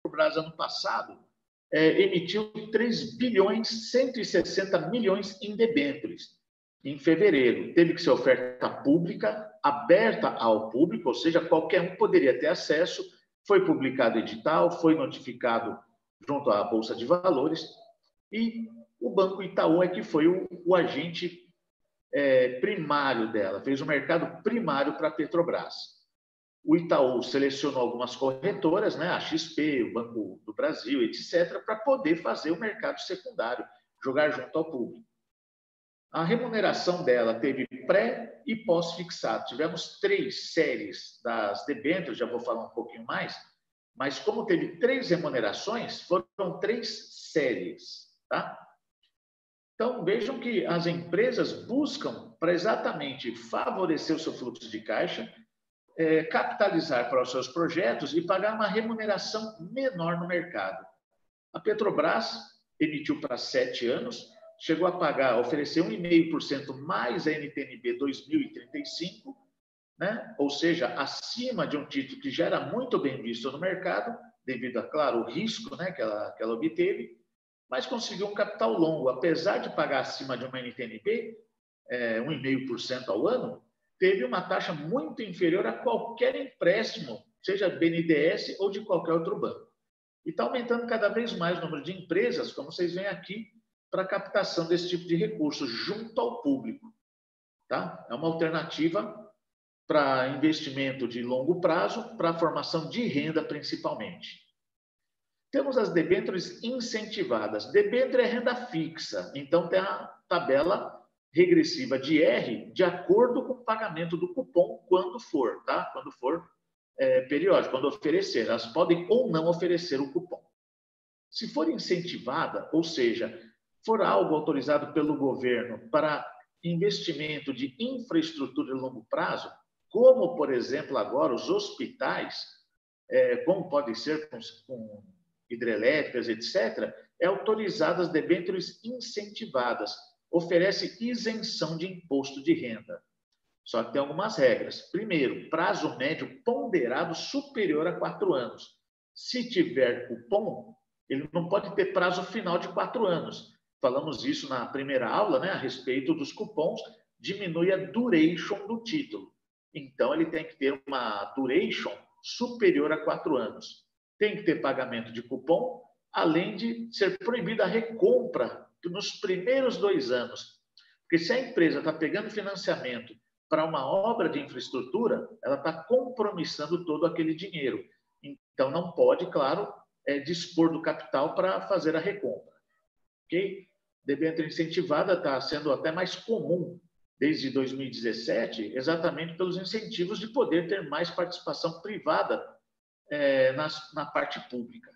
Petrobras, ano passado, emitiu 3 bilhões 160 milhões em debêntures. Em fevereiro, teve que ser oferta pública, aberta ao público, ou seja, qualquer um poderia ter acesso. Foi publicado edital, foi notificado junto à Bolsa de Valores, e o Banco Itaú é que foi o agente primário dela, fez o mercado primário para a Petrobras. O Itaú selecionou algumas corretoras, né, a XP, o Banco do Brasil, etc., para poder fazer o mercado secundário, jogar junto ao público. A remuneração dela teve pré e pós-fixado. Tivemos 3 séries das debêntures, já vou falar um pouquinho mais, mas como teve 3 remunerações, foram 3 séries, tá? Então, vejam que as empresas buscam para exatamente favorecer o seu fluxo de caixa, capitalizar para os seus projetos e pagar uma remuneração menor no mercado. A Petrobras emitiu para 7 anos, chegou a pagar, oferecer 1,5% mais a NTNB 2035, né? Ou seja, acima de um título que já era muito bem visto no mercado, devido a, claro, o risco, né, que ela obteve, mas conseguiu um capital longo. Apesar de pagar acima de uma NTNB, 1,5% ao ano, teve uma taxa muito inferior a qualquer empréstimo, seja BNDES ou de qualquer outro banco. E está aumentando cada vez mais o número de empresas, como vocês veem aqui, para a captação desse tipo de recursos junto ao público. Tá? É uma alternativa para investimento de longo prazo, para a formação de renda, principalmente. Temos as debêntures incentivadas. Debênture é renda fixa, então tem a tabela regressiva de R de acordo com o pagamento do cupom quando for, tá? Quando for periódico, quando oferecer. Elas podem ou não oferecer o cupom. Se for incentivada, ou seja, for algo autorizado pelo governo para investimento de infraestrutura de longo prazo, como, por exemplo, agora os hospitais, como pode ser com hidrelétricas, etc., autorizadas debêntures incentivadas, oferece isenção de imposto de renda. Só que tem algumas regras. Primeiro, prazo médio ponderado superior a 4 anos. Se tiver cupom, ele não pode ter prazo final de 4 anos. Falamos isso na primeira aula, né, a respeito dos cupons, diminui a duration do título. Então, ele tem que ter uma duration superior a 4 anos. Tem que ter pagamento de cupom, além de ser proibida a recompra nos primeiros 2 anos. Porque se a empresa está pegando financiamento para uma obra de infraestrutura, ela está compromissando todo aquele dinheiro. Então, não pode, claro, dispor do capital para fazer a recompra. Ok? Debênture incentivada está sendo até mais comum desde 2017, exatamente pelos incentivos de poder ter mais participação privada na parte pública.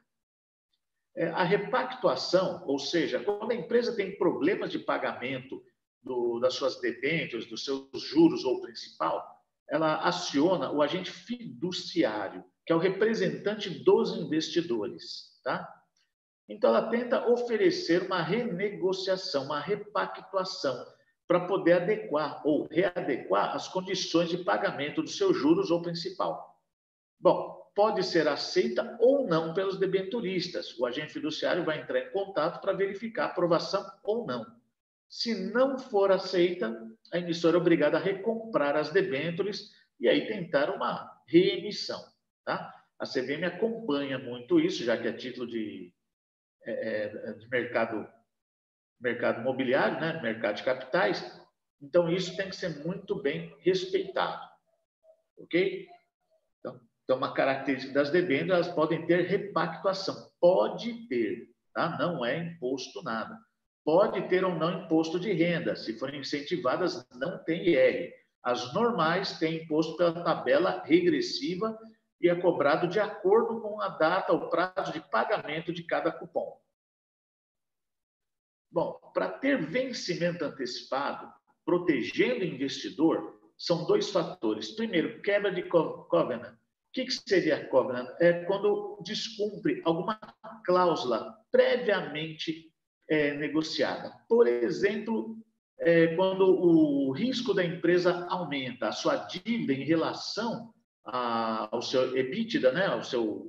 A repactuação, ou seja, quando a empresa tem problemas de pagamento das suas debêntures, dos seus juros ou principal, ela aciona o agente fiduciário, que é o representante dos investidores. Tá? Então, ela tenta oferecer uma renegociação, uma repactuação, para poder adequar ou readequar as condições de pagamento dos seus juros ou principal. Bom, pode ser aceita ou não pelos debenturistas. O agente fiduciário vai entrar em contato para verificar a aprovação ou não. Se não for aceita, a emissora é obrigada a recomprar as debêntures e aí tentar uma reemissão. Tá? A CVM acompanha muito isso, já que é título de mercado imobiliário, né? Mercado de capitais. Então, isso tem que ser muito bem respeitado. Ok? Então, uma característica das debêntures, elas podem ter repactuação. Pode ter, tá? Não é imposto nada. Pode ter ou não imposto de renda. Se forem incentivadas, não tem IR. As normais têm imposto pela tabela regressiva e é cobrado de acordo com a data, o prazo de pagamento de cada cupom. Bom, para ter vencimento antecipado, protegendo o investidor, são 2 fatores. Primeiro, quebra de covenant. O que seria covenant? É quando descumpre alguma cláusula previamente negociada. Por exemplo, quando o risco da empresa aumenta, a sua dívida em relação ao seu EBITDA, né, ao seu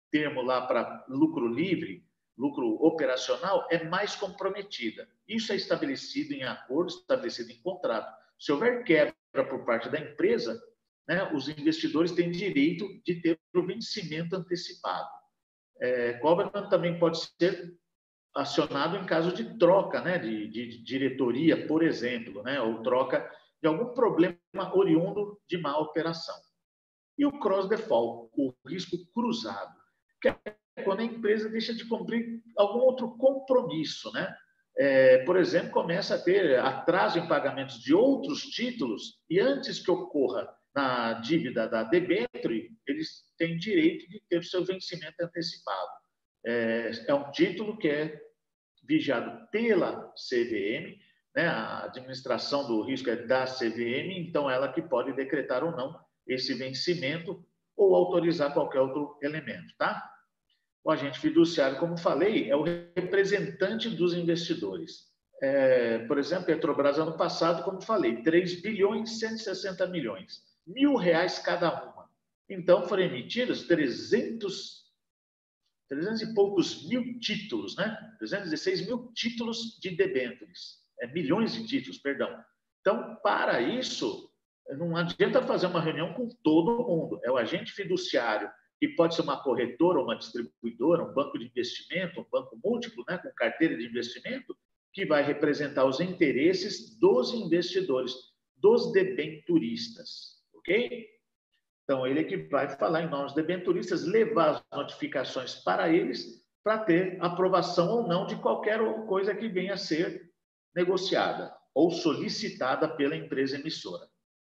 termo lá para lucro livre, lucro operacional, é mais comprometida. Isso é estabelecido em acordo, estabelecido em contrato. Se houver quebra por parte da empresa, né, os investidores têm direito de ter o vencimento antecipado. Covenant também pode ser acionado em caso de troca, né, de diretoria, por exemplo, né, ou troca de algum problema oriundo de má operação. E o cross default, o risco cruzado, que é quando a empresa deixa de cumprir algum outro compromisso, né? Por exemplo, começa a ter atraso em pagamentos de outros títulos e antes que ocorra na dívida da debênture, eles têm direito de ter seu vencimento antecipado. É um título que é vigiado pela CVM, né? A administração do risco é da CVM, então ela que pode decretar ou não esse vencimento ou autorizar qualquer outro elemento, tá? O agente fiduciário, como falei, é o representante dos investidores. Por exemplo, Petrobras, ano passado, como falei, 3 bilhões e 160 milhões, R$1.000 cada uma. Então, foram emitidos 300 e poucos mil títulos, né? 316 mil títulos de debêntures. Milhões de títulos, perdão. Então, para isso, não adianta fazer uma reunião com todo mundo. É o agente fiduciário, que pode ser uma corretora, uma distribuidora, um banco de investimento, um banco múltiplo, né, com carteira de investimento, que vai representar os interesses dos investidores, dos debenturistas, ok? Então, ele é que vai falar em nome dos debenturistas, levar as notificações para eles, para ter aprovação ou não de qualquer coisa que venha a ser negociada ou solicitada pela empresa emissora.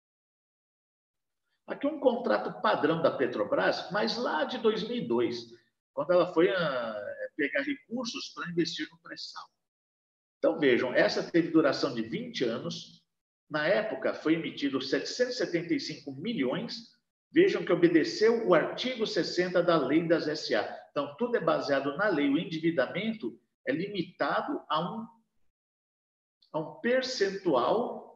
Aqui um contrato padrão da Petrobras, mas lá de 2002, quando ela foi pegar recursos para investir no pré-sal. Então, vejam, essa teve duração de 20 anos. Na época, foi emitido 775 milhões. Vejam que obedeceu o artigo 60 da Lei das SA. Então, tudo é baseado na lei. O endividamento é limitado a um percentual.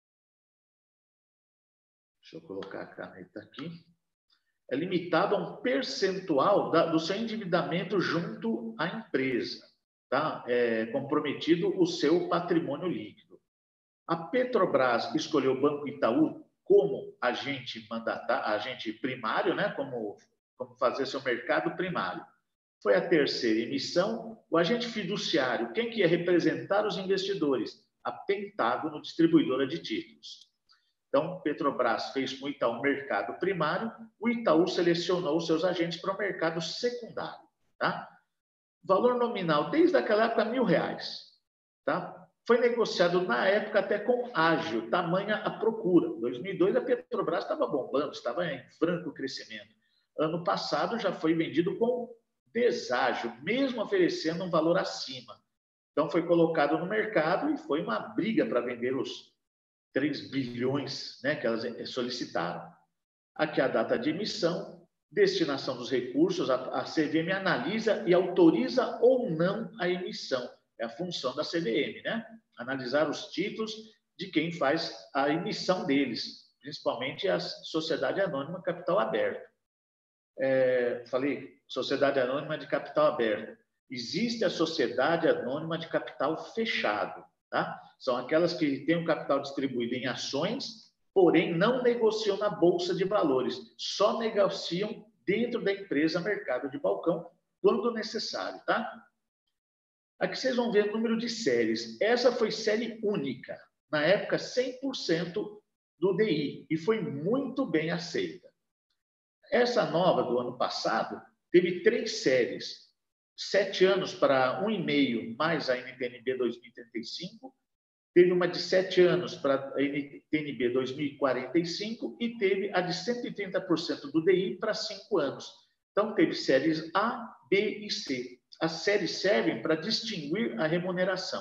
Deixa eu colocar a caneta aqui. É limitado a um percentual do seu endividamento junto à empresa. Tá? É comprometido o seu patrimônio líquido. A Petrobras escolheu o Banco Itaú como agente primário, né? Como fazer seu mercado primário. Foi a terceira emissão. O agente fiduciário, quem que ia representar os investidores? A Pentágono, distribuidora de títulos. Então, Petrobras fez com o Itaú mercado primário, o Itaú selecionou seus agentes para o mercado secundário. Tá? Valor nominal, desde aquela época, R$1.000. Tá? Foi negociado na época até com ágio, tamanha a procura. Em 2002, a Petrobras estava bombando, estava em franco crescimento. Ano passado, já foi vendido com deságio, mesmo oferecendo um valor acima. Então, foi colocado no mercado e foi uma briga para vender os 3 bilhões, né, que elas solicitaram. Aqui a data de emissão, destinação dos recursos, a CVM analisa e autoriza ou não a emissão. É a função da CVM, né? Analisar os títulos de quem faz a emissão deles, principalmente a Sociedade Anônima Capital Aberto. Falei, Sociedade Anônima de Capital Aberto. Existe a Sociedade Anônima de Capital Fechado. Tá? São aquelas que têm o capital distribuído em ações, porém não negociam na Bolsa de Valores, só negociam dentro da empresa mercado de balcão, quando necessário. Tá? Aqui vocês vão ver o número de séries. Essa foi série única, na época 100% do DI, e foi muito bem aceita. Essa nova do ano passado teve 3 séries. 7 anos para 1,5 mais a NTNB 2035, teve uma de 7 anos para a NTNB 2045 e teve a de 130% do DI para 5 anos. Então, teve séries A, B e C. As séries servem para distinguir a remuneração.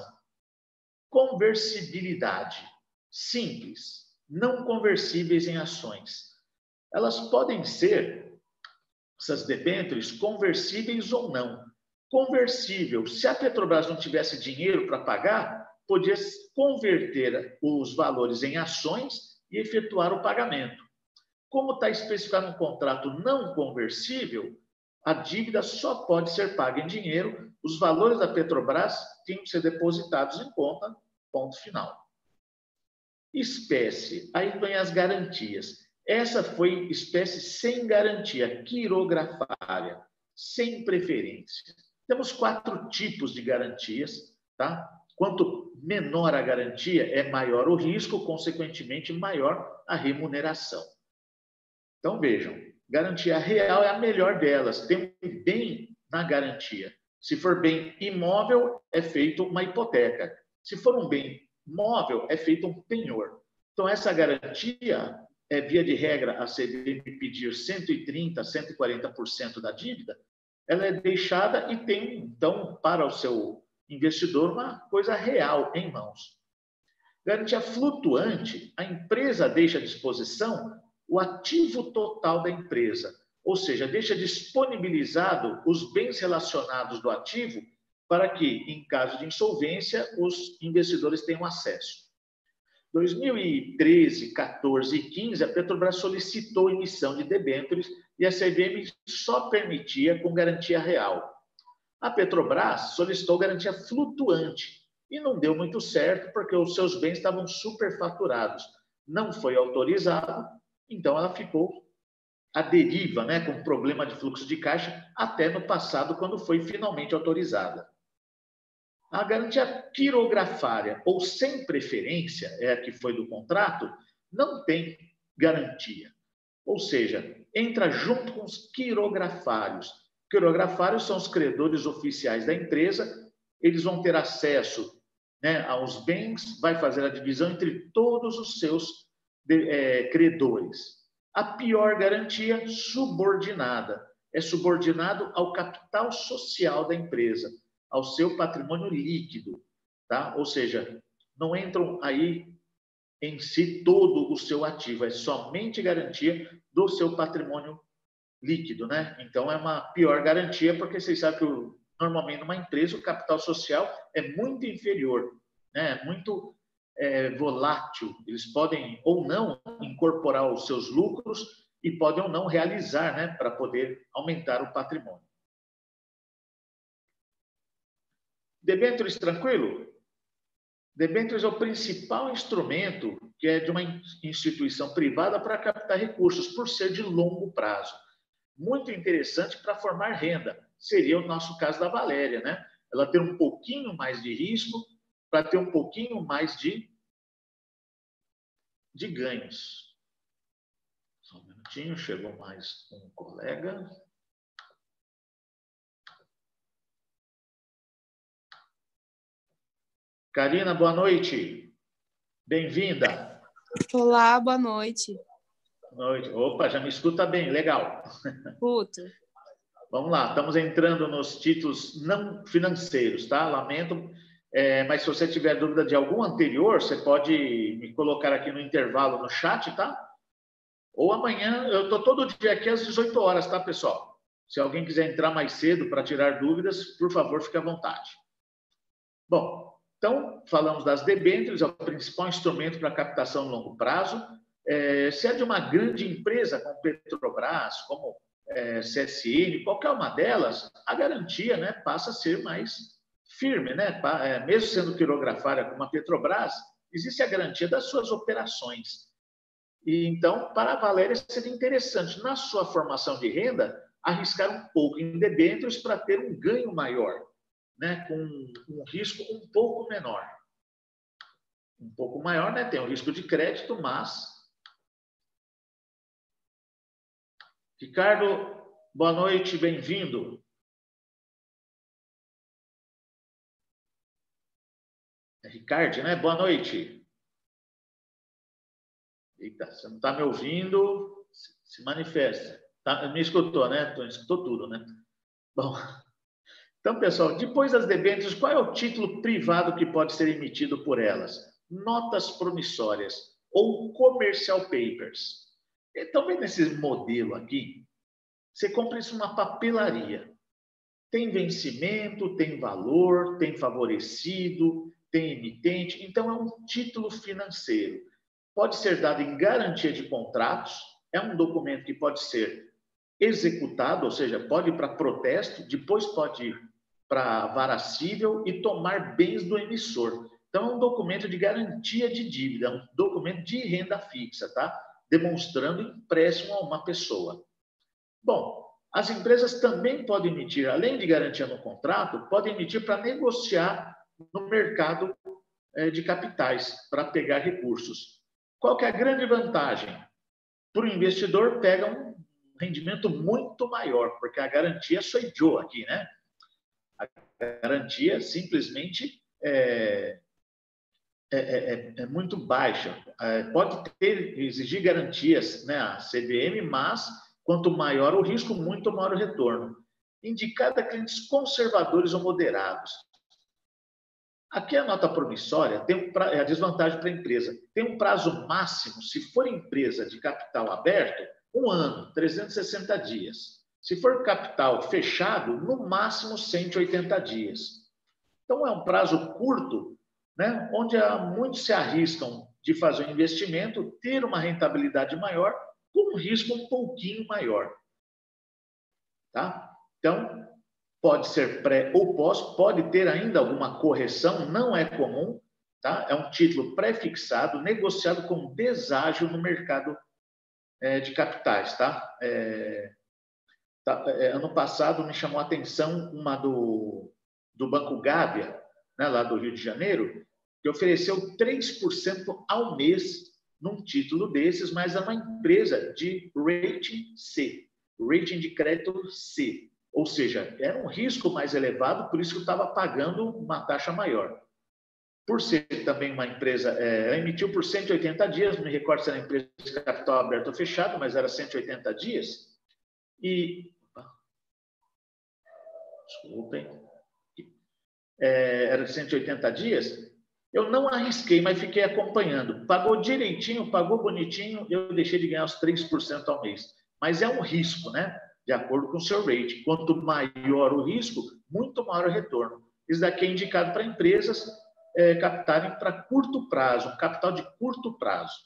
Conversibilidade. Simples. Não conversíveis em ações. Elas podem ser, essas debêntures, conversíveis ou não. Conversível, se a Petrobras não tivesse dinheiro para pagar, podia converter os valores em ações e efetuar o pagamento. Como está especificado no contrato não conversível, a dívida só pode ser paga em dinheiro, os valores da Petrobras tinham que ser depositados em conta, ponto final. Espécie, aí vem as garantias. Essa foi espécie sem garantia, quirografária, sem preferência. Temos 4 tipos de garantias, tá? Quanto menor a garantia, é maior o risco, consequentemente, maior a remuneração. Então, vejam, garantia real é a melhor delas, tem um bem na garantia. Se for bem imóvel, é feito uma hipoteca. Se for um bem móvel, é feito um penhor. Então, essa garantia é, via de regra, a CVM pedir 130%, 140% da dívida, ela é deixada e tem, então, para o seu investidor, uma coisa real em mãos. Garantia flutuante, a empresa deixa à disposição o ativo total da empresa, ou seja, deixa disponibilizado os bens relacionados do ativo para que, em caso de insolvência, os investidores tenham acesso. 2013, 14 e 15, a Petrobras solicitou emissão de debêntures e a CVM só permitia com garantia real. A Petrobras solicitou garantia flutuante e não deu muito certo porque os seus bens estavam superfaturados. Não foi autorizado, então ela ficou à deriva, né, com problema de fluxo de caixa até no passado, quando foi finalmente autorizada. A garantia quirografária ou sem preferência, é a que foi do contrato, não tem garantia. Ou seja, entra junto com os quirografários. Quirografários são os credores oficiais da empresa, eles vão ter acesso, né, aos bens, vai fazer a divisão entre todos os seus credores. A pior garantia, subordinada. É subordinado ao capital social da empresa, ao seu patrimônio líquido, tá? Ou seja, não entram aí em si todo o seu ativo, é somente garantia do seu patrimônio líquido, né? Então é uma pior garantia, porque vocês sabem que normalmente numa empresa o capital social é muito inferior, né? É muito volátil, eles podem ou não incorporar os seus lucros e podem ou não realizar, né, para poder aumentar o patrimônio. Debêntures tranquilo? Debêntures é o principal instrumento que é de uma instituição privada para captar recursos, por ser de longo prazo. Muito interessante para formar renda. Seria o nosso caso da Valéria, né? Ela ter um pouquinho mais de risco para ter um pouquinho mais de ganhos. Só um minutinho, chegou mais um colega. Karina, boa noite. Bem-vinda. Olá, boa noite. Boa noite. Opa, já me escuta bem, legal. Escuto. Vamos lá, estamos entrando nos títulos não financeiros, tá? Lamento, mas se você tiver dúvida de algum anterior, você pode me colocar aqui no intervalo no chat, tá? Ou amanhã, eu estou todo dia aqui às 18 horas, tá, pessoal? Se alguém quiser entrar mais cedo para tirar dúvidas, por favor, fique à vontade. Bom, então, falamos das debêntures, é o principal instrumento para captação a longo prazo. Se é de uma grande empresa, como Petrobras, como CSN, qualquer uma delas, a garantia, né, passa a ser mais firme, né? Mesmo sendo quirografária como a Petrobras, existe a garantia das suas operações. E, então, para a Valéria, seria interessante, na sua formação de renda, arriscar um pouco em debêntures para ter um ganho maior, né, com um risco um pouco menor. Um pouco maior, né? Tem o risco de crédito, mas... Ricardo, boa noite, bem-vindo. É Ricardo, né? Boa noite. Eita, você não está me ouvindo? Se manifesta. Tá, me escutou, né? Escutou tudo, né? Bom... Então, pessoal, depois das debêntures, qual é o título privado que pode ser emitido por elas? Notas promissórias ou commercial papers. Então, vendo esse modelo aqui, você compra isso numa papelaria. Tem vencimento, tem valor, tem favorecido, tem emitente. Então, é um título financeiro. Pode ser dado em garantia de contratos, é um documento que pode ser executado, ou seja, pode ir para protesto, depois pode ir para vara civil e tomar bens do emissor. Então, é um documento de garantia de dívida, um documento de renda fixa, tá? Demonstrando empréstimo a uma pessoa. Bom, as empresas também podem emitir, além de garantia no contrato, podem emitir para negociar no mercado de capitais, para pegar recursos. Qual que é a grande vantagem? Para o investidor, pega um rendimento muito maior, porque a garantia sou eu aqui, né? A garantia simplesmente é muito baixa. Pode exigir garantias, né, a CVM, mas quanto maior o risco, muito maior o retorno. Indicada a clientes conservadores ou moderados. Aqui a nota promissória tem é a desvantagem para a empresa. Tem um prazo máximo, se for empresa de capital aberto, 1 ano, 360 dias. Se for capital fechado, no máximo 180 dias. Então, é um prazo curto, né, onde muitos se arriscam de fazer um investimento, ter uma rentabilidade maior, com um risco um pouquinho maior. Tá? Então, pode ser pré ou pós, pode ter ainda alguma correção, não é comum, tá? É um título pré-fixado, negociado com deságio no mercado de capitais, tá? Ano passado me chamou a atenção uma do Banco Gávea, né, lá do Rio de Janeiro, que ofereceu 3% ao mês num título desses, mas é uma empresa de rating C, rating de crédito C. Ou seja, era um risco mais elevado, por isso que eu estava pagando uma taxa maior. Por ser também uma empresa, ela emitiu por 180 dias, não me recordo se era empresa de capital aberto ou fechado, mas era 180 dias. E desculpem, era de 180 dias, eu não arrisquei, mas fiquei acompanhando. Pagou direitinho, pagou bonitinho, eu deixei de ganhar os 3% ao mês. Mas é um risco, né? De acordo com o seu rating. Quanto maior o risco, muito maior o retorno. Isso daqui é indicado para empresas captarem para curto prazo, um capital de curto prazo.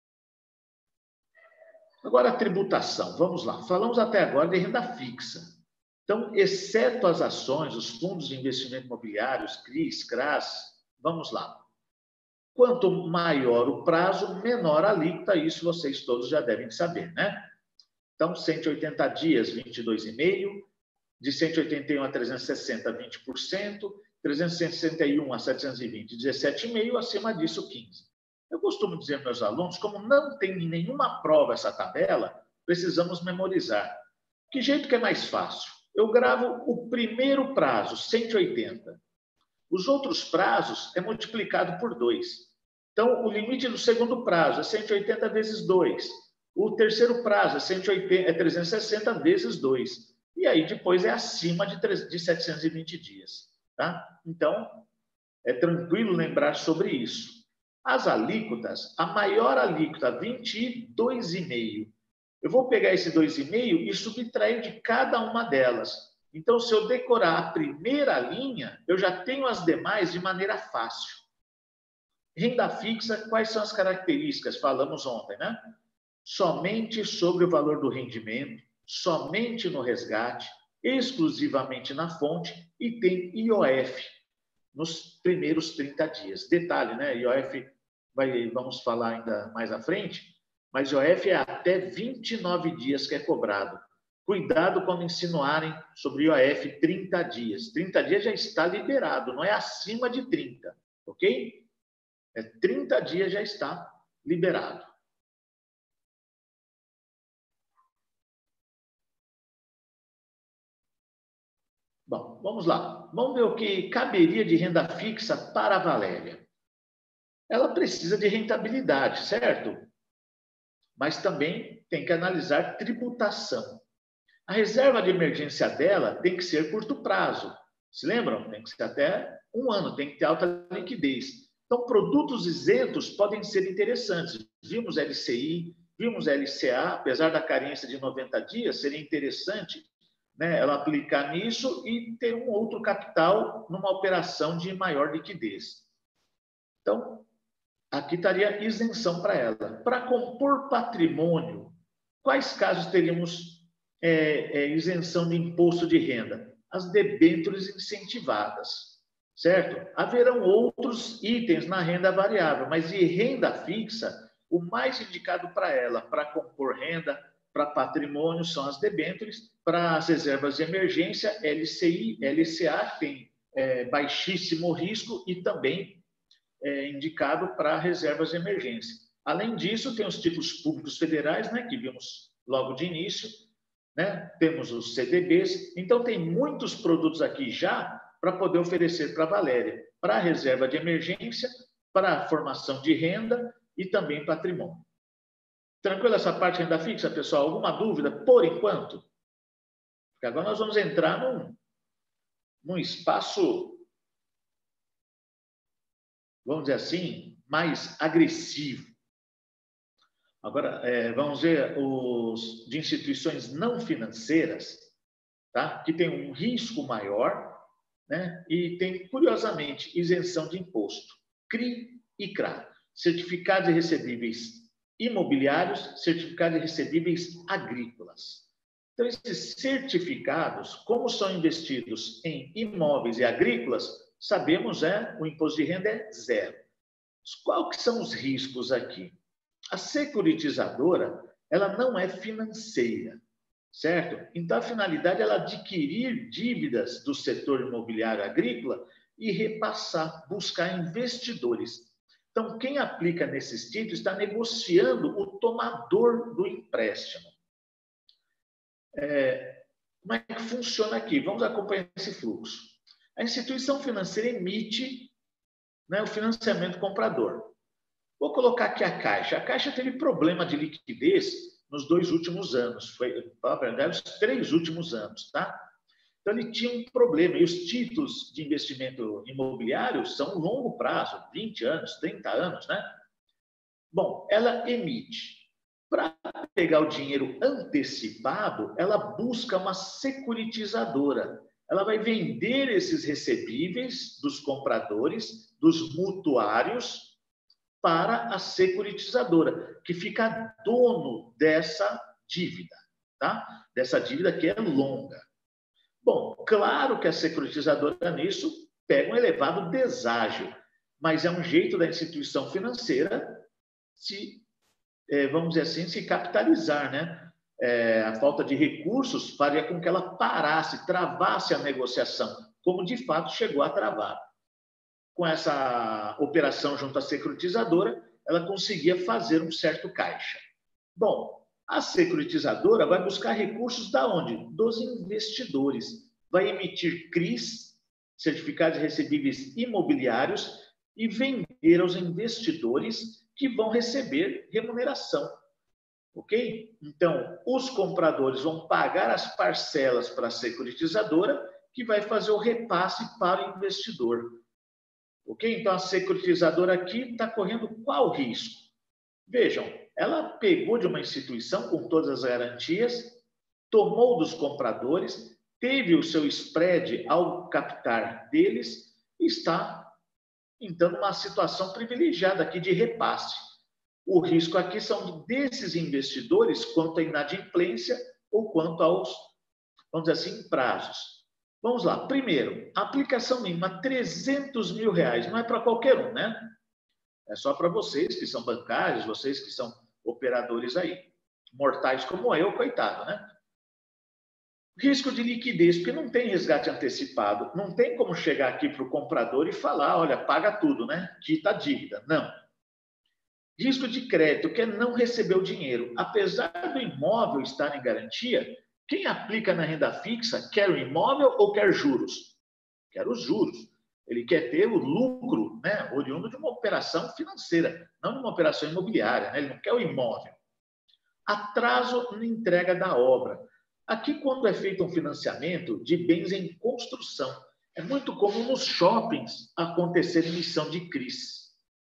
Agora, a tributação. Vamos lá. Falamos até agora de renda fixa. Então, exceto as ações, os fundos de investimento imobiliários, CRIs, CRAs, vamos lá. Quanto maior o prazo, menor a alíquota, isso vocês todos já devem saber, né? Então, 180 dias, 22,5%, de 181 a 360, 20%, 361 a 720, 17,5%, acima disso, 15%. Eu costumo dizer aos meus alunos, como não tem em nenhuma prova essa tabela, precisamos memorizar. Que jeito que é mais fácil? Eu gravo o primeiro prazo, 180. Os outros prazos é multiplicado por 2. Então, o limite do segundo prazo é 180 vezes 2. O terceiro prazo é 360 vezes 2. E aí, depois, é acima de 720 dias. Tá? Então, é tranquilo lembrar sobre isso. As alíquotas, a maior alíquota, 22,5%. Eu vou pegar esse 2,5% e subtrair de cada uma delas. Então, se eu decorar a primeira linha, eu já tenho as demais de maneira fácil. Renda fixa, quais são as características? Falamos ontem, né? Somente sobre o valor do rendimento, somente no resgate, exclusivamente na fonte e tem IOF nos primeiros 30 dias. Detalhe, né? IOF, vamos falar ainda mais à frente, mas IOF é até 29 dias que é cobrado. Cuidado quando insinuarem sobre IOF 30 dias. 30 dias já está liberado, não é acima de 30, ok? 30 dias já está liberado. Bom, vamos lá. Vamos ver o que caberia de renda fixa para a Valéria. Ela precisa de rentabilidade, certo? Mas também tem que analisar tributação. A reserva de emergência dela tem que ser curto prazo. Se lembram? Tem que ser até 1 ano, tem que ter alta liquidez. Então, produtos isentos podem ser interessantes. Vimos LCI, vimos LCA, apesar da carência de 90 dias, seria interessante, né, ela aplicar nisso e ter um outro capital numa operação de maior liquidez. Então, aqui estaria isenção para ela. Para compor patrimônio, quais casos teríamos isenção de imposto de renda? As debêntures incentivadas, certo? Haverão outros itens na renda variável, mas de renda fixa, o mais indicado para ela, para compor renda, para patrimônio, são as debêntures. Para as reservas de emergência, LCI, LCA, tem baixíssimo risco e também indicado para reservas de emergência. Além disso, tem os títulos públicos federais, né, que vimos logo de início, né? Temos os CDBs. Então, tem muitos produtos aqui já para poder oferecer para a Valéria, para a reserva de emergência, para a formação de renda e também patrimônio. Tranquilo essa parte de renda fixa, pessoal? Alguma dúvida por enquanto? Porque agora nós vamos entrar num espaço, vamos dizer assim, mais agressivo. Agora, vamos ver os de instituições não financeiras, tá? Que tem um risco maior, né? E tem, curiosamente, isenção de imposto. CRI e CRA, certificados de recebíveis imobiliários, certificados de recebíveis agrícolas. Então, esses certificados, como são investidos em imóveis e agrícolas, sabemos, o imposto de renda é zero. Quais que são os riscos aqui? A securitizadora, ela não é financeira, certo? Então, a finalidade é ela adquirir dívidas do setor imobiliário agrícola e repassar, buscar investidores. Então, quem aplica nesses títulos está negociando o tomador do empréstimo. Como é que funciona aqui? Vamos acompanhar esse fluxo. A instituição financeira emite, né, o financiamento comprador. Vou colocar aqui a Caixa. A Caixa teve problema de liquidez nos 2 últimos anos. Na verdade, os 3 últimos anos, tá? Então, ele tinha um problema. E os títulos de investimento imobiliário são longo prazo, 20 anos, 30 anos, né? Bom, ela emite. Para pegar o dinheiro antecipado, ela busca uma securitizadora. Ela vai vender esses recebíveis dos compradores, dos mutuários, para a securitizadora, que fica dono dessa dívida, tá? Dessa dívida que é longa. Bom, claro que a securitizadora nisso pega um elevado deságio, mas é um jeito da instituição financeira se, vamos dizer assim, se capitalizar, né? A falta de recursos faria com que ela parasse, travasse a negociação, como de fato chegou a travar. Com essa operação junto à securitizadora, ela conseguia fazer um certo caixa. Bom, a securitizadora vai buscar recursos da onde? Dos investidores. Vai emitir CRIs, certificados de recebíveis imobiliários, e vender aos investidores que vão receber remuneração. Ok? Então, os compradores vão pagar as parcelas para a securitizadora, que vai fazer o repasse para o investidor. Ok? Então, a securitizadora aqui está correndo qual risco? Vejam, ela pegou de uma instituição com todas as garantias, tomou dos compradores, teve o seu spread ao captar deles e está, então, numa situação privilegiada aqui de repasse. O risco aqui são desses investidores quanto à inadimplência ou quanto aos, vamos dizer assim, prazos. Vamos lá. Primeiro, a aplicação mínima, R$300 mil. Não é para qualquer um, né? É só para vocês que são bancários, vocês que são operadores aí. Mortais como eu, coitado, né? Risco de liquidez, porque não tem resgate antecipado. Não tem como chegar aqui para o comprador e falar, olha, paga tudo, né? Quita a dívida. Não. Risco de crédito, que é não receber o dinheiro. Apesar do imóvel estar em garantia, quem aplica na renda fixa quer o imóvel ou quer juros? Quer os juros. Ele quer ter o lucro, né, oriundo de uma operação financeira, não de uma operação imobiliária, né? Ele não quer o imóvel. Atraso na entrega da obra. Aqui, quando é feito um financiamento de bens em construção, é muito comum nos shoppings acontecer emissão de CRIs.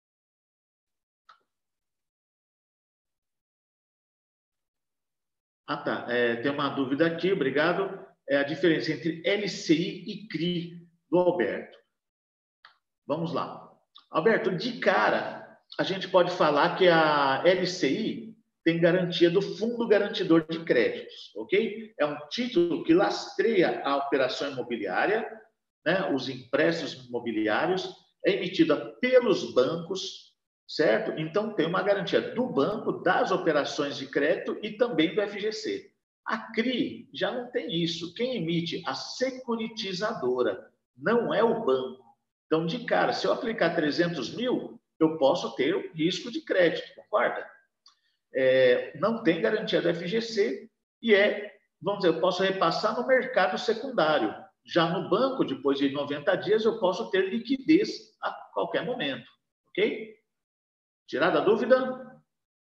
Tá. Tem uma dúvida aqui, obrigado. É a diferença entre LCI e CRI do Alberto. Vamos lá. Alberto, de cara, a gente pode falar que a LCI tem garantia do Fundo Garantidor de Créditos, ok? É um título que lastreia a operação imobiliária, né? Os empréstimos imobiliários, é emitida pelos bancos, certo? Então, tem uma garantia do banco, das operações de crédito e também do FGC. A CRI já não tem isso. Quem emite? A securitizadora, não é o banco. Então, de cara, se eu aplicar 300 mil, eu posso ter o risco de crédito, concorda? Não tem garantia do FGC e vamos dizer, eu posso repassar no mercado secundário. Já no banco, depois de 90 dias, eu posso ter liquidez a qualquer momento, ok? Tirada a dúvida?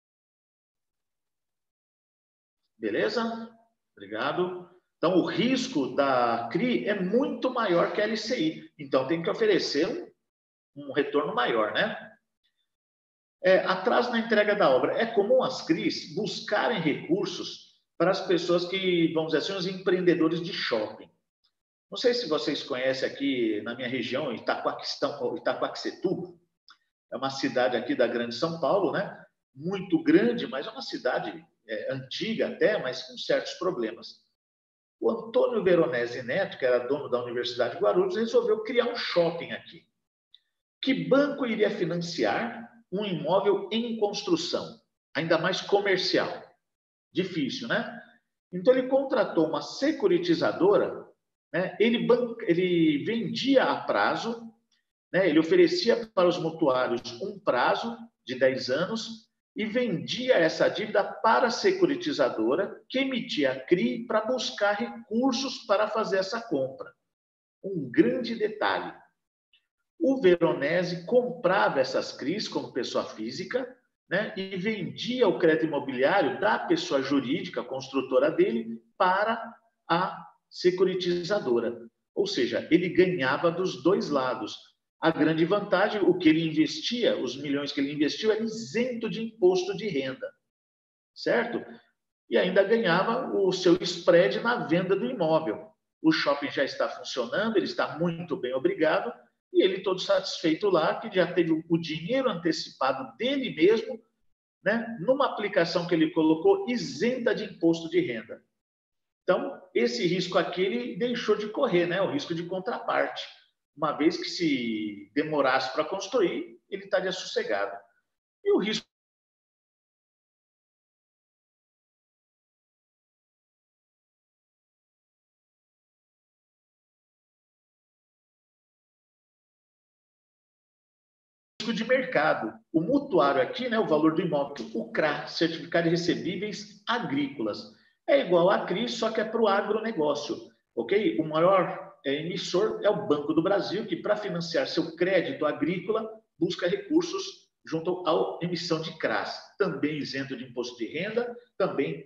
Beleza? Obrigado. Então, o risco da CRI é muito maior que a LCI. Então, tem que oferecer um retorno maior, né? Atraso na entrega da obra. É comum as CRIs buscarem recursos para as pessoas que, vamos dizer assim, os empreendedores de shopping. Não sei se vocês conhecem aqui na minha região, Itaquaquecetuba. É uma cidade aqui da Grande São Paulo, né? Muito grande, mas é uma cidade antiga até, mas com certos problemas. O Antônio Veronese Neto, que era dono da Universidade de Guarulhos, resolveu criar um shopping aqui. Que banco iria financiar um imóvel em construção, ainda mais comercial? Difícil, né? Então, ele contratou uma securitizadora, né? Ele vendia a prazo, né? Ele oferecia para os mutuários um prazo de 10 anos e vendia essa dívida para a securitizadora, que emitia a CRI para buscar recursos para fazer essa compra. Um grande detalhe: o Veronese comprava essas CRIs como pessoa física, né, e vendia o crédito imobiliário da pessoa jurídica, construtora dele, para a securitizadora. Ou seja, ele ganhava dos dois lados. A grande vantagem, o que ele investia, os milhões que ele investiu, era isento de imposto de renda, certo? E ainda ganhava o seu spread na venda do imóvel. O shopping já está funcionando, ele está muito bem, obrigado, e ele todo satisfeito lá, que já teve o dinheiro antecipado dele mesmo, né, numa aplicação que ele colocou isenta de imposto de renda. Então, esse risco aqui ele deixou de correr, né, o risco de contraparte. Uma vez que se demorasse para construir, ele estaria sossegado. E o risco de mercado. O mutuário aqui, né, o valor do imóvel, o CRA, Certificado de Recebíveis Agrícolas, é igual à CRI, só que é para o agronegócio, ok? O maior emissor é o Banco do Brasil, que para financiar seu crédito agrícola, busca recursos junto à emissão de CRAs, também isento de imposto de renda, também,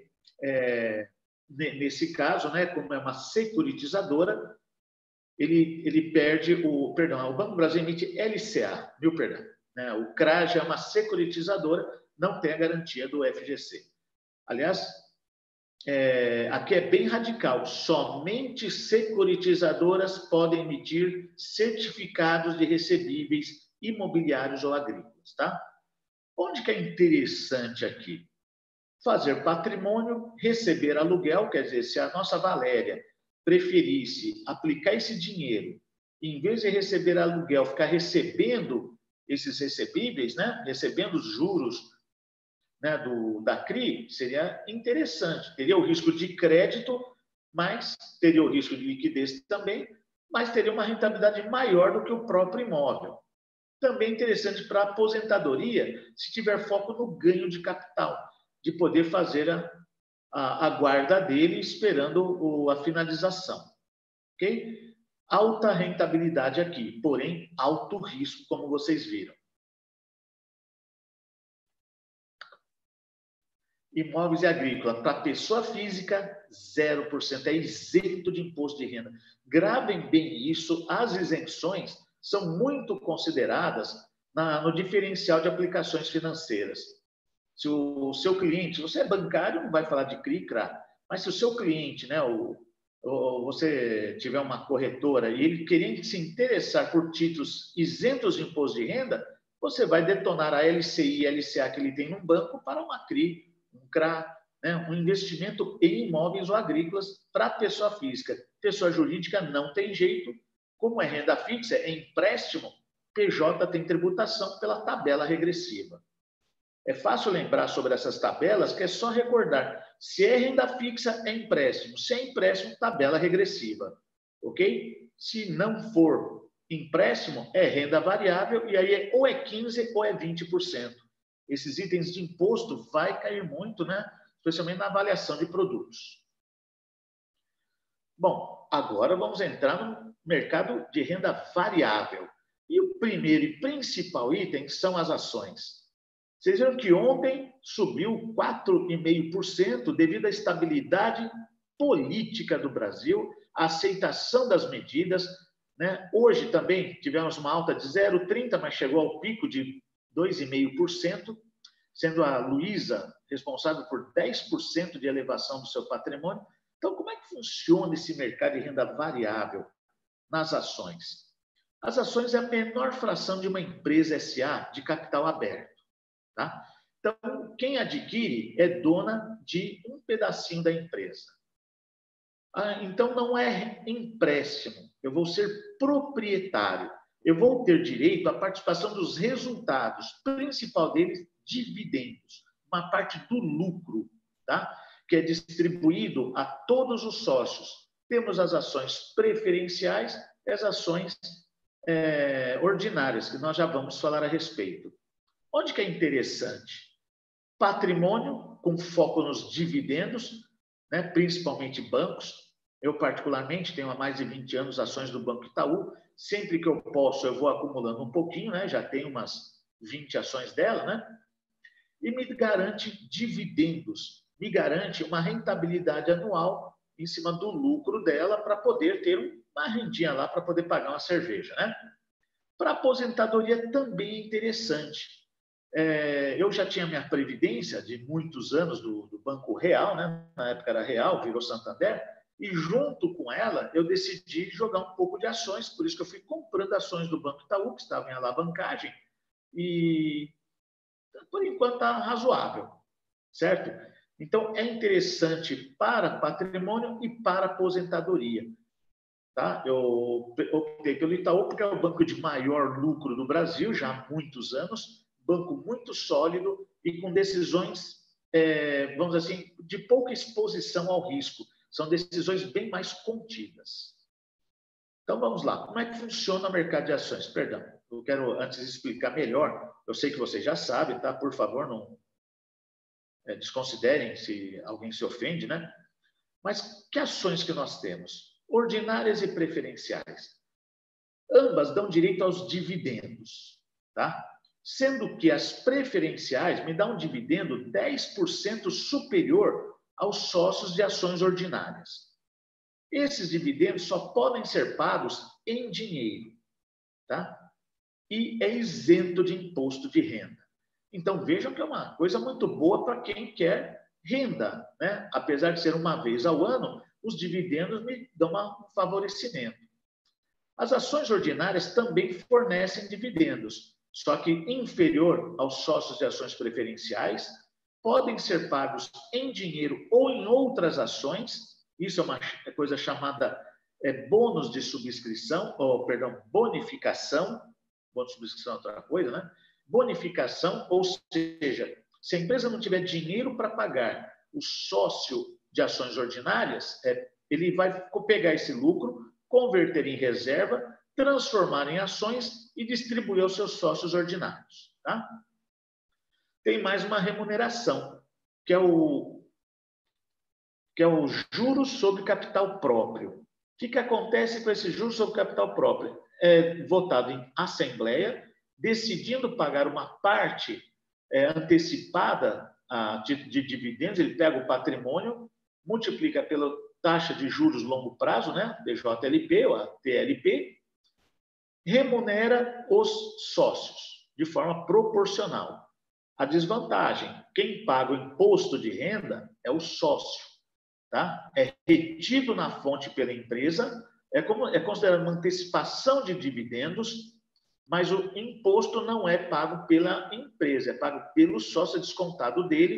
nesse caso, né, como é uma securitizadora, ele perde o Banco do Brasil emite LCA, né? O CRA já é uma securitizadora, não tem a garantia do FGC. Aliás, aqui é bem radical, somente securitizadoras podem emitir certificados de recebíveis imobiliários ou agrícolas, tá? Onde que é interessante aqui? Fazer patrimônio, receber aluguel, quer dizer, se a nossa Valéria preferisse aplicar esse dinheiro, em vez de receber aluguel, ficar recebendo esses recebíveis, né? Recebendo os juros, né, da CRI, seria interessante. Teria o risco de crédito, mas teria o risco de liquidez também, mas teria uma rentabilidade maior do que o próprio imóvel. Também interessante para a aposentadoria, se tiver foco no ganho de capital, de poder fazer a guarda dele esperando a finalização. Ok? Alta rentabilidade aqui, porém alto risco, como vocês viram. Imóveis e agrícola, para pessoa física, 0%, é isento de imposto de renda. Gravem bem isso, as isenções são muito consideradas no diferencial de aplicações financeiras. Se o seu cliente, se você é bancário, não vai falar de CRI, CRA, mas se o seu cliente, né, ou você tiver uma corretora e ele querer se interessar por títulos isentos de imposto de renda, você vai detonar a LCI e LCA que ele tem num banco para uma CRI um CRA, né? Um investimento em imóveis ou agrícolas para pessoa física. Pessoa jurídica não tem jeito, como é renda fixa, é empréstimo, PJ tem tributação pela tabela regressiva. É fácil lembrar sobre essas tabelas, que é só recordar. Se é renda fixa, é empréstimo. Se é empréstimo, tabela regressiva. Ok? Se não for empréstimo, é renda variável, e aí ou é 15% ou é 20%. Esses itens de imposto vai cair muito, né? Especialmente na avaliação de produtos. Bom, agora vamos entrar no mercado de renda variável. E o primeiro e principal item são as ações. Vocês viram que ontem subiu 4,5% devido à estabilidade política do Brasil, a aceitação das medidas, né? Hoje também tivemos uma alta de 0,30%, mas chegou ao pico de 2,5%, sendo a Luísa responsável por 10% de elevação do seu patrimônio. Então, como é que funciona esse mercado de renda variável nas ações? As ações é a menor fração de uma empresa SA de capital aberto. Tá? Então, quem adquire é dona de um pedacinho da empresa. Então, não é empréstimo. Eu vou ser proprietário. Eu vou ter direito à participação dos resultados, principal deles, dividendos, uma parte do lucro, tá? Que é distribuído a todos os sócios. Temos as ações preferenciais e as ações ordinárias, que nós já vamos falar a respeito. Onde que é interessante? Patrimônio, com foco nos dividendos, né? Principalmente bancos. Eu, particularmente, tenho há mais de 20 anos ações do Banco Itaú. Sempre que eu posso, eu vou acumulando um pouquinho, né? Já tenho umas 20 ações dela, né? E me garante dividendos, me garante uma rentabilidade anual em cima do lucro dela para poder ter uma rendinha lá para poder pagar uma cerveja, né? Para aposentadoria também é interessante. Eu já tinha minha previdência de muitos anos do Banco Real, né? Na época era Real, virou Santander, e junto com ela eu decidi jogar um pouco de ações, por isso que eu fui comprando ações do Banco Itaú, que estavam em alavancagem, e por enquanto está razoável, certo? Então é interessante para patrimônio e para aposentadoria. Tá? Eu optei pelo Itaú porque é o banco de maior lucro do Brasil, já há muitos anos, banco muito sólido e com decisões, vamos dizer assim, de pouca exposição ao risco. São decisões bem mais contidas. Então, vamos lá. Como é que funciona o mercado de ações? Perdão, eu quero antes explicar melhor. Eu sei que vocês já sabem, tá? Por favor, não desconsiderem se alguém se ofende, né? Mas que ações que nós temos? Ordinárias e preferenciais. Ambas dão direito aos dividendos, tá? Sendo que as preferenciais me dão um dividendo 10% superior aos sócios de ações ordinárias. Esses dividendos só podem ser pagos em dinheiro, tá? E é isento de imposto de renda. Então, vejam que é uma coisa muito boa para quem quer renda, né? Apesar de ser uma vez ao ano, os dividendos me dão um favorecimento. As ações ordinárias também fornecem dividendos, só que inferior aos sócios de ações preferenciais, podem ser pagos em dinheiro ou em outras ações. Isso é uma coisa chamada bônus de subscrição, ou, perdão, bonificação. Bônus de subscrição é outra coisa, né? Bonificação, ou seja, se a empresa não tiver dinheiro para pagar o sócio de ações ordinárias, ele vai pegar esse lucro, converter em reserva, transformar em ações e distribuir aos seus sócios ordinários. Tá? Tem mais uma remuneração, que é o juros sobre capital próprio. O que acontece com esse juros sobre capital próprio? É votado em assembleia, decidindo pagar uma parte antecipada de dividendos, ele pega o patrimônio, multiplica pela taxa de juros longo prazo, né? DJLP ou a TLP, remunera os sócios de forma proporcional. A desvantagem, quem paga o imposto de renda é o sócio, tá? É retido na fonte pela empresa, é considerado uma antecipação de dividendos, mas o imposto não é pago pela empresa, é pago pelo sócio, descontado dele,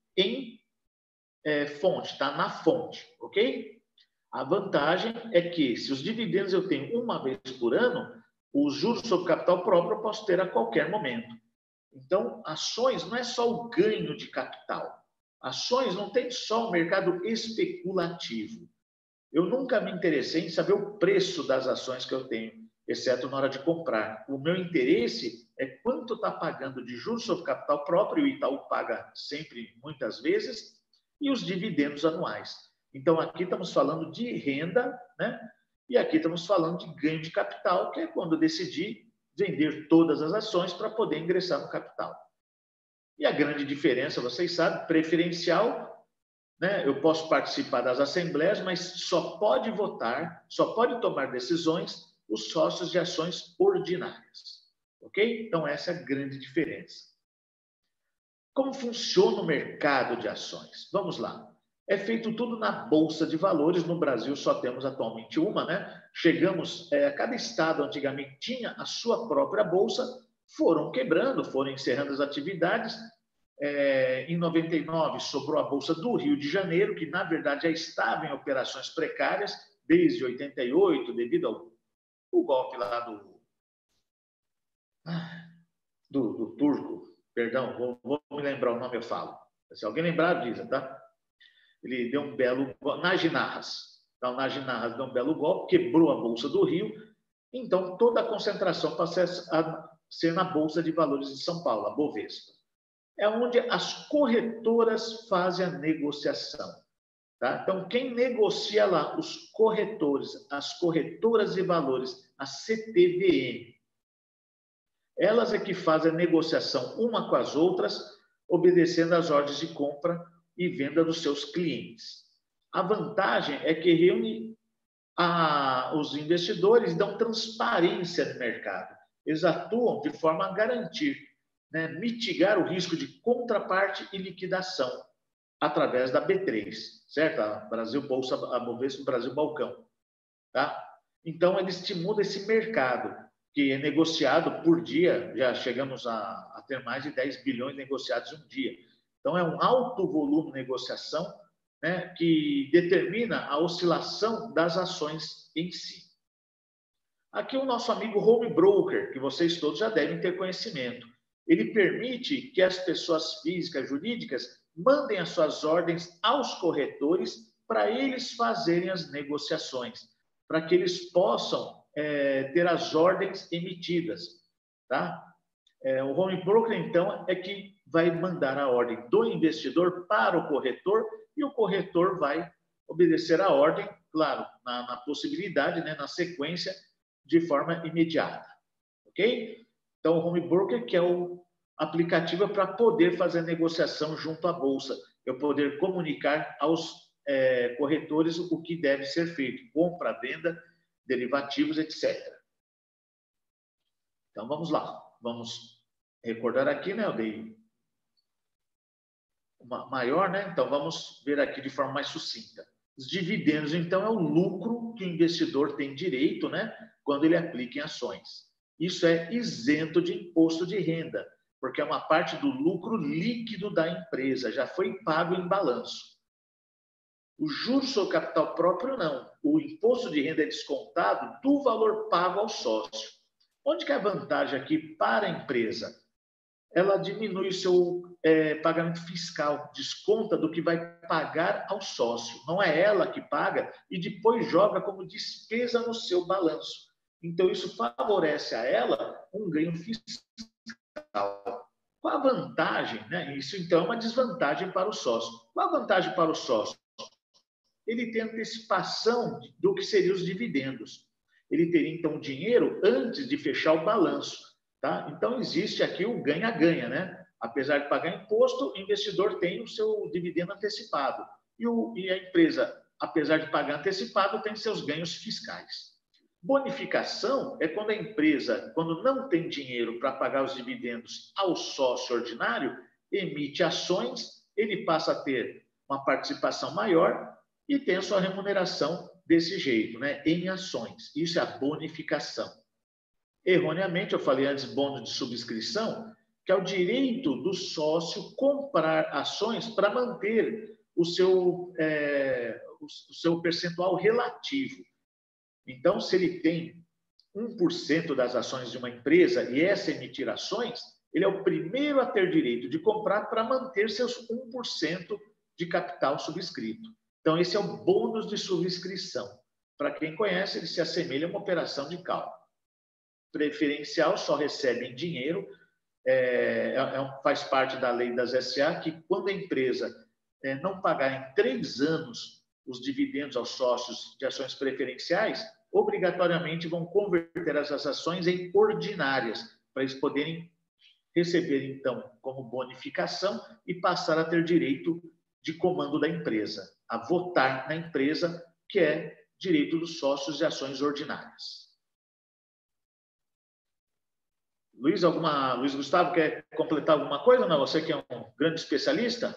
em fonte, está na fonte, ok? A vantagem é que, se os dividendos eu tenho uma vez por ano, os juros sobre capital próprio eu posso ter a qualquer momento. Então, ações não é só o ganho de capital. Ações não tem só o mercado especulativo. Eu nunca me interessei em saber o preço das ações que eu tenho, exceto na hora de comprar. O meu interesse é quanto está pagando de juros sobre capital próprio, e o Itaú paga sempre, muitas vezes, e os dividendos anuais. Então, aqui estamos falando de renda, né? E aqui estamos falando de ganho de capital, que é quando eu decidi vender todas as ações para poder ingressar no capital. E a grande diferença, vocês sabem, preferencial, né? Eu posso participar das assembleias, mas só pode votar, só pode tomar decisões os sócios de ações ordinárias. Ok? Então, essa é a grande diferença. Como funciona o mercado de ações? Vamos lá. É feito tudo na Bolsa de Valores. No Brasil só temos atualmente uma, né? Chegamos, cada estado antigamente tinha a sua própria bolsa, foram quebrando, foram encerrando as atividades. Em 99 sobrou a Bolsa do Rio de Janeiro, que na verdade já estava em operações precárias desde 88, devido ao golpe lá do turco. Perdão, vou me lembrar o nome, eu falo. Se alguém lembrar, diz, tá? Ele deu um belo golpe. Naginarras. Então, Naginarras deu um belo golpe, quebrou a Bolsa do Rio. Então, toda a concentração passa a ser na Bolsa de Valores de São Paulo, a Bovespa. É onde as corretoras fazem a negociação. Tá? Então, quem negocia lá? Os corretores, as corretoras de valores, a CTVM. Elas é que fazem a negociação uma com as outras, obedecendo às ordens de compra e venda dos seus clientes. A vantagem é que reúne os investidores e dão transparência no mercado. Eles atuam de forma a garantir, né, mitigar o risco de contraparte e liquidação através da B3, certo? A Brasil Bolsa, a Bovespa Brasil Balcão, tá? Então, eles estimulam esse mercado, que é negociado por dia, já chegamos a ter mais de 10 bilhões negociados em um dia. Então, é um alto volume de negociação, né, que determina a oscilação das ações em si. Aqui o nosso amigo Home Broker, que vocês todos já devem ter conhecimento. Ele permite que as pessoas físicas, jurídicas, mandem as suas ordens aos corretores para eles fazerem as negociações, para que eles possam ter as ordens emitidas, tá? O home broker, então, é que vai mandar a ordem do investidor para o corretor e o corretor vai obedecer a ordem, claro, na possibilidade, né, na sequência, de forma imediata, ok? Então, o home broker, que é o aplicativo para poder fazer a negociação junto à bolsa, eu poder comunicar aos corretores o que deve ser feito, compra, venda, derivativos, etc. Então, vamos lá. Vamos recordar aqui, né? Eu dei uma maior, né? Então, vamos ver aqui de forma mais sucinta. Os dividendos, então, é o lucro que o investidor tem direito, né? Quando ele aplica em ações. Isso é isento de imposto de renda, porque é uma parte do lucro líquido da empresa, já foi pago em balanço. O juros sobre capital próprio, não. O imposto de renda é descontado do valor pago ao sócio. Onde que é a vantagem aqui para a empresa? Ela diminui o seu pagamento fiscal, desconta do que vai pagar ao sócio. Não é ela que paga e depois joga como despesa no seu balanço. Então, isso favorece a ela um ganho fiscal. Qual a vantagem? Né? Isso, então, é uma desvantagem para o sócio. Qual a vantagem para o sócio? Ele tem antecipação do que seriam os dividendos. Ele teria, então, dinheiro antes de fechar o balanço. Tá? Então, existe aqui o ganha-ganha, né? Apesar de pagar imposto, o investidor tem o seu dividendo antecipado. E a empresa, apesar de pagar antecipado, tem seus ganhos fiscais. Bonificação é quando a empresa, quando não tem dinheiro para pagar os dividendos ao sócio ordinário, emite ações, ele passa a ter uma participação maior e tem a sua remuneração desse jeito, né? Em ações. Isso é a bonificação. Erroneamente, eu falei antes bônus de subscrição, que é o direito do sócio comprar ações para manter o seu percentual relativo. Então, se ele tem 1% das ações de uma empresa e essa emitir ações, ele é o primeiro a ter direito de comprar para manter seus 1% de capital subscrito. Então, esse é o bônus de subscrição. Para quem conhece, ele se assemelha a uma operação de cálculo. Preferencial só recebe em dinheiro, faz parte da lei das SA, que quando a empresa não pagar em 3 anos os dividendos aos sócios de ações preferenciais, obrigatoriamente vão converter essas ações em ordinárias, para eles poderem receber, então, como bonificação e passar a ter direito de comando da empresa, a votar na empresa, que é direito dos sócios de ações ordinárias. Luiz Gustavo, quer completar alguma coisa? Não? Você que é um grande especialista?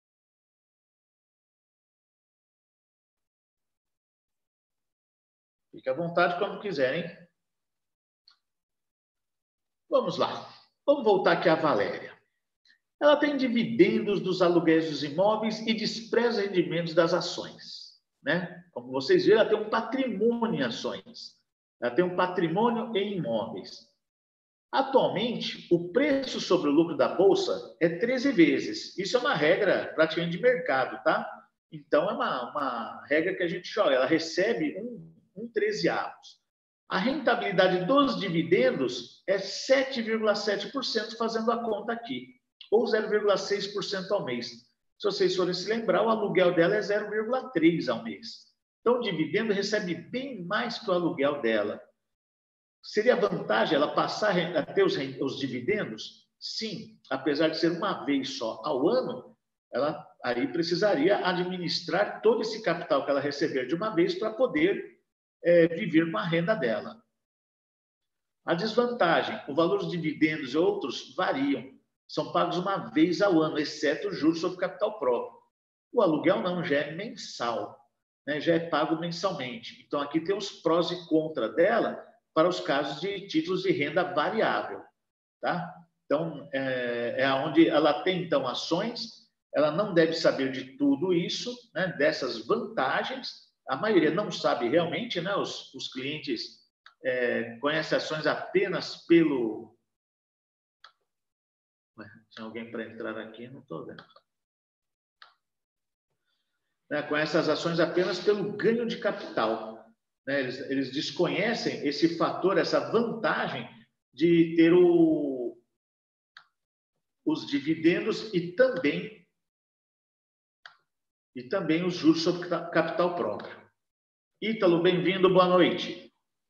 Fique à vontade quando quiser, hein? Vamos lá. Vamos voltar aqui à Valéria. Ela tem dividendos dos aluguéis dos imóveis e despreza rendimentos das ações, né? Como vocês viram, ela tem um patrimônio em ações. Ela tem um patrimônio em imóveis. Atualmente, o preço sobre o lucro da Bolsa é 13 vezes. Isso é uma regra praticamente de mercado, tá? Então, é uma regra que a gente joga. Ela recebe um 13avos. A rentabilidade dos dividendos é 7,7%, fazendo a conta aqui, ou 0,6% ao mês. Se vocês forem se lembrar, o aluguel dela é 0,3% ao mês. Então, o dividendo recebe bem mais que o aluguel dela. Seria vantagem ela passar a ter os dividendos? Sim, apesar de ser uma vez só ao ano, ela aí precisaria administrar todo esse capital que ela receber de uma vez para poder viver com a renda dela. A desvantagem, o valor dos dividendos e outros variam, são pagos uma vez ao ano, exceto os juros sobre capital próprio. O aluguel não, já é mensal, né? Já é pago mensalmente. Então, aqui tem os prós e contras dela para os casos de títulos de renda variável, tá? Então, é onde ela tem, então, ações, ela não deve saber de tudo isso, né? Dessas vantagens. A maioria não sabe realmente, né? Os clientes conhecem ações apenas pelo... Ué, tinha alguém para entrar aqui, não estou vendo. Conhecem as ações apenas pelo ganho de capital. Né? Eles desconhecem esse fator, essa vantagem de ter os dividendos e também os juros sobre capital próprio. Ítalo, bem-vindo, boa noite.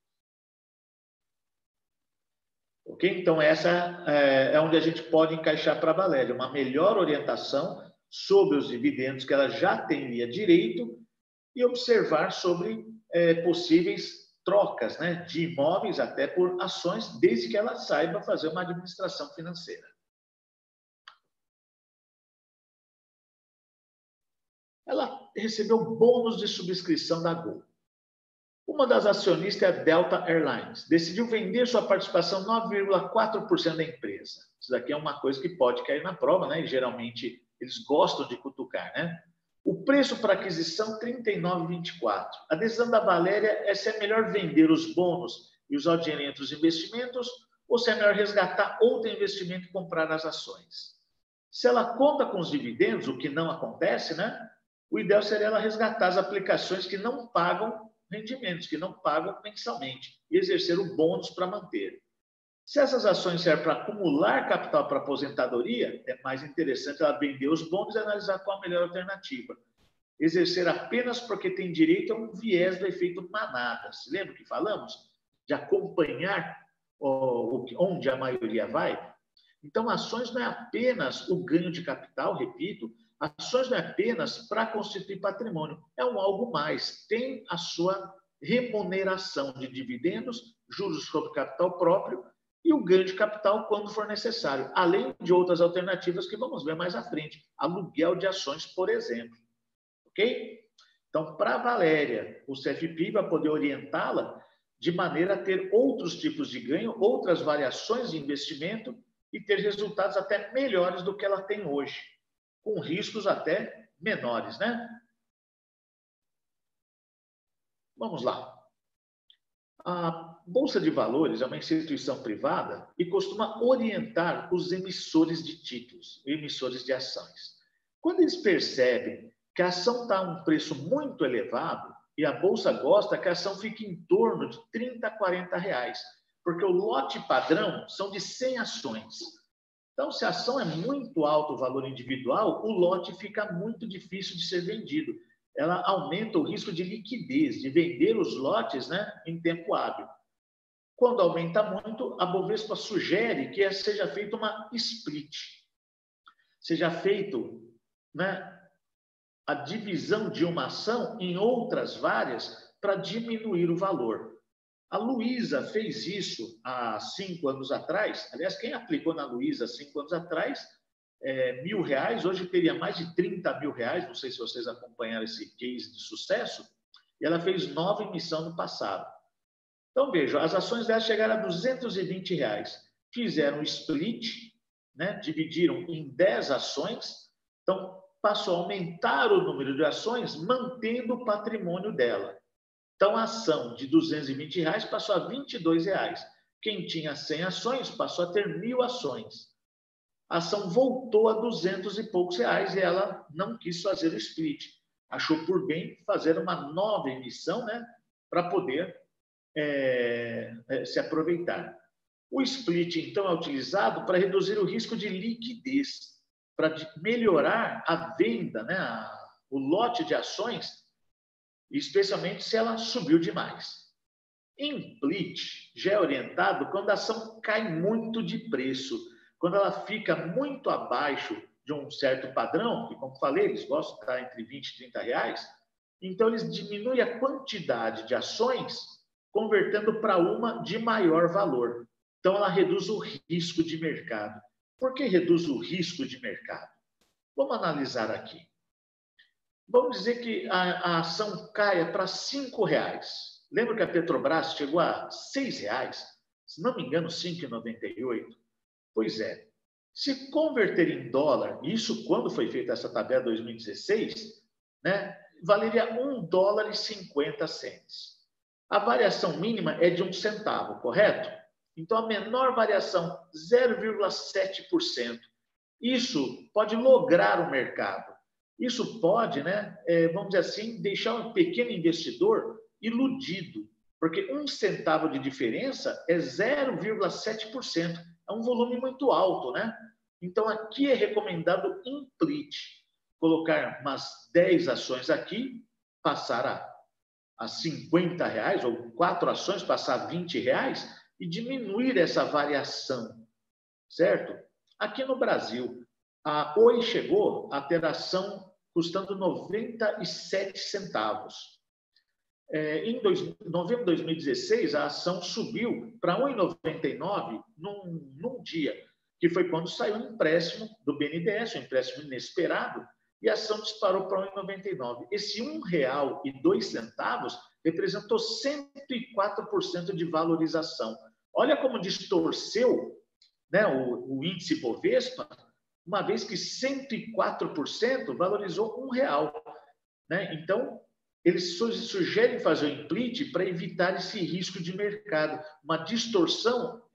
Ok? Então, essa é onde a gente pode encaixar para a Valéria, uma melhor orientação sobre os dividendos que ela já teria direito e observar sobre possíveis trocas, né, de imóveis até por ações, desde que ela saiba fazer uma administração financeira. Ela recebeu bônus de subscrição da Gol. Uma das acionistas é a Delta Airlines. Decidiu vender sua participação 9,4% da empresa. Isso daqui é uma coisa que pode cair na prova, né? E geralmente eles gostam de cutucar, né? O preço para aquisição, R$ 39,24. A decisão da Valéria é se é melhor vender os bônus e usar o dinheiro entre os investimentos ou se é melhor resgatar outro investimento e comprar as ações. Se ela conta com os dividendos, o que não acontece, né? O ideal seria ela resgatar as aplicações que não pagam rendimentos, que não pagam mensalmente, e exercer o bônus para manter. Se essas ações servem para acumular capital para aposentadoria, é mais interessante ela vender os bônus e analisar qual a melhor alternativa. Exercer apenas porque tem direito a um viés do efeito manada. Se lembra que falamos? De acompanhar onde a maioria vai? Então, ações não é apenas o ganho de capital, repito, ações não é apenas para constituir patrimônio, é um algo mais. Tem a sua remuneração de dividendos, juros sobre capital próprio e o ganho de capital quando for necessário, além de outras alternativas que vamos ver mais à frente, aluguel de ações, por exemplo. Ok? Então, para a Valéria, o CFP vai poder orientá-la de maneira a ter outros tipos de ganho, outras variações de investimento e ter resultados até melhores do que ela tem hoje, com riscos até menores, né? Vamos lá. A Bolsa de Valores é uma instituição privada e costuma orientar os emissores de títulos, emissores de ações. Quando eles percebem que a ação está a um preço muito elevado e a Bolsa gosta que a ação fique em torno de 30 a 40 reais, porque o lote padrão são de 100 ações. Então, se a ação é muito alto o valor individual, o lote fica muito difícil de ser vendido. Ela aumenta o risco de liquidez, de vender os lotes, né, em tempo hábil. Quando aumenta muito, a Bovespa sugere que seja feita uma split. Seja feito, né, a divisão de uma ação em outras várias para diminuir o valor. A Luiza fez isso há 5 anos atrás. Aliás, quem aplicou na Luiza 5 anos atrás, R$1.000, hoje teria mais de R$30.000. Não sei se vocês acompanharam esse case de sucesso. E ela fez nova emissão no passado. Então, vejam, as ações dela chegaram a R$220. Fizeram um split, né? Dividiram em 10 ações. Então, passou a aumentar o número de ações, mantendo o patrimônio dela. Então, a ação de R$220 passou a R$22. Quem tinha 100 ações passou a ter 1.000 ações. A ação voltou a 200 e poucos reais e ela não quis fazer o split. Achou por bem fazer uma nova emissão, né, para poder se aproveitar. O split, então, é utilizado para reduzir o risco de liquidez, para melhorar a venda, né, o lote de ações, especialmente se ela subiu demais. Split já é orientado quando a ação cai muito de preço, quando ela fica muito abaixo de um certo padrão, que, como falei, eles gostam de estar entre 20 e 30 reais, então eles diminuem a quantidade de ações, convertendo para uma de maior valor. Então, ela reduz o risco de mercado. Por que reduz o risco de mercado? Vamos analisar aqui. Vamos dizer que a ação caia para R$5. Lembra que a Petrobras chegou a R$6? Se não me engano, R$5,98. Pois é. Se converter em dólar, isso quando foi feita essa tabela 2016, né, valeria $1,50. A variação mínima é de 1 centavo, correto? Então, a menor variação, 0,7%. Isso pode lograr o mercado. Isso pode, né, vamos dizer assim, deixar um pequeno investidor iludido, porque 1 centavo de diferença é 0,7%. É um volume muito alto, né? Então, aqui é recomendado split. Colocar umas 10 ações aqui, passar a R$50, ou 4 ações passar a R$20 e diminuir essa variação, certo? Aqui no Brasil, a Oi chegou a ter ação custando 97 centavos. Em novembro de 2016, a ação subiu para 1,99 num dia, que foi quando saiu um empréstimo do BNDES, um empréstimo inesperado, e a ação disparou para 1,99. Esse R$1,02 representou 104% de valorização. Olha como distorceu, né, o índice Bovespa, uma vez que 104% valorizou R$1. Né? Então, eles sugerem fazer o split para evitar esse risco de mercado, uma distorção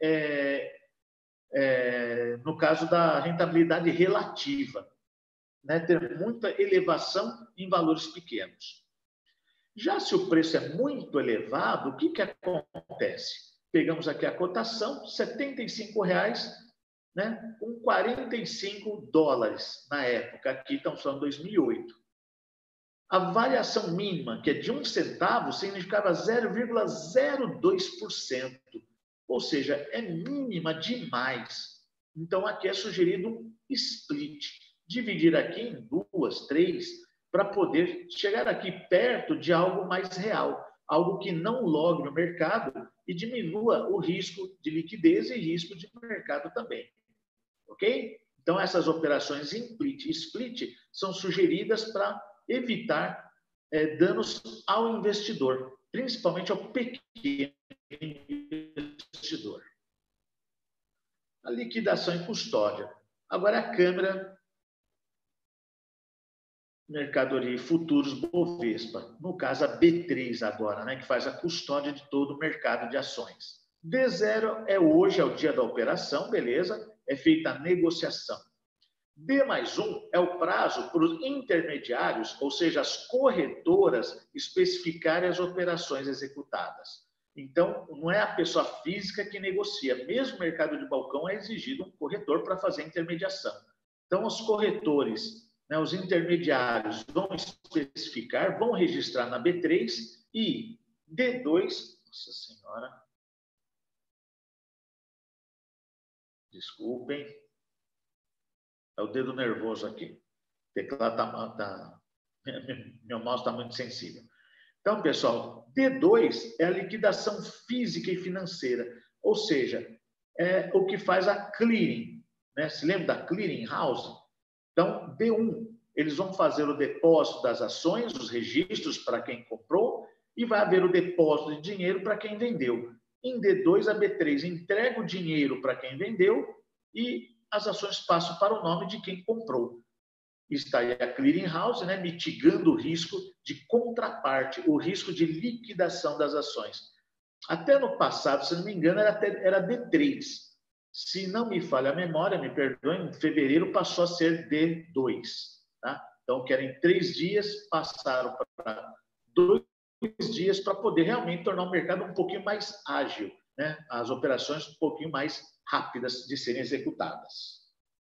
no caso da rentabilidade relativa, né? Ter muita elevação em valores pequenos. Já se o preço é muito elevado, o que acontece? Pegamos aqui a cotação, R$75, né, com $45 na época, aqui estamos falando 2008. A variação mínima, que é de 1 centavo, significava 0,02%, ou seja, é mínima demais. Então, aqui é sugerido um split, dividir aqui em 2, 3, para poder chegar aqui perto de algo mais real, algo que não logre o mercado e diminua o risco de liquidez e risco de mercado também. Ok? Então, essas operações split e split são sugeridas para evitar danos ao investidor, principalmente ao pequeno investidor. a liquidação em custódia. Agora a Câmara Mercadoria e Futuros Bovespa, no caso a B3 agora, né, que faz a custódia de todo o mercado de ações. D0 é hoje, é o dia da operação, beleza? É feita a negociação. D+1 é o prazo para os intermediários, ou seja, as corretoras, especificarem as operações executadas. Então, não é a pessoa física que negocia. Mesmo no mercado de balcão é exigido um corretor para fazer a intermediação. Então, os corretores, né, os intermediários vão especificar, vão registrar na B3 e D2, nossa senhora, desculpem, é o dedo nervoso aqui, o teclado meu mouse está muito sensível. Então, pessoal, D2 é a liquidação física e financeira, ou seja, é o que faz a clearing, né? Se lembra da clearing house? Então, D1, eles vão fazer o depósito das ações, os registros para quem comprou, e vai haver o depósito de dinheiro para quem vendeu. Em D2, a B3 entrega o dinheiro para quem vendeu e as ações passam para o nome de quem comprou. Está aí a clearing house, né, mitigando o risco de contraparte, o risco de liquidação das ações. Até no passado, se não me engano, era D3. Se não me falha a memória, me perdoem, em fevereiro passou a ser D2. Tá? Então, que era em 3 dias, passaram para 2 dias para poder realmente tornar o mercado um pouquinho mais ágil, né? As operações um pouquinho mais rápidas de serem executadas.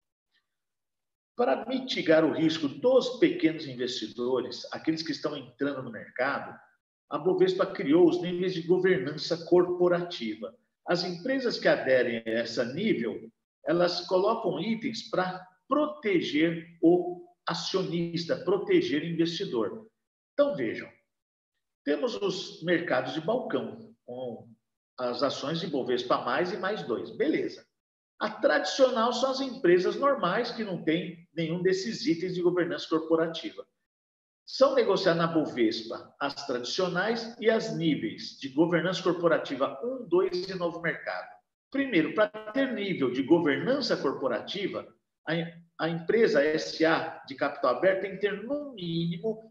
Para mitigar o risco dos pequenos investidores, aqueles que estão entrando no mercado, a Bovespa criou os níveis de governança corporativa. As empresas que aderem a esse nível, elas colocam itens para proteger o acionista, proteger o investidor. Então, vejam, temos os mercados de balcão, com as ações de Bovespa mais e mais 2, beleza. A tradicional são as empresas normais que não têm nenhum desses itens de governança corporativa. São negociadas na Bovespa as tradicionais e as níveis de governança corporativa 1, 2 e novo mercado. Primeiro, para ter nível de governança corporativa, a empresa SA de capital aberto tem que ter no mínimo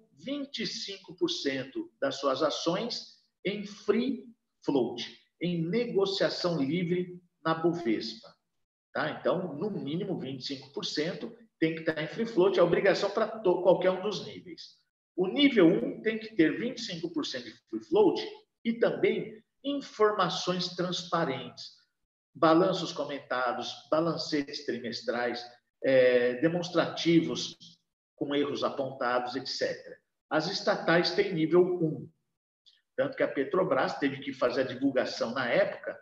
25% das suas ações em free float, em negociação livre na Bovespa. Tá? Então, no mínimo 25% tem que estar em free float, é obrigação para qualquer um dos níveis. O nível 1 tem que ter 25% de free float e também informações transparentes, balanços comentados, balancetes trimestrais, demonstrativos com erros apontados, etc. As estatais têm nível 1. Tanto que a Petrobras teve que fazer a divulgação na época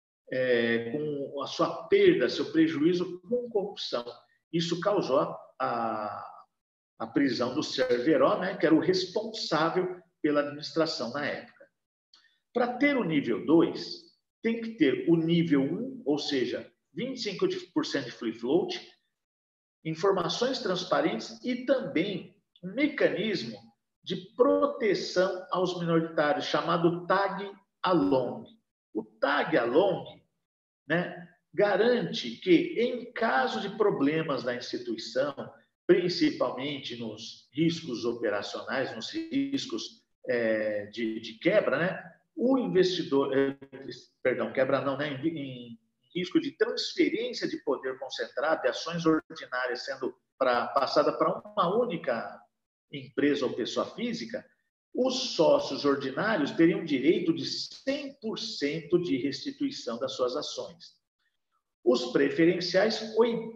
com a sua perda, seu prejuízo com corrupção. Isso causou a prisão do Cerveró, né, que era o responsável pela administração na época. Para ter o nível 2, tem que ter o nível 1, ou seja, 25% de free float, informações transparentes e também um mecanismo de proteção aos minoritários, chamado tag along. O tag along, né, garante que, em caso de problemas da instituição, principalmente nos riscos operacionais, nos riscos de quebra, né, o investidor, perdão, quebra não, né, em risco de transferência de poder concentrado, de ações ordinárias sendo passada para uma única empresa ou pessoa física, os sócios ordinários teriam direito de 100% de restituição das suas ações. Os preferenciais,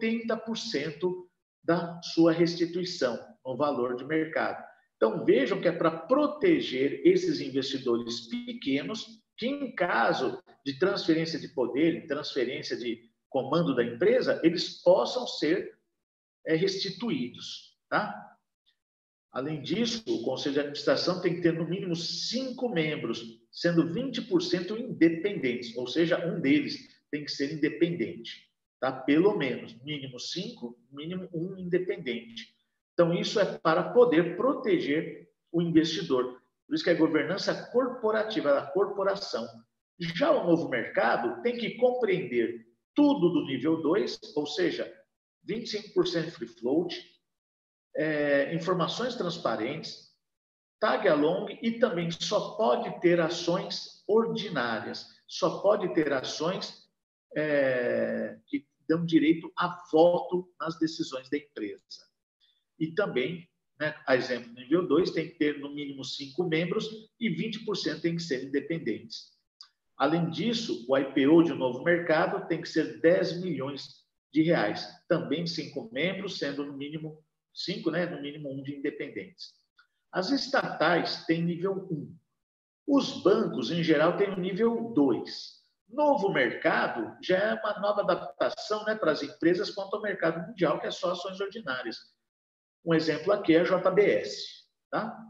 80% da sua restituição no valor de mercado. Então, vejam que é para proteger esses investidores pequenos que, em caso de transferência de poder, transferência de comando da empresa, eles possam ser restituídos, tá? Além disso, o Conselho de Administração tem que ter no mínimo 5 membros, sendo 20% independentes, ou seja, um deles tem que ser independente, tá? Pelo menos, mínimo 5, mínimo 1 independente. Então, isso é para poder proteger o investidor. Por isso que é governança corporativa, da corporação. Já o novo mercado tem que compreender tudo do nível 2, ou seja, 25% free float, informações transparentes, tag along e também só pode ter ações ordinárias, só pode ter ações que dão direito a voto nas decisões da empresa. E também, né, a exemplo do nível 2, tem que ter no mínimo 5 membros e 20% tem que ser independentes. Além disso, o IPO de um novo mercado tem que ser 10 milhões de reais. Também 5 membros, sendo no mínimo 5, né, no mínimo 1 de independentes. As estatais têm nível 1. Os bancos, em geral, têm o nível 2. Novo mercado já é uma nova adaptação, né, para as empresas quanto ao mercado mundial, que é só ações ordinárias. Um exemplo aqui é a JBS. Tá?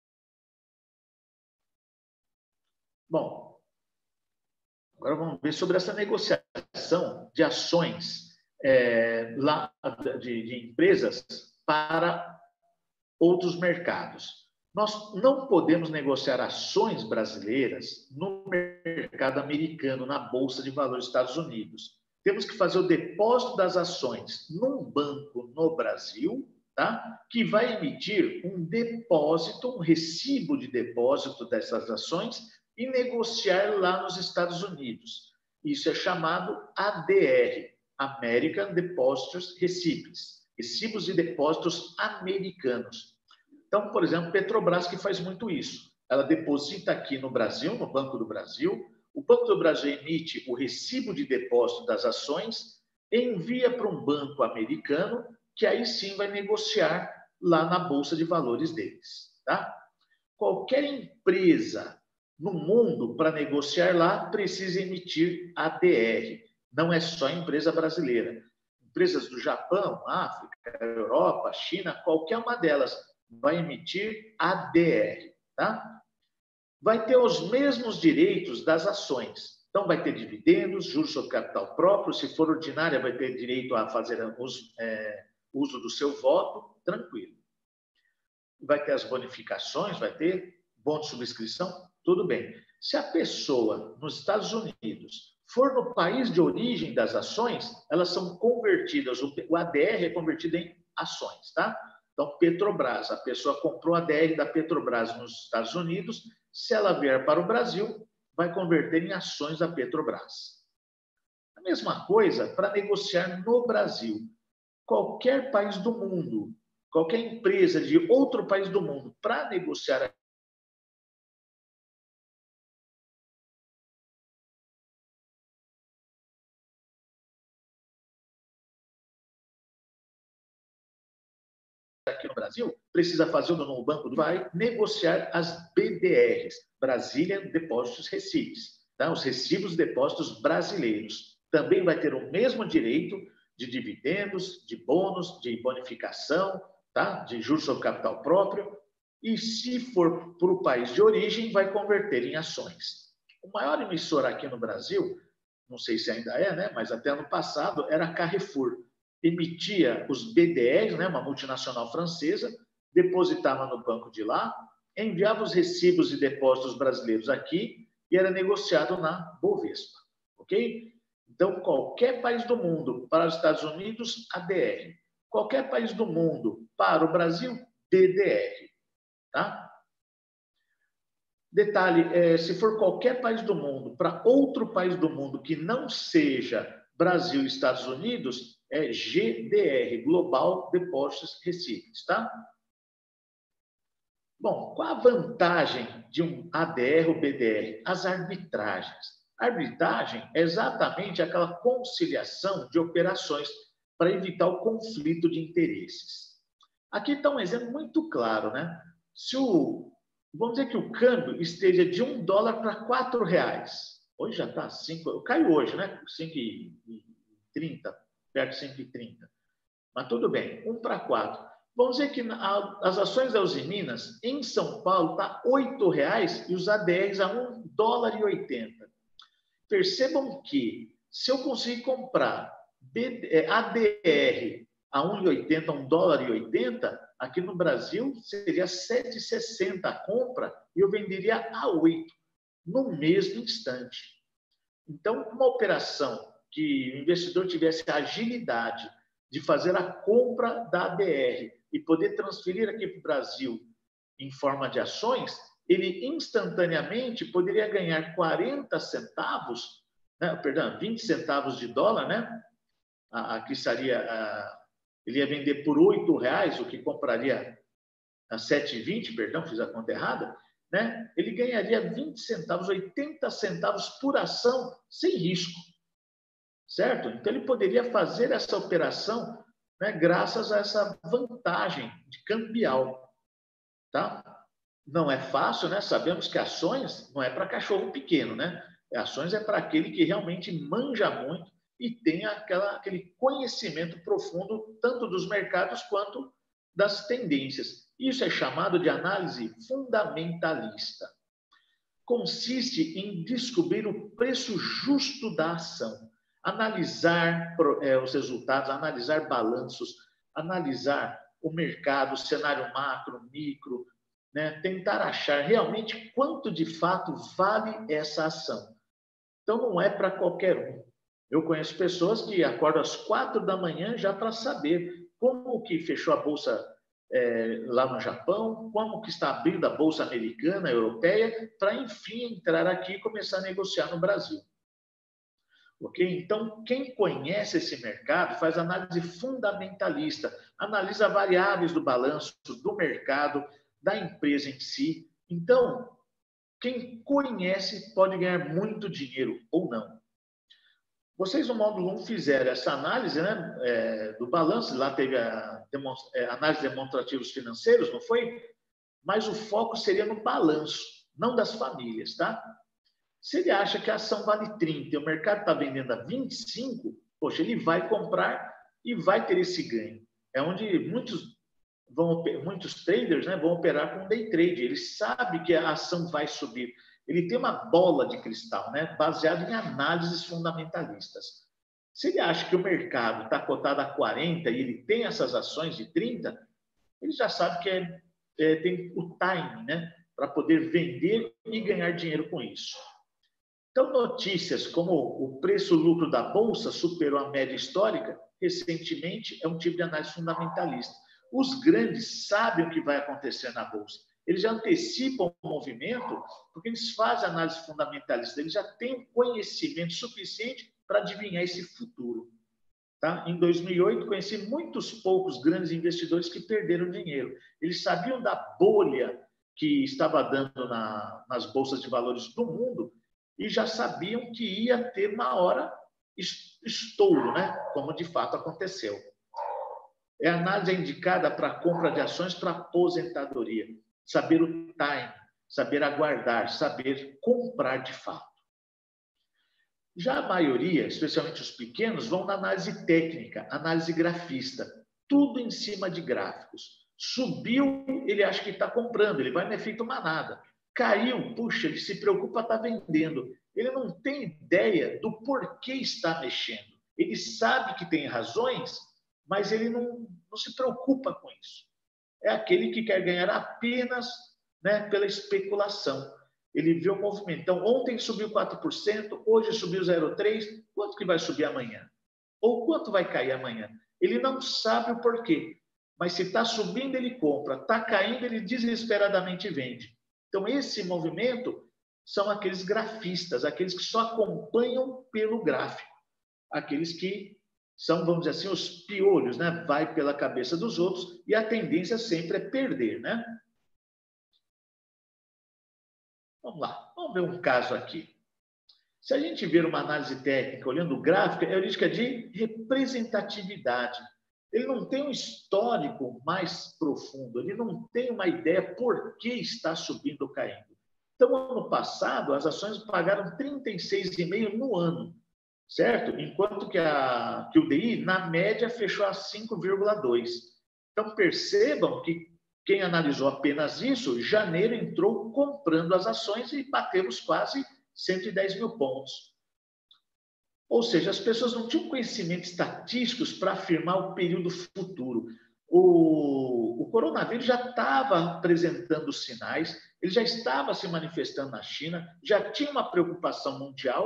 Bom, agora vamos ver sobre essa negociação de ações de empresas para outros mercados. Nós não podemos negociar ações brasileiras no mercado americano, na Bolsa de Valores dos Estados Unidos. Temos que fazer o depósito das ações num banco no Brasil, tá? Que vai emitir um depósito, um recibo de depósito dessas ações e negociar lá nos Estados Unidos. Isso é chamado ADR, American Depositors Receipts, recibos de depósitos americanos. Então, por exemplo, Petrobras que faz muito isso. Ela deposita aqui no Brasil, no Banco do Brasil, o Banco do Brasil emite o recibo de depósito das ações, envia para um banco americano, que aí sim vai negociar lá na Bolsa de Valores deles. Tá? Qualquer empresa no mundo, para negociar lá, precisa emitir ADR. Não é só empresa brasileira. Empresas do Japão, África, Europa, China, qualquer uma delas vai emitir ADR, tá? Vai ter os mesmos direitos das ações. Então, vai ter dividendos, juros sobre capital próprio. Se for ordinária, vai ter direito a fazer uso do seu voto, tranquilo. Vai ter as bonificações, vai ter bônus de subscrição, tudo bem. Se a pessoa, nos Estados Unidos, for no país de origem das ações, elas são convertidas, o ADR é convertido em ações, tá? Então, Petrobras, a pessoa comprou a ADR da Petrobras nos Estados Unidos, se ela vier para o Brasil, vai converter em ações da Petrobras. A mesma coisa para negociar no Brasil. Qualquer país do mundo, qualquer empresa de outro país do mundo, para negociar aqui no Brasil, precisa fazer no banco, vai negociar as BDRs, Brazilian Deposits Receipts, tá? Os recibos de depósitos brasileiros. Também vai ter o mesmo direito de dividendos, de bônus, de bonificação, tá? De juros sobre capital próprio. E se for para o país de origem, vai converter em ações. O maior emissor aqui no Brasil, não sei se ainda é, né? Mas até ano passado, era a Carrefour. Emitia os BDRs, né, uma multinacional francesa, depositava no banco de lá, enviava os recibos de depósitos brasileiros aqui e era negociado na Bovespa, ok? Então, qualquer país do mundo para os Estados Unidos, ADR. Qualquer país do mundo para o Brasil, BDR, tá? Detalhe, se for qualquer país do mundo para outro país do mundo que não seja Brasil e Estados Unidos, é GDR, Global Deposits Receipts, tá? Bom, qual a vantagem de um ADR ou BDR? As arbitragens. A arbitragem é exatamente aquela conciliação de operações para evitar o conflito de interesses. Aqui está um exemplo muito claro, né? Vamos dizer que o câmbio esteja de $1 para R$4. Hoje já está 5, caiu hoje, né? 5,30, perto de 5,30. Mas tudo bem, 1 para 4. Vamos dizer que as ações da Uzi Minas, em São Paulo, está R$8 e os ADRs a $1,80. Percebam que, se eu conseguir comprar ADR a 1,80, $1,80, aqui no Brasil seria 7,60 a compra e eu venderia a 8 no mesmo instante. Então, uma operação que o investidor tivesse a agilidade de fazer a compra da ADR e poder transferir aqui para o Brasil em forma de ações, ele instantaneamente poderia ganhar 40 centavos, né, perdão, 20 centavos de dólar, né? Aqui seria, ele ia vender por R$8, o que compraria a 7,20, perdão, fiz a conta errada, né? Ele ganharia 20 centavos, 80 centavos por ação, sem risco, certo? Então, ele poderia fazer essa operação, né, graças a essa vantagem de cambial, tá? Não é fácil, né? Sabemos que ações não é para cachorro pequeno, né? Ações é para aquele que realmente manja muito e tem aquele conhecimento profundo, tanto dos mercados quanto das tendências. Isso é chamado de análise fundamentalista. Consiste em descobrir o preço justo da ação, analisar os resultados, analisar balanços, analisar o mercado, o cenário macro, micro, né? Tentar achar realmente quanto de fato vale essa ação. Então, não é para qualquer um. Eu conheço pessoas que acordam às 4 da manhã já para saber como que fechou a bolsa lá no Japão, como que está abrindo a bolsa americana, europeia, para, enfim, entrar aqui e começar a negociar no Brasil. Ok? Então, quem conhece esse mercado faz análise fundamentalista, analisa variáveis do balanço, do mercado, da empresa em si. Então, quem conhece pode ganhar muito dinheiro ou não. Vocês no módulo 1 fizeram essa análise, né, do balanço, lá teve a análise de demonstrativos financeiros, não foi? Mas o foco seria no balanço, não das famílias, tá? Se ele acha que a ação vale 30 e o mercado está vendendo a 25, poxa, ele vai comprar e vai ter esse ganho. É onde muitos traders, né, vão operar com day trade. Ele sabe que a ação vai subir. Ele tem uma bola de cristal, né, baseado em análises fundamentalistas. Se ele acha que o mercado está cotado a 40 e ele tem essas ações de 30, ele já sabe que tem o time, né, para poder vender e ganhar dinheiro com isso. Então, notícias como o preço-lucro da Bolsa superou a média histórica, recentemente, é um tipo de análise fundamentalista. Os grandes sabem o que vai acontecer na Bolsa. Eles já antecipam o movimento porque eles fazem análise fundamentalista. Eles já têm conhecimento suficiente para adivinhar esse futuro. Tá? Em 2008, conheci muitos poucos grandes investidores que perderam dinheiro. Eles sabiam da bolha que estava dando nas bolsas de valores do mundo e já sabiam que ia ter uma hora estouro, né? Como de fato aconteceu. A análise é indicada para a compra de ações para aposentadoria. Saber o time, saber aguardar, saber comprar de fato. Já a maioria, especialmente os pequenos, vão na análise técnica, análise grafista. Tudo em cima de gráficos. Subiu, ele acha que está comprando, ele vai no efeito manada. Caiu, puxa, ele se preocupa, está vendendo. Ele não tem ideia do porquê está mexendo. Ele sabe que tem razões, mas ele não se preocupa com isso. É aquele que quer ganhar apenas, né, pela especulação. Ele vê o movimento. Então, ontem subiu 4%, hoje subiu 0,3%, quanto que vai subir amanhã? Ou quanto vai cair amanhã? Ele não sabe o porquê, mas se está subindo, ele compra, está caindo, ele desesperadamente vende. Então, esse movimento são aqueles grafistas, aqueles que só acompanham pelo gráfico, aqueles que são, vamos dizer assim, os piolhos, né? Vai pela cabeça dos outros e a tendência sempre é perder, né? Vamos lá, vamos ver um caso aqui. Se a gente ver uma análise técnica olhando o gráfico, é heurística de representatividade. Ele não tem um histórico mais profundo, ele não tem uma ideia por que está subindo ou caindo. Então, ano passado, as ações pagaram 36,5 no ano, certo? Enquanto que o DI, na média, fechou a 5,2. Então, percebam que quem analisou apenas isso, janeiro entrou comprando as ações e batemos quase 110 mil pontos. Ou seja, as pessoas não tinham conhecimentos estatísticos para afirmar o período futuro. O coronavírus já estava apresentando sinais, ele já estava se manifestando na China, já tinha uma preocupação mundial,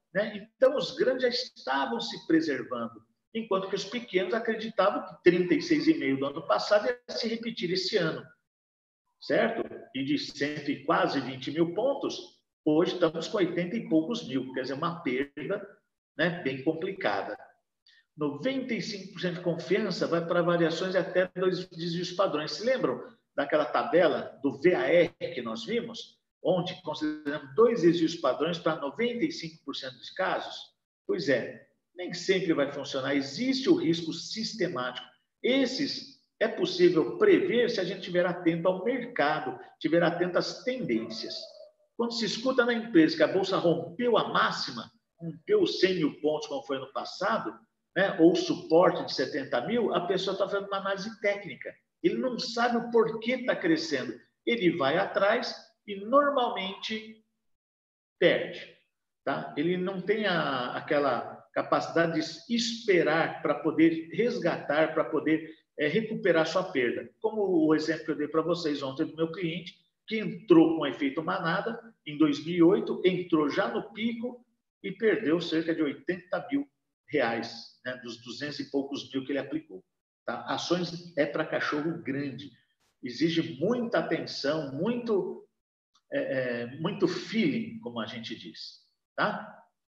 né? Então, os grandes já estavam se preservando, enquanto que os pequenos acreditavam que 36,5 do ano passado ia se repetir esse ano, certo? E de quase 20 mil pontos, hoje estamos com 80 e poucos mil, quer dizer, uma perda, né, bem complicada. 95% de confiança vai para variações de até 2 desvios padrões. Se lembram daquela tabela do VAR que nós vimos, onde consideramos 2 desvios padrões para 95% dos casos? Pois é, nem sempre vai funcionar. Existe o risco sistemático. Esses é possível prever se a gente estiver atento ao mercado, estiver atento às tendências. Quando se escuta na empresa que a Bolsa rompeu a máxima, rompeu os 100 mil pontos, como foi no passado, né, ou suporte de 70 mil, a pessoa está fazendo uma análise técnica. Ele não sabe o porquê está crescendo. Ele vai atrás e normalmente perde. Tá? Ele não tem aquela capacidade de esperar para poder resgatar, para poder recuperar sua perda. Como o exemplo que eu dei para vocês ontem do meu cliente, que entrou com efeito manada em 2008, entrou já no pico e perdeu cerca de 80 mil reais, né, dos 200 e poucos mil que ele aplicou. Tá? Ações é para cachorro grande. Exige muita atenção, muito feeling, como a gente diz. Tá?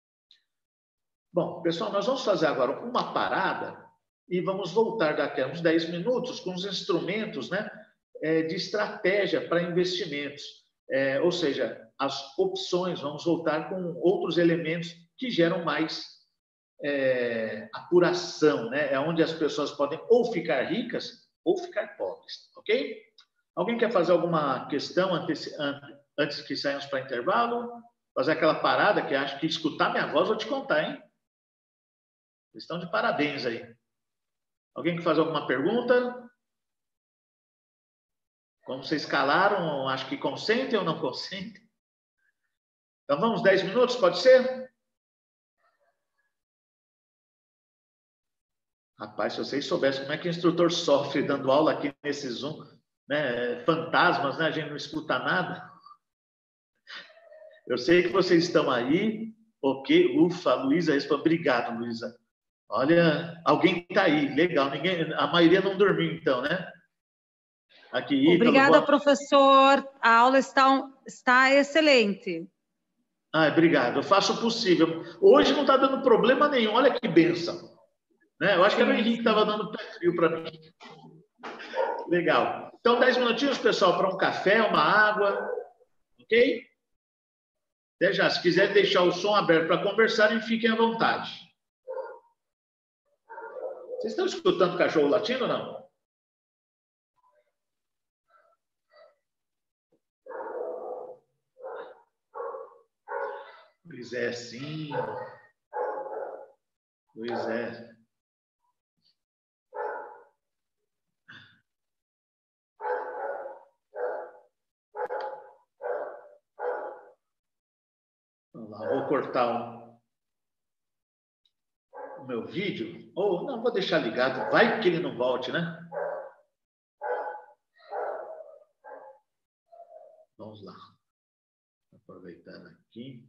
Bom, pessoal, nós vamos fazer agora uma parada e vamos voltar daqui a uns 10 minutos com os instrumentos, né, de estratégia para investimentos. Ou seja, as opções, vamos voltar com outros elementos que geram mais apuração, né? É onde as pessoas podem ou ficar ricas ou ficar pobres, ok? Alguém quer fazer alguma questão antes que saímos para intervalo? Fazer aquela parada que acho que escutar minha voz, vou te contar, hein? Vocês estão de parabéns aí. Alguém quer fazer alguma pergunta? Como vocês calaram, acho que consentem ou não consentem? Então vamos, 10 minutos, pode ser? Rapaz, se vocês soubessem como é que o instrutor sofre dando aula aqui nesse Zoom, né? Fantasmas, né? A gente não escuta nada. Eu sei que vocês estão aí, ok? Ufa, Luísa, obrigado, Luísa. Olha, alguém está aí, legal. A maioria não dormiu, então, né? Aqui, Ítalo. Obrigada, professor. A aula está excelente. Obrigado. Eu faço o possível. Hoje não está dando problema nenhum. Olha que bênção. Né? Eu acho que era o Henrique que estava dando pé frio para mim. Legal. Então, 10 minutinhos, pessoal, para um café, uma água. Ok? Até já. Se quiser deixar o som aberto para conversarem, fiquem à vontade. Vocês estão escutando cachorro latindo ou não? Pois é, sim. Pois é. Vamos lá, vou cortar o meu vídeo. Ou não, vou deixar ligado. Vai que ele não volte, né? Vamos lá. Aproveitando aqui.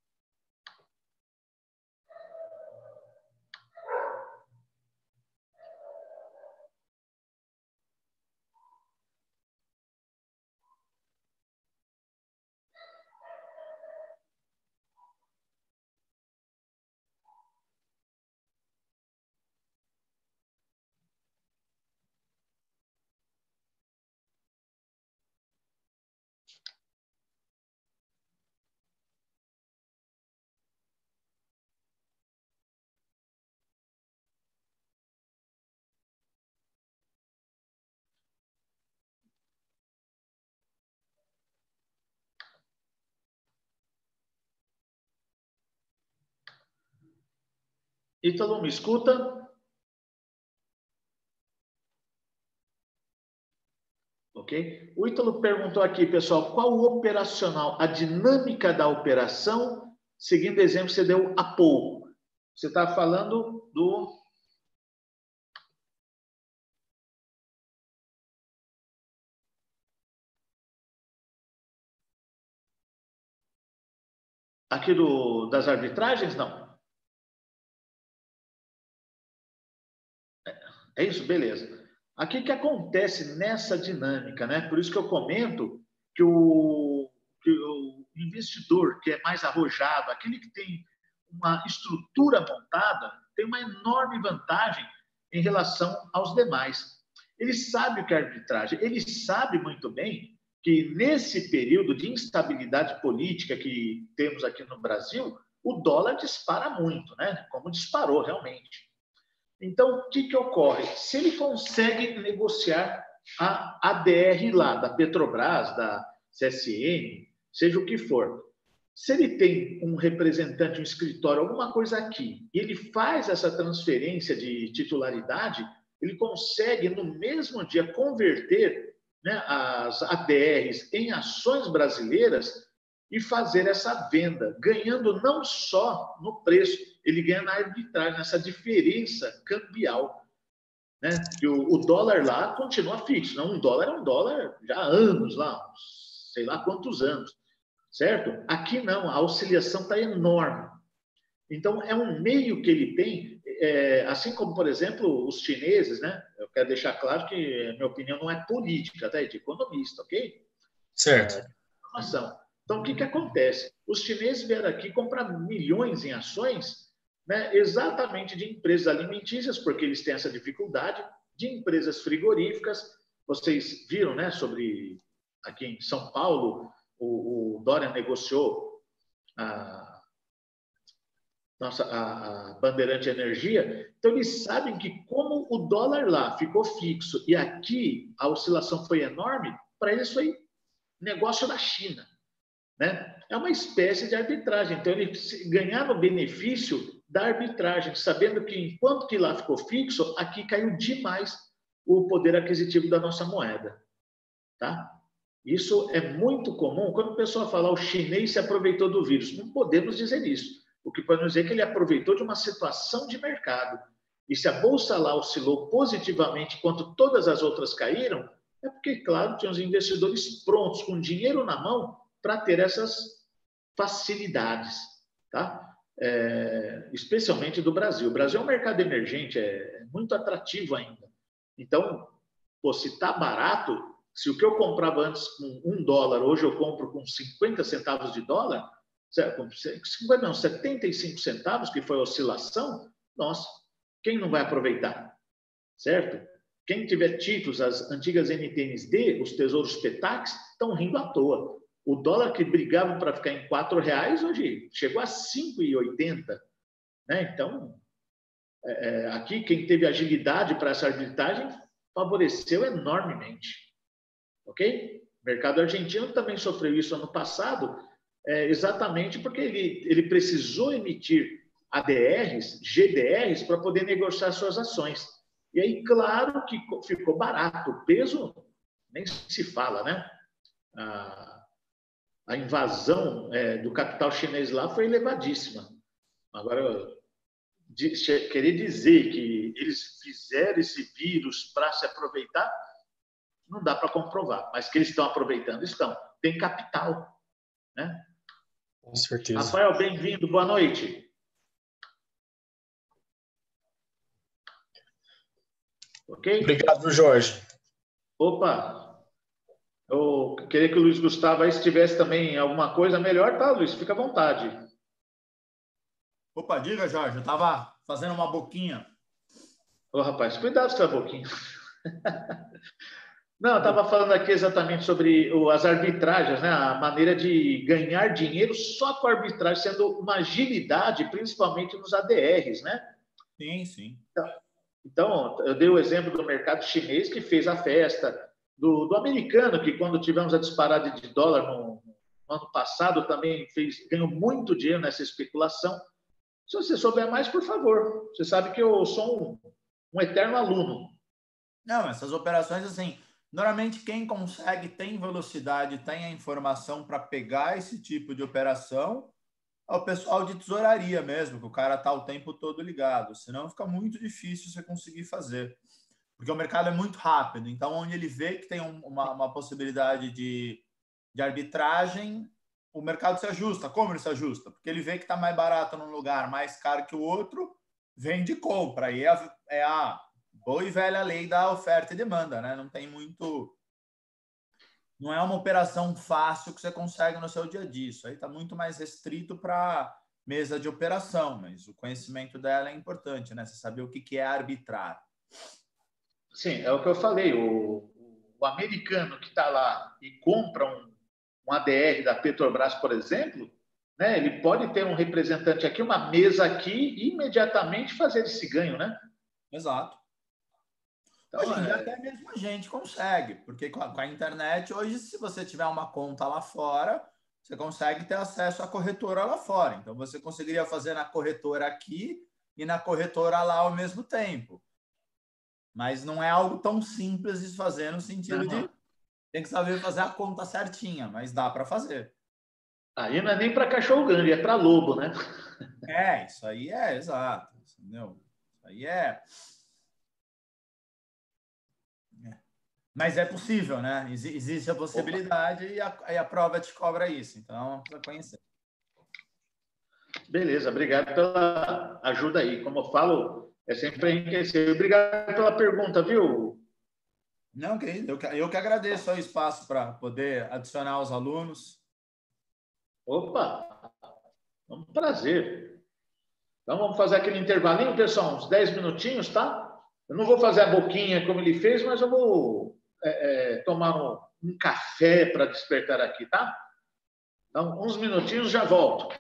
Ítalo, me escuta? Ok? O Ítalo perguntou aqui, pessoal, qual o operacional, a dinâmica da operação, seguindo o exemplo que você deu há pouco. Você está falando do... Aqui das arbitragens, não. É isso? Beleza. Aqui o que acontece nessa dinâmica, né? Por isso que eu comento que que o investidor que é mais arrojado, aquele que tem uma estrutura montada, tem uma enorme vantagem em relação aos demais. Ele sabe o que é arbitragem, ele sabe muito bem que nesse período de instabilidade política que temos aqui no Brasil, o dólar dispara muito, né? Como disparou realmente. Então, o que ocorre? Se ele consegue negociar a ADR lá, da Petrobras, da CSN, seja o que for, se ele tem um representante, um escritório, alguma coisa aqui, e ele faz essa transferência de titularidade, ele consegue, no mesmo dia, converter, né, as ADRs em ações brasileiras e fazer essa venda, ganhando não só no preço, ele ganha na arbitragem, nessa diferença cambial. Né? Que o dólar lá continua fixo, não? Um dólar é um dólar já há anos lá, sei lá quantos anos, certo? Aqui não, a oscilação está enorme. Então, é um meio que ele tem, assim como, por exemplo, os chineses, né? Eu quero deixar claro que a minha opinião não é política, tá? É de economista, ok? Certo. Então, o que acontece? Os chineses vieram aqui comprar milhões em ações, né, exatamente de empresas alimentícias, porque eles têm essa dificuldade, de empresas frigoríficas. Vocês viram, né, sobre aqui em São Paulo, o Dória negociou a Bandeirante Energia. Então, eles sabem que como o dólar lá ficou fixo e aqui a oscilação foi enorme, para eles foi negócio da China. Né? É uma espécie de arbitragem. Então, ele ganhar no benefício da arbitragem, sabendo que enquanto que lá ficou fixo, aqui caiu demais o poder aquisitivo da nossa moeda. Tá? Isso é muito comum. Quando o pessoal fala o chinês se aproveitou do vírus, não podemos dizer isso. O que podemos dizer é que ele aproveitou de uma situação de mercado. E se a bolsa lá oscilou positivamente enquanto todas as outras caíram, é porque, claro, tinha os investidores prontos, com dinheiro na mão, para ter essas facilidades, tá? Especialmente do Brasil. O Brasil é um mercado emergente, é muito atrativo ainda. Então, pô, se está barato, se o que eu comprava antes com $1, hoje eu compro com 50 centavos de dólar, 75 centavos, que foi a oscilação, nossa, quem não vai aproveitar? Certo? Quem tiver títulos, as antigas NTNs-D, os tesouros Petax, estão rindo à toa. O dólar que brigava para ficar em R$4, hoje chegou a 5,80. Né? Então, aqui, quem teve agilidade para essa arbitragem favoreceu enormemente. Ok? O mercado argentino também sofreu isso ano passado, exatamente porque ele precisou emitir ADRs, GDRs, para poder negociar suas ações. E aí, claro que ficou barato. O peso nem se fala, né? A invasão do capital chinês lá foi elevadíssima. Agora, querer dizer que eles fizeram esse vírus para se aproveitar, não dá para comprovar. Mas que eles estão aproveitando, estão. Tem capital. Né? Com certeza. Rafael, bem-vindo. Boa noite. Ok? Obrigado, Jorge. Opa! Eu queria que o Luiz Gustavo aí, se tivesse também alguma coisa melhor, tá, Luiz? Fica à vontade. Opa, diga, Jorge. Eu estava fazendo uma boquinha. Ô, rapaz, cuidado com essa boquinha. Não, eu estava falando aqui exatamente sobre as arbitragens, né? A maneira de ganhar dinheiro só com a arbitragem, sendo uma agilidade, principalmente nos ADRs, né? Sim, sim. Então, eu dei o exemplo do mercado chinês que fez a festa, do americano, que quando tivemos a disparada de dólar no ano passado, também ganhou muito dinheiro nessa especulação. Se você souber mais, por favor. Você sabe que eu sou um eterno aluno. Não, essas operações, assim, normalmente quem consegue, tem velocidade, tem a informação para pegar esse tipo de operação, é o pessoal de tesouraria mesmo, que o cara está o tempo todo ligado. Senão fica muito difícil você conseguir fazer. Porque o mercado é muito rápido. Então, onde ele vê que tem uma possibilidade de arbitragem, o mercado se ajusta. Como ele se ajusta? Porque ele vê que está mais barato num lugar, mais caro que o outro, vende e compra. Aí é a boa e velha lei da oferta e demanda, né? Não tem muito... Não é uma operação fácil que você consegue no seu dia a dia. Isso aí está muito mais restrito para mesa de operação, mas o conhecimento dela é importante, né? Você saber o que é arbitrar. Sim, é o que eu falei. O americano que está lá e compra um ADR da Petrobras, por exemplo, né, ele pode ter um representante aqui, uma mesa aqui, e imediatamente fazer esse ganho, né? Exato. Então, Hoje em dia até mesmo a gente consegue, porque com a internet, hoje, se você tiver uma conta lá fora, você consegue ter acesso à corretora lá fora. Então, você conseguiria fazer na corretora aqui e na corretora lá ao mesmo tempo. Mas não é algo tão simples de fazer no sentido de tem que saber fazer a conta certinha, mas dá para fazer. aí não é nem para cachorro grande, é para lobo, né? Isso aí é exato. Entendeu? Isso aí é... Mas é possível, né? Existe a possibilidade e a prova te cobra isso. Então, precisa conhecer. Beleza, obrigado pela ajuda aí. Como eu falo, é sempre enriquecer. Obrigado pela pergunta, viu? Não, querido, eu que agradeço o espaço para poder adicionar os alunos. Opa, é um prazer. Então vamos fazer aquele intervalinho, pessoal, uns 10 minutinhos, tá? Eu não vou fazer a boquinha como ele fez, mas eu vou tomar um café para despertar aqui, tá? Então, uns minutinhos, já volto.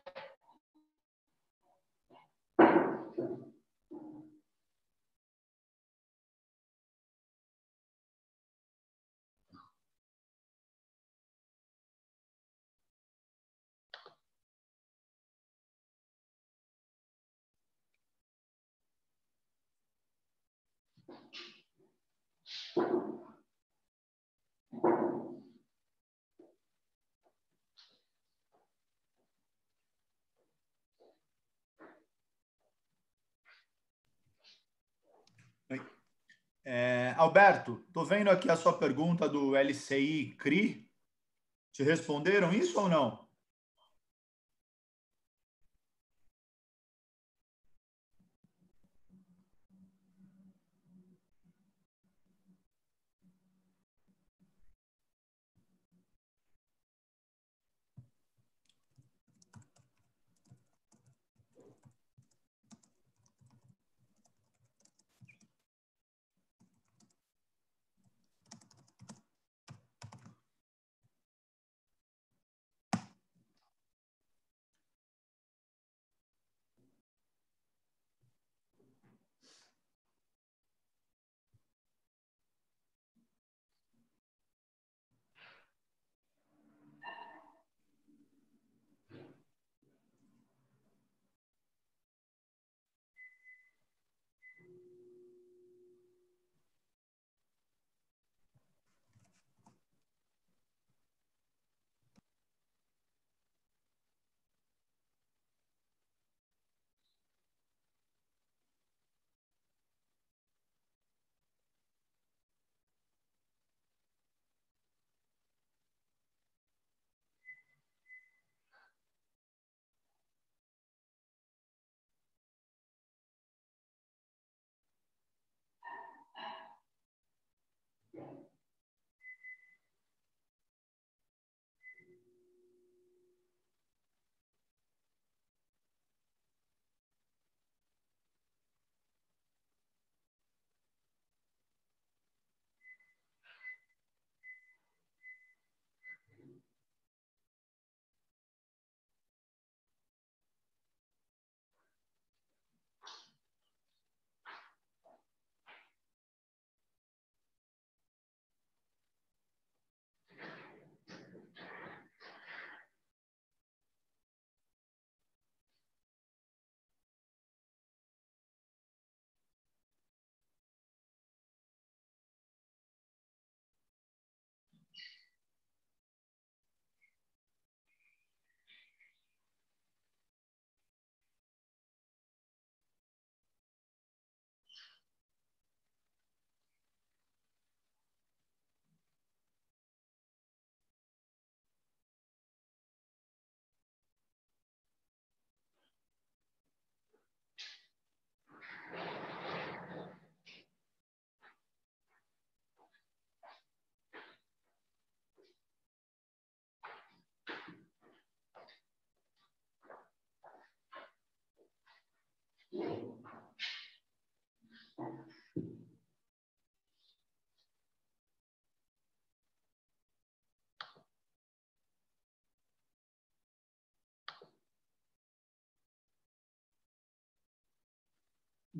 Alberto, estou vendo aqui a sua pergunta do LCI CRI. Te responderam isso ou não?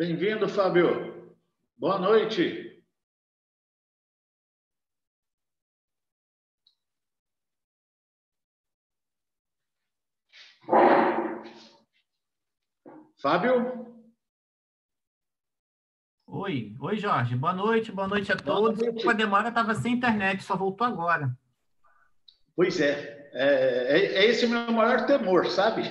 Bem-vindo, Fábio. Boa noite. Fábio? Oi, Jorge. Boa noite a todos. noite. Com a demora, estava sem internet, só voltou agora. Pois é esse o meu maior temor, sabe?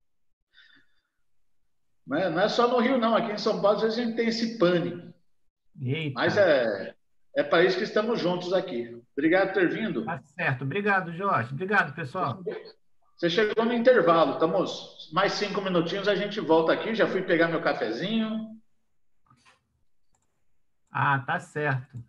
Não é só no Rio, não. Aqui em São Paulo, às vezes a gente tem esse pânico. Eita. Mas é para isso que estamos juntos aqui. Obrigado por ter vindo. Tá certo. Obrigado, Jorge. Obrigado, pessoal. Você chegou no intervalo. Estamos mais 5 minutinhos, a gente volta aqui. Já fui pegar meu cafezinho. Ah, tá certo.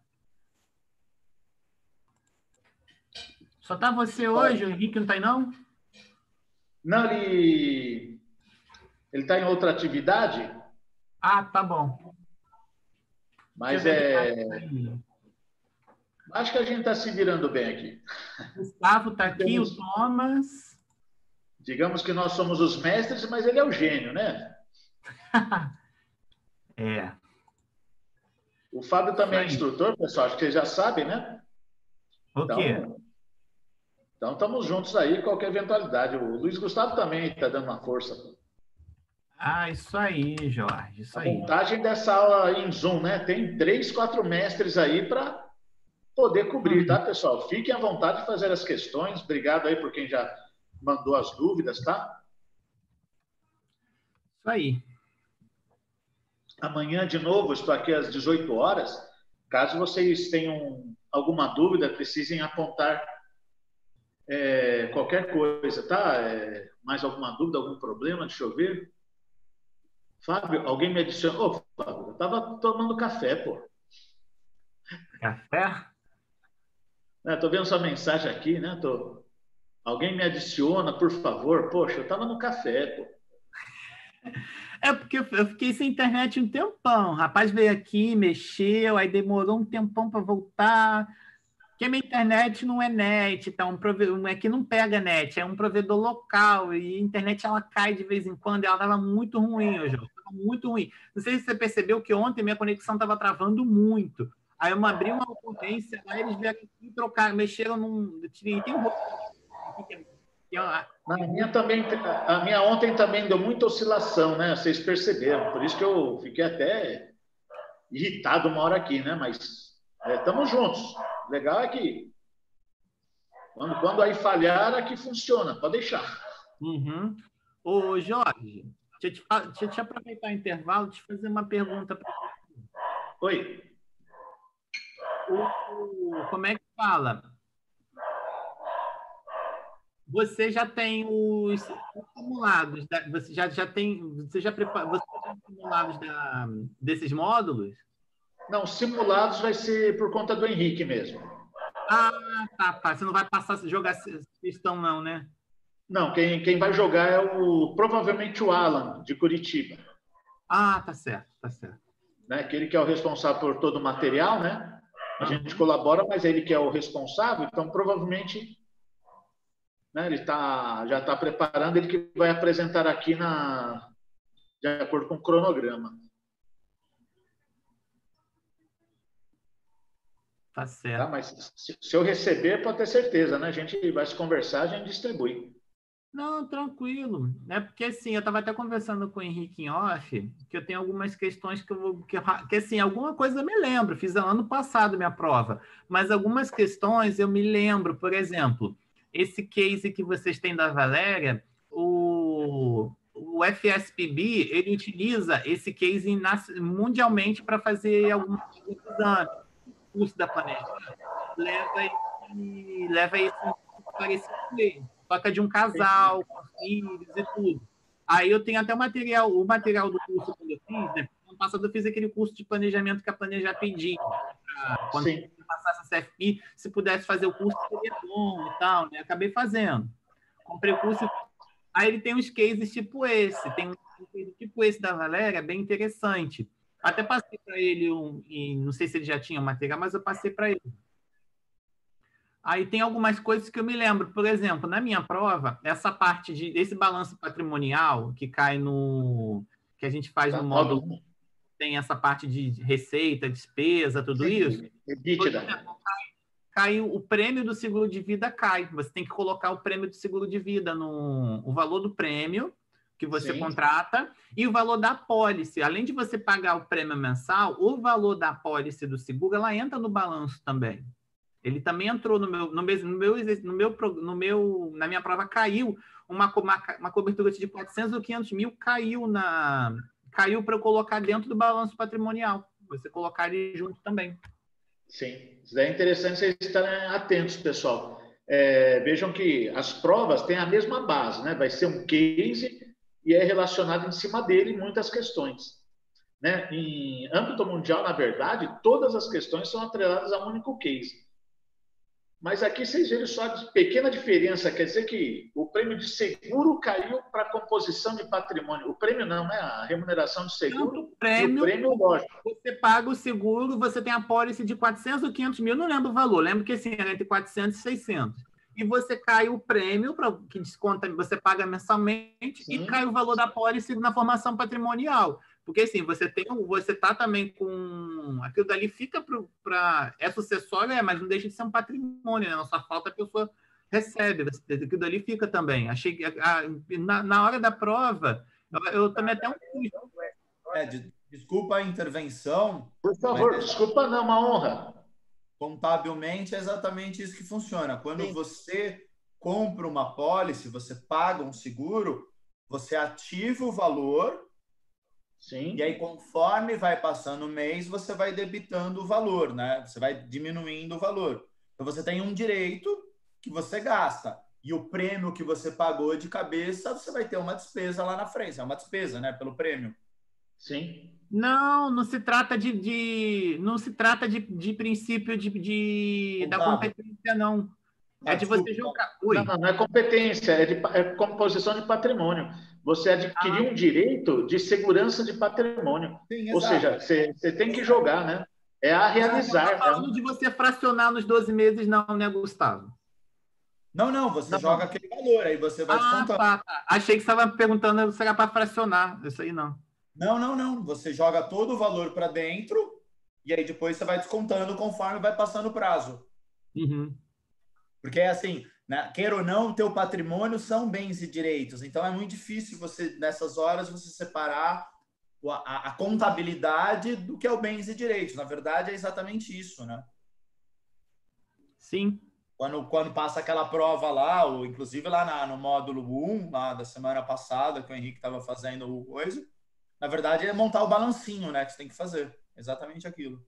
Só tá você hoje? O Henrique não tá aí, não? Não, ele está em outra atividade, Ah, tá bom. mas Deixa eu ver quem tá aí. acho que a gente está se virando bem aqui. O Gustavo tá aqui, o Thomas. Digamos que nós somos os mestres, mas ele é o gênio, né? É. O Fábio também é Isso aí. instrutor, pessoal, acho que vocês já sabem, né? O quê? Então estamos juntos aí, qualquer eventualidade. O Luiz Gustavo também está dando uma força. Ah, isso aí, Jorge. Isso A aí. montagem dessa aula em Zoom, né? Tem 3, 4 mestres aí para poder cobrir, tá, pessoal? Fiquem à vontade de fazer as questões. Obrigado aí por quem já mandou as dúvidas, tá? Isso aí. Amanhã, de novo, estou aqui às 18 horas. Caso vocês tenham alguma dúvida, precisem apontar qualquer coisa, tá? Mais alguma dúvida, algum problema? Deixa eu ver. Fábio, alguém me adicionou? Ô, Fábio, eu estava tomando café, pô. Café? Estou vendo sua mensagem aqui, né? Alguém me adiciona, por favor. Poxa, eu estava no café, pô. É porque eu fiquei sem internet um tempão. O rapaz veio aqui, mexeu, aí demorou um tempão para voltar. Porque minha internet não é net, tá? É que não pega net, é um provedor local. E a internet ela cai de vez em quando. Ela estava muito ruim hoje, estava muito ruim. Não sei se você percebeu que ontem minha conexão estava travando muito. Aí eu abri uma ocorrência, lá eles vieram aqui trocar, mexeram num. Tem um. A minha ontem também deu muita oscilação, né? Vocês perceberam. Por isso que eu fiquei até irritado uma hora aqui, né? Mas estamos juntos. Legal é que quando aí falhar, aqui funciona. Pode deixar. Uhum. Ô, Jorge, deixa eu te aproveitar o intervalo e te fazer uma pergunta para você. Oi. Como é que fala? Você já tem os simulados, você já tem simulados desses módulos? Não, simulados vai ser por conta do Henrique mesmo. Ah, tá. Você não vai jogar questão, não, né? Não, quem vai jogar é provavelmente o Alan, de Curitiba. Ah, tá certo. Né? Aquele que é o responsável por todo o material, né? A gente colabora, mas ele que é o responsável, então provavelmente, né, ele já está preparando, ele que vai apresentar aqui de acordo com o cronograma. Tá certo. Tá? Mas se eu receber, pode ter certeza, né? A gente vai se conversar, a gente distribui. Não, tranquilo. É porque, assim, eu estava até conversando com o Henrique em off, que eu tenho algumas questões que assim, alguma coisa eu me lembro. Fiz ano passado minha prova. Mas algumas questões eu me lembro. Por exemplo, esse case que vocês têm da Valéria, o FSPB, ele utiliza esse case mundialmente para fazer alguns exames. O curso da Planejamento leva esse parecido dele. Toca de um casal, com filhos e tudo. Aí eu tenho até o material do curso que eu fiz, né? No passado eu fiz aquele curso de planejamento que a Planejar pediu. Quando eu passasse a CFP, se pudesse fazer o curso, seria bom e tal, né? Acabei fazendo. Comprei o curso. Aí ele tem uns cases tipo esse. Tem um case tipo esse da Valéria, bem interessante. Até passei para ele e não sei se ele já tinha material, mas eu passei para ele. Aí tem algumas coisas que eu me lembro. Por exemplo, na minha prova, essa parte desse balanço patrimonial que cai que a gente faz no módulo 1, tem essa parte de receita, despesa, tudo isso. EBITDA. Caiu o prêmio do seguro de vida cai. Você tem que colocar o prêmio do seguro de vida o valor do prêmio que você contrata e o valor da apólice. Além de você pagar o prêmio mensal, o valor da apólice do seguro, ela entra no balanço também. Ele também entrou na minha prova, caiu uma cobertura de 400 ou 500 mil, caiu para eu colocar dentro do balanço patrimonial. Você colocar ele junto também. Sim, isso é interessante vocês estarem atentos, pessoal. Vejam que as provas têm a mesma base, né? Vai ser um case e é relacionado em cima dele muitas questões. Né? Em âmbito mundial, na verdade, todas as questões são atreladas a um único case. Mas aqui vocês viram só a pequena diferença, quer dizer que o prêmio de seguro caiu para a composição de patrimônio. O prêmio não, né? A remuneração de seguro o prêmio, lógico. Você paga o seguro, você tem a pólice de 400 ou 500 mil, não lembro o valor, lembro que assim, era entre 400 e 600. E você cai o prêmio, que desconta, você paga mensalmente, e cai o valor da pólice na formação patrimonial. Porque assim, você está também com... Aquilo dali fica para... É sucessório, mas não deixa de ser um patrimônio, né? Não só falta a pessoa recebe. Aquilo dali fica também. Achei que na hora da prova, eu também até Desculpa a intervenção. Por favor, desculpa não, uma honra. Contabilmente é exatamente isso que funciona. Quando você compra uma apólice, você paga um seguro, você ativa o valor. Sim. E aí, conforme vai passando o mês, você vai debitando o valor, né? Você vai diminuindo o valor. Então, você tem um direito que você gasta. E o prêmio que você pagou de cabeça, você vai ter uma despesa lá na frente. É uma despesa, né? Pelo prêmio. Sim. Não se trata não se trata de princípio da competência, não. É de você jogar. Não é competência, é composição de patrimônio. Você adquiriu um direito de segurança de patrimônio. Sim, ou seja, você tem que jogar, né? É a realizar. Não estou falando de você fracionar nos 12 meses, não, né, Gustavo? Não, você joga aquele valor, aí você vai descontando. Tá. Achei que você estava perguntando se era para fracionar. Isso aí não. Não. Você joga todo o valor para dentro e aí depois você vai descontando conforme vai passando o prazo. Porque é assim, né, queira ou não, o teu patrimônio são bens e direitos. Então, é muito difícil você, nessas horas, você separar a contabilidade do que é o bens e direitos. Na verdade, é exatamente isso, né? Sim. Quando passa aquela prova lá, ou inclusive lá no módulo 1, lá da semana passada, que o Henrique estava fazendo o coisa, na verdade, é montar o balancinho, né? Que você tem que fazer. Exatamente aquilo.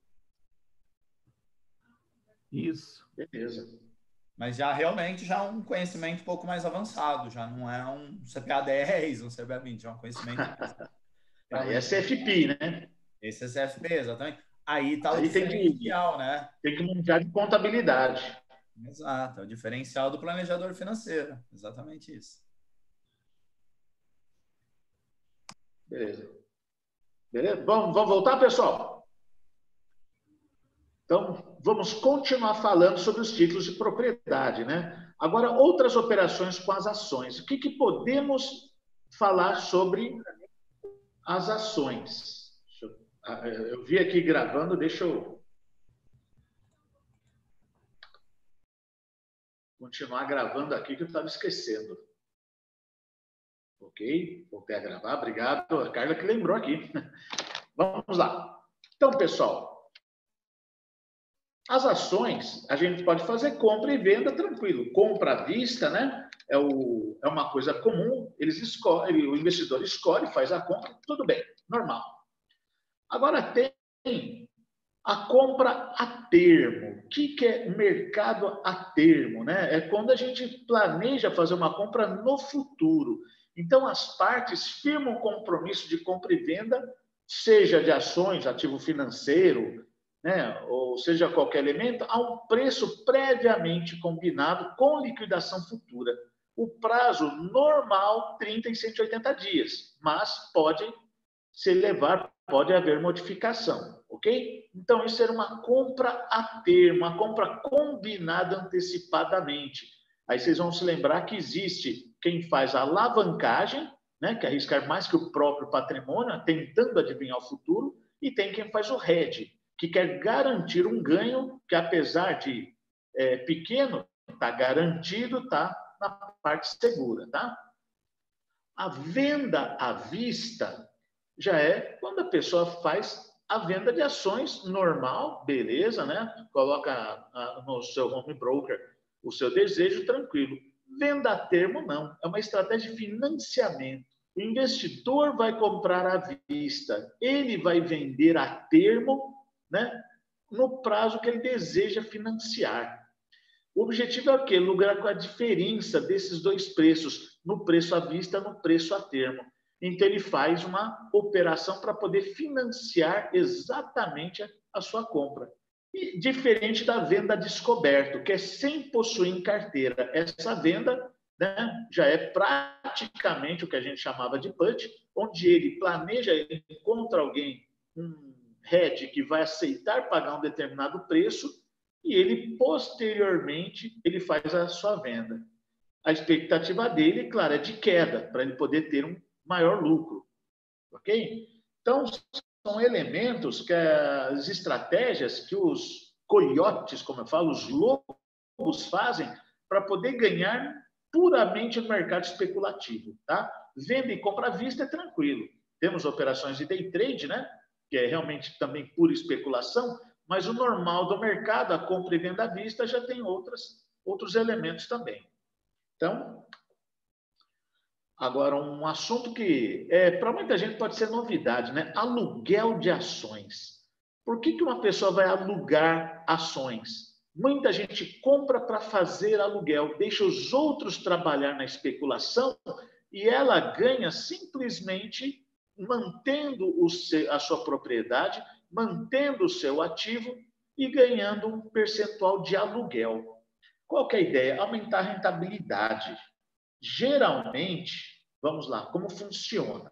Isso. Beleza. Mas já realmente já é um conhecimento um pouco mais avançado, já não é um CPA 10, um CPA 20, é um conhecimento mais... Aí é CFP, né? Esse é CFP, exatamente. Aí está o diferencial, né? Tem que montar de contabilidade. Exato, é o diferencial do planejador financeiro. Exatamente isso. Beleza. Vamos voltar, pessoal? Então, vamos continuar falando sobre os títulos de propriedade, né? Agora, outras operações com as ações. O que podemos falar sobre as ações? Eu vi aqui gravando, deixa eu continuar gravando aqui, que eu estava esquecendo. Ok? Voltei a gravar, obrigado. A Carla que lembrou aqui. Vamos lá. Então, pessoal, as ações, a gente pode fazer compra e venda tranquilo. Compra à vista, né? É uma coisa comum. O investidor escolhe, faz a compra, tudo bem, normal. Agora tem a compra a termo. O que é mercado a termo, né? É quando a gente planeja fazer uma compra no futuro. Então, as partes firmam um compromisso de compra e venda, seja de ações, ativo financeiro, né, ou seja, qualquer elemento, a um preço previamente combinado com liquidação futura. O prazo normal, 30 e 180 dias, mas pode haver modificação, ok? Então, isso era uma compra a termo, uma compra combinada antecipadamente. Aí vocês vão se lembrar que existe quem faz a alavancagem, né, que é arriscar mais que o próprio patrimônio, tentando adivinhar o futuro, e tem quem faz o hedge, que quer garantir um ganho que, apesar de pequeno, está garantido, está na parte segura, tá? A venda à vista já é quando a pessoa faz a venda de ações normal, beleza, né? Coloca no seu home broker o seu desejo tranquilo. Venda a termo, não. É uma estratégia de financiamento. O investidor vai comprar à vista, ele vai vender a termo, né? No prazo que ele deseja financiar. O objetivo é o quê? Lucrar com a diferença desses dois preços, no preço à vista e no preço a termo. Então, ele faz uma operação para poder financiar exatamente a sua compra. E diferente da venda descoberto, que é sem possuir em carteira. Essa venda, né, já é praticamente o que a gente chamava de put, onde ele planeja, ele encontra alguém, um hedge que vai aceitar pagar um determinado preço, e ele, posteriormente, ele faz a sua venda. A expectativa dele, claro, é de queda, para ele poder ter um maior lucro. Ok? Então, são elementos que as estratégias que os coiotes, como eu falo, os lobos fazem para poder ganhar puramente no mercado especulativo. Tá? Venda e compra à vista é tranquilo. Temos operações de day trade, né? Que é realmente também pura especulação, mas o normal do mercado, a compra e venda à vista, já tem outros elementos também. Então, agora um assunto que para muita gente pode ser novidade, né? Aluguel de ações. Por que uma pessoa vai alugar ações? Muita gente compra para fazer aluguel, deixa os outros trabalhar na especulação e ela ganha simplesmente mantendo a sua propriedade, mantendo o seu ativo e ganhando um percentual de aluguel. Qual que é a ideia? Aumentar a rentabilidade. Geralmente, vamos lá, como funciona?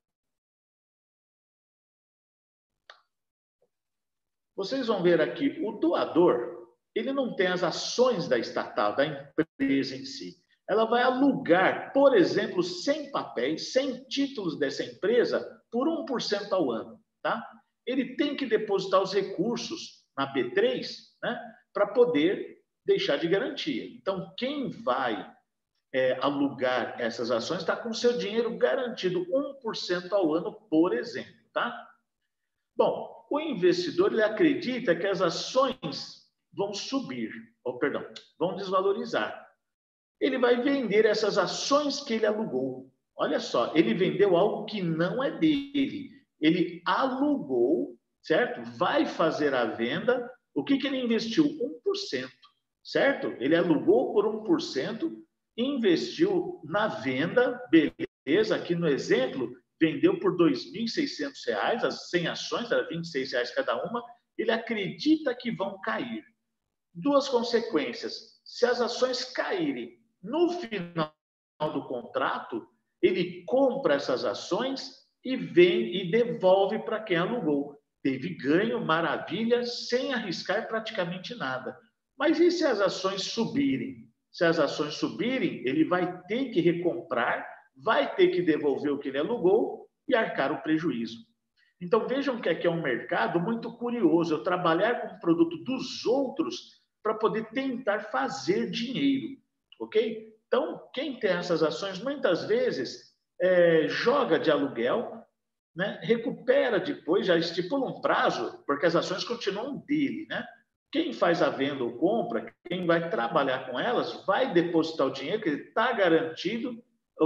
Vocês vão ver aqui, o doador, ele não tem as ações da estatal, da empresa em si. Ela vai alugar, por exemplo, 100 papéis, 100 títulos dessa empresa por 1% ao ano, tá? Ele tem que depositar os recursos na B3, né, para poder deixar de garantia. Então, quem vai alugar essas ações está com seu dinheiro garantido 1% ao ano, por exemplo, tá? Bom, o investidor ele acredita que as ações vão subir, vão desvalorizar. Ele vai vender essas ações que ele alugou. Olha só, ele vendeu algo que não é dele. Ele alugou, certo? Vai fazer a venda. O que ele investiu? 1%, certo? Ele alugou por 1%, investiu na venda, beleza, aqui no exemplo, vendeu por R$ 2.600, as 100 ações, era R$ 26 cada uma, ele acredita que vão cair. Duas consequências. Se as ações caírem no final do contrato, ele compra essas ações e devolve para quem alugou. Teve ganho, maravilha, sem arriscar praticamente nada. Mas e se as ações subirem? Se as ações subirem, ele vai ter que recomprar, vai ter que devolver o que ele alugou e arcar o prejuízo. Então, vejam que aqui é um mercado muito curioso. Eu trabalhar com o produto dos outros para poder tentar fazer dinheiro, ok? Então, quem tem essas ações, muitas vezes, joga de aluguel, né? Recupera depois, já estipula um prazo, porque as ações continuam dele, né? Quem faz a venda ou compra, quem vai trabalhar com elas, vai depositar o dinheiro, que está garantido,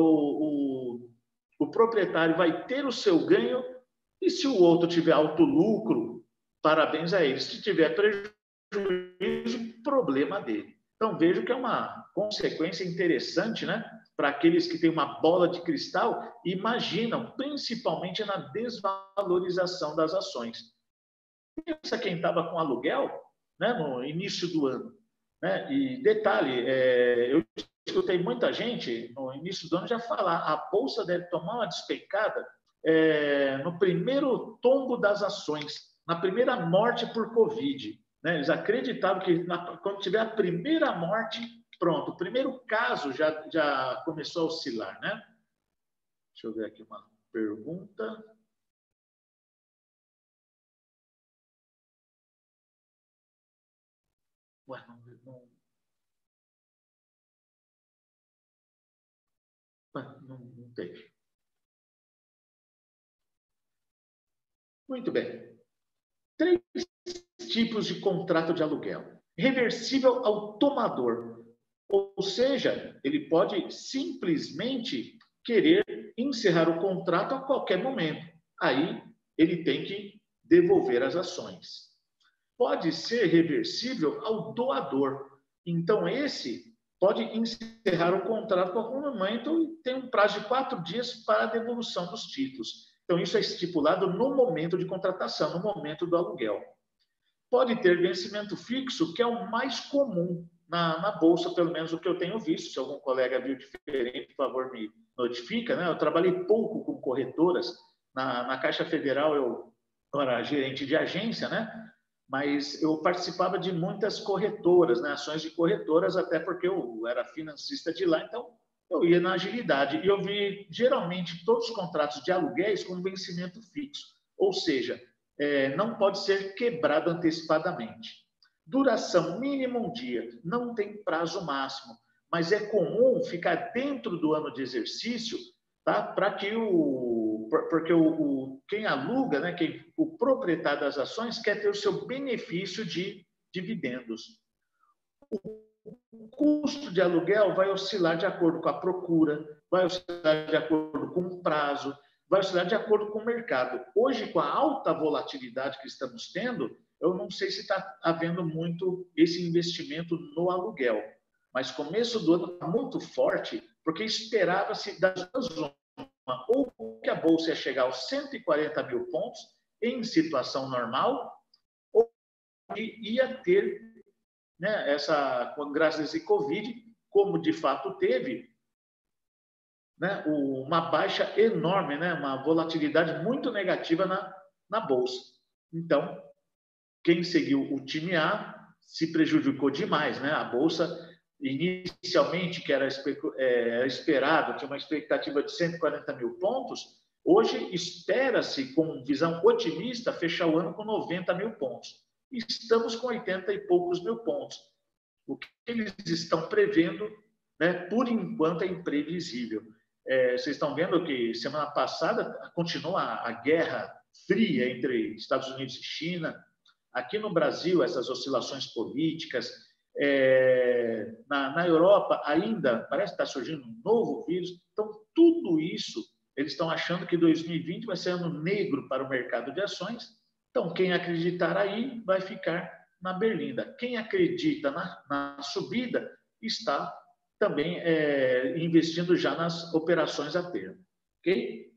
o proprietário vai ter o seu ganho, e se o outro tiver alto lucro, parabéns a ele. Se tiver prejuízo, problema dele. Então, vejo que é uma consequência interessante, né? Para aqueles que têm uma bola de cristal e imaginam, principalmente na desvalorização das ações. Pensa quem estava com aluguel, né, no início do ano. Né? E detalhe, eu escutei muita gente no início do ano já falar, a Bolsa deve tomar uma despencada no primeiro tombo das ações, na primeira morte por Covid. Né? Eles acreditavam que quando tiver a primeira morte, pronto, o primeiro caso já começou a oscilar. Né? Deixa eu ver aqui uma pergunta. Ué, não teve. Muito bem. 3 tipos de contrato de aluguel. Reversível ao tomador. Ou seja, ele pode simplesmente querer encerrar o contrato a qualquer momento. Aí, ele tem que devolver as ações. Pode ser reversível ao doador. Então, esse pode encerrar o contrato a qualquer momento e tem um prazo de 4 dias para a devolução dos títulos. Então, isso é estipulado no momento de contratação, no momento do aluguel. Pode ter vencimento fixo, que é o mais comum na Bolsa, pelo menos o que eu tenho visto. Se algum colega viu diferente, por favor, me notifica. Né? Eu trabalhei pouco com corretoras. Na Caixa Federal, eu era gerente de agência, né? Mas eu participava de muitas corretoras, né? Ações de corretoras, até porque eu era financista de lá, então eu ia na agilidade. E eu vi, geralmente, todos os contratos de aluguéis com vencimento fixo. Ou seja, não pode ser quebrado antecipadamente. Duração mínima 1 dia, não tem prazo máximo, mas é comum ficar dentro do ano de exercício, tá? Para que porque quem aluga, né, o proprietário das ações quer ter o seu benefício de dividendos. O custo de aluguel vai oscilar de acordo com a procura, vai oscilar de acordo com o prazo, vai oscilar de acordo com o mercado. Hoje, com a alta volatilidade que estamos tendo, eu não sei se está havendo muito esse investimento no aluguel. Mas começo do ano está muito forte, porque esperava-se das duas ou que a Bolsa ia chegar aos 140 mil pontos em situação normal, ou ia ter, né, graças a esse Covid, como de fato teve, né, uma baixa enorme, né, uma volatilidade muito negativa na Bolsa. Então, quem seguiu o time A se prejudicou demais, né? A Bolsa, inicialmente, que era esperado, tinha uma expectativa de 140 mil pontos, hoje espera-se, com visão otimista, fechar o ano com 90 mil pontos. Estamos com 80 e poucos mil pontos. O que eles estão prevendo, né, por enquanto, é imprevisível. Vocês estão vendo que semana passada continua a guerra fria entre Estados Unidos e China. Aqui no Brasil, essas oscilações políticas. Na Europa, ainda parece que está surgindo um novo vírus. Então, tudo isso, eles estão achando que 2020 vai ser ano negro para o mercado de ações. Então, quem acreditar aí vai ficar na berlinda. Quem acredita na subida está também investindo já nas operações a termo. Ok?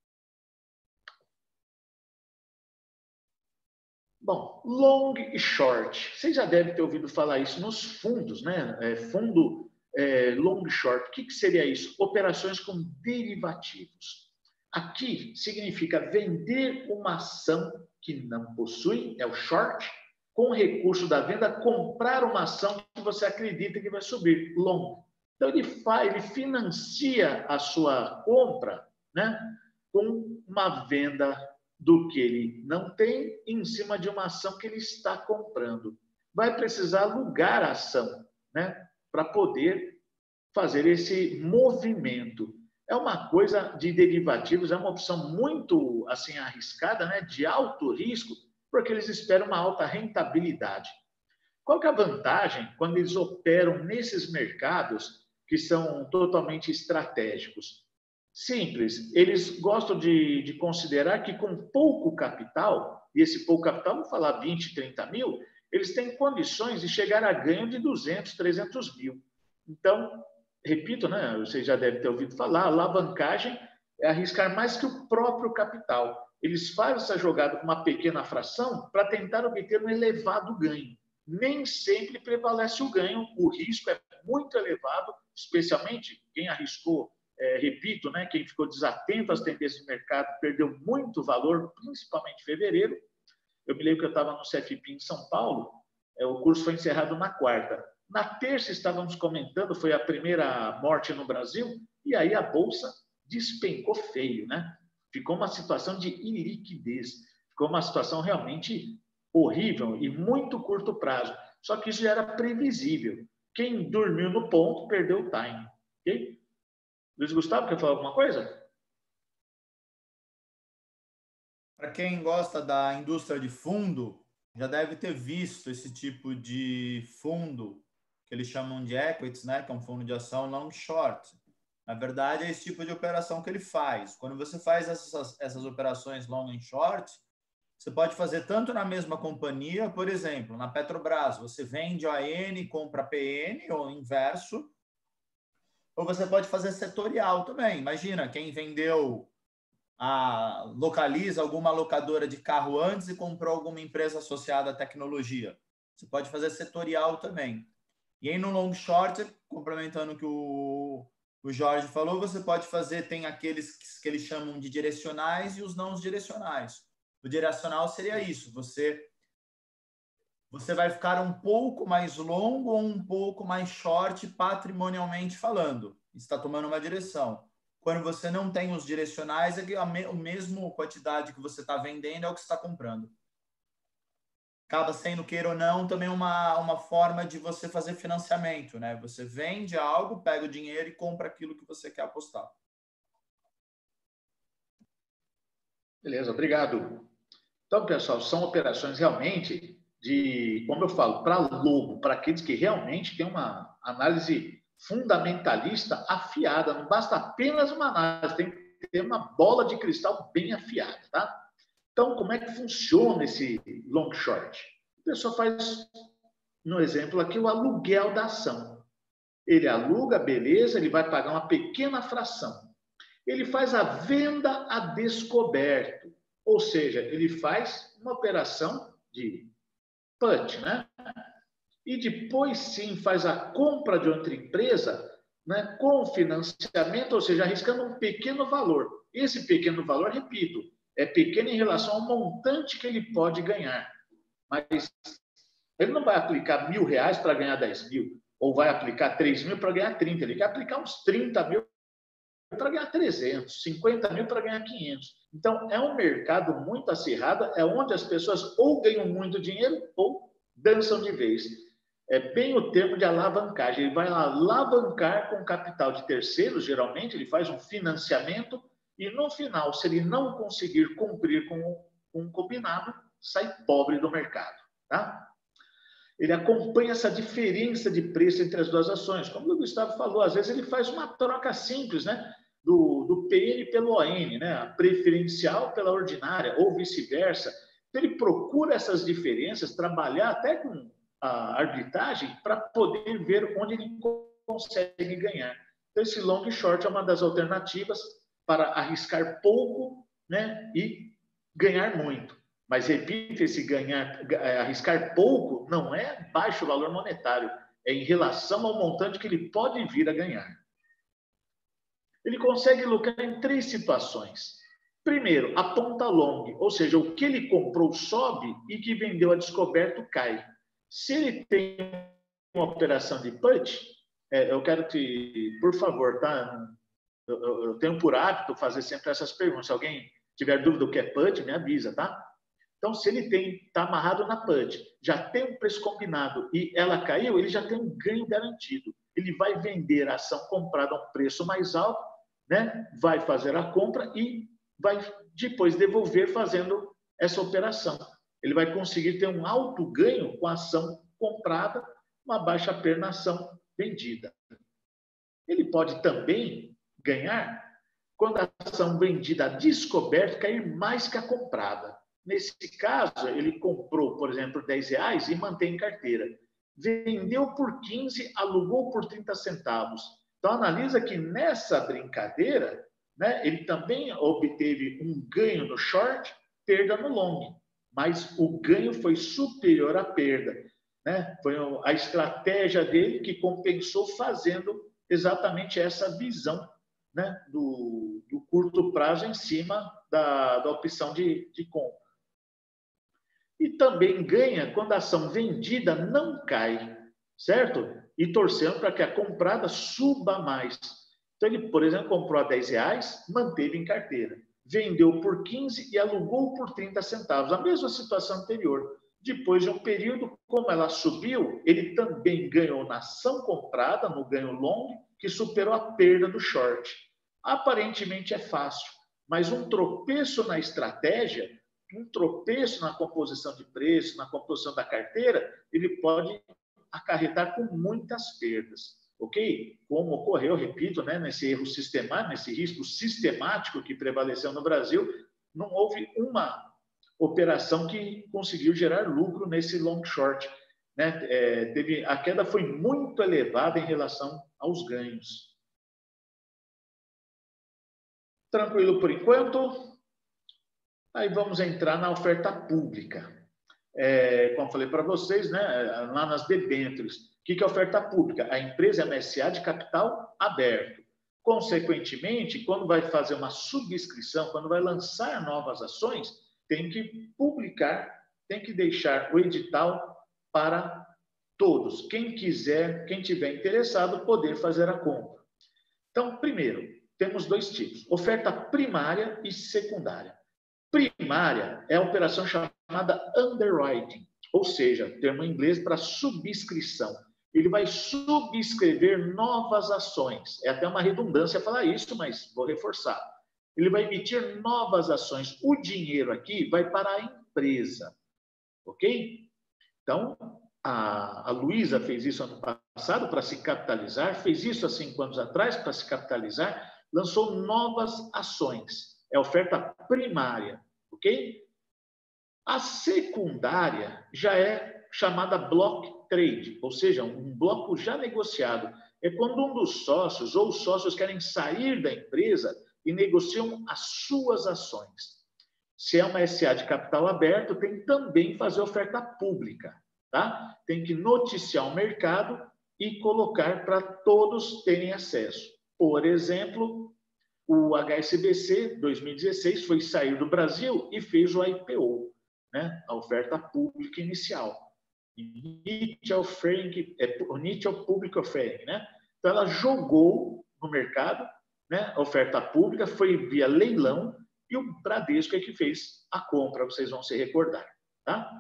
Bom, long e short. Vocês já devem ter ouvido falar isso nos fundos, né? Fundo long e short. O que seria isso? Operações com derivativos. Aqui significa vender uma ação que não possui, é o short, com o recurso da venda, comprar uma ação que você acredita que vai subir, long. Então, ele financia a sua compra, né, com uma venda do que ele não tem em cima de uma ação que ele está comprando. Vai precisar alugar a ação, né, para poder fazer esse movimento. É uma coisa de derivativos, é uma opção muito assim arriscada, né, de alto risco, porque eles esperam uma alta rentabilidade. Qual que é a vantagem quando eles operam nesses mercados que são totalmente estratégicos? Simples, eles gostam de considerar que com pouco capital, e esse pouco capital, vamos falar 20, 30 mil, eles têm condições de chegar a ganho de 200, 300 mil. Então, repito, né, vocês já devem ter ouvido falar, a alavancagem é arriscar mais que o próprio capital. Eles fazem essa jogada com uma pequena fração para tentar obter um elevado ganho. Nem sempre prevalece o ganho, o risco é muito elevado, especialmente quem arriscou, repito, né, quem ficou desatento às tendências do mercado perdeu muito valor, principalmente em fevereiro. Eu me lembro que eu estava no CFP em São Paulo, o curso foi encerrado na quarta. Na terça estávamos comentando, foi a primeira morte no Brasil, e aí a Bolsa despencou feio, né? Ficou uma situação de iliquidez, ficou uma situação realmente horrível e muito curto prazo. Só que isso já era previsível. Quem dormiu no ponto perdeu o time. Ok? Luiz Gustavo, quer falar alguma coisa? Para quem gosta da indústria de fundo, já deve ter visto esse tipo de fundo que eles chamam de equities, né? Que é um fundo de ação long short. Na verdade, é esse tipo de operação que ele faz. Quando você faz essas operações long and short, você pode fazer tanto na mesma companhia, por exemplo, na Petrobras, você vende ON e compra PN, ou inverso, ou você pode fazer setorial também. Imagina, quem vendeu, localiza alguma locadora de carro antes e comprou alguma empresa associada à tecnologia. Você pode fazer setorial também. E aí no long short, complementando o que o Jorge falou, você pode fazer, tem aqueles que eles chamam de direcionais e os não direcionais. O direcional seria isso, você vai ficar um pouco mais longo ou um pouco mais short patrimonialmente falando. Está tomando uma direção. Quando você não tem os direcionais, é que a mesma quantidade que você está vendendo é o que você está comprando. Acaba sendo, queira ou não, também uma forma de você fazer financiamento, né? Você vende algo, pega o dinheiro e compra aquilo que você quer apostar. Beleza, obrigado. Então, pessoal, são operações realmente de, como eu falo, para lobo, para aqueles que realmente têm uma análise fundamentalista afiada. Não basta apenas uma análise, tem que ter uma bola de cristal bem afiada, tá? Então, como é que funciona esse long short? O pessoal faz, no exemplo aqui, o aluguel da ação. Ele aluga, beleza, ele vai pagar uma pequena fração. Ele faz a venda a descoberto. Ou seja, ele faz uma operação de put, né? E depois sim faz a compra de outra empresa, né, com financiamento, ou seja, arriscando um pequeno valor. Esse pequeno valor, repito, é pequeno em relação ao montante que ele pode ganhar. Mas ele não vai aplicar R$1.000 para ganhar 10 mil, ou vai aplicar 3 mil para ganhar 30. Ele quer aplicar uns 30 mil para ganhar 300, 50 mil para ganhar 500. Então, é um mercado muito acirrado, é onde as pessoas ou ganham muito dinheiro ou dançam de vez. É bem o termo de alavancagem. Ele vai alavancar com capital de terceiros, geralmente, ele faz um financiamento e, no final, se ele não conseguir cumprir com um combinado, sai pobre do mercado. Tá? Ele acompanha essa diferença de preço entre as duas ações. Como o Gustavo falou, às vezes ele faz uma troca simples, né? Do PN pelo ON, né? A preferencial pela ordinária, ou vice-versa. Então, ele procura essas diferenças, trabalhar até com a arbitragem para poder ver onde ele consegue ganhar. Então, esse long e short é uma das alternativas para arriscar pouco, né? E ganhar muito. Mas, repito, esse arriscar pouco não é baixo valor monetário, é em relação ao montante que ele pode vir a ganhar. Ele consegue lucrar em 3 situações. Primeiro, a ponta long, ou seja, o que ele comprou sobe e que vendeu a descoberto cai. Se ele tem uma operação de put, eu quero que, por favor, tá? Eu tenho por hábito fazer sempre essas perguntas. Se alguém tiver dúvida do que é put, me avisa, tá? Então, se ele está amarrado na put, já tem um preço combinado e ela caiu, ele já tem um ganho garantido. Ele vai vender a ação comprada a um preço mais alto, né? Vai fazer a compra e vai depois devolver fazendo essa operação. Ele vai conseguir ter um alto ganho com a ação comprada, uma baixa perda na ação vendida. Ele pode também ganhar quando a ação vendida a descoberto cair mais que a comprada. Nesse caso, ele comprou, por exemplo, R$10 e mantém em carteira. Vendeu por 15, alugou por 30 centavos. Então, analisa que nessa brincadeira, né, ele também obteve um ganho no short, perda no long. Mas o ganho foi superior à perda. Né? Foi a estratégia dele que compensou fazendo exatamente essa visão, né, do curto prazo em cima da opção de compra. E também ganha quando a ação vendida não cai, certo? E torcendo para que a comprada suba mais. Então, ele, por exemplo, comprou a R$10, manteve em carteira. Vendeu por 15 e alugou por 30 centavos. A mesma situação anterior. Depois de um período, como ela subiu, ele também ganhou na ação comprada, no ganho long, que superou a perda do short. Aparentemente é fácil, mas um tropeço na estratégia, um tropeço na composição de preço, na composição da carteira, ele pode acarretar com muitas perdas, ok? Como ocorreu, repito, né, nesse erro sistemático, nesse risco sistemático que prevaleceu no Brasil, não houve uma operação que conseguiu gerar lucro nesse long short, né? A queda foi muito elevada em relação aos ganhos. Tranquilo por enquanto? Aí vamos entrar na oferta pública. Como falei para vocês, né, lá nas debêntures. O que é oferta pública? A empresa é uma SA de capital aberto. Consequentemente, quando vai fazer uma subscrição, quando vai lançar novas ações, tem que publicar, tem que deixar o edital para todos. Quem quiser, quem tiver interessado, poder fazer a compra. Então, primeiro, temos dois tipos: oferta primária e secundária. Primária é a operação chamada underwriting, ou seja, termo em inglês para subscrição. Ele vai subscrever novas ações. É até uma redundância falar isso, mas vou reforçar. Ele vai emitir novas ações. O dinheiro aqui vai para a empresa, ok? Então, a Luísa fez isso ano passado para se capitalizar, fez isso há 5 anos atrás para se capitalizar, lançou novas ações. É oferta primária, ok? A secundária já é chamada block trade, ou seja, um bloco já negociado. É quando um dos sócios ou os sócios querem sair da empresa e negociam as suas ações. Se é uma SA de capital aberto, tem também que fazer oferta pública, tá? Tem que noticiar o mercado e colocar para todos terem acesso. Por exemplo, o HSBC 2016 foi sair do Brasil e fez o IPO, né? A oferta pública inicial. Initial Public Offering, né? Então, ela jogou no mercado, né? A oferta pública foi via leilão e o Bradesco é que fez a compra, vocês vão se recordar, tá?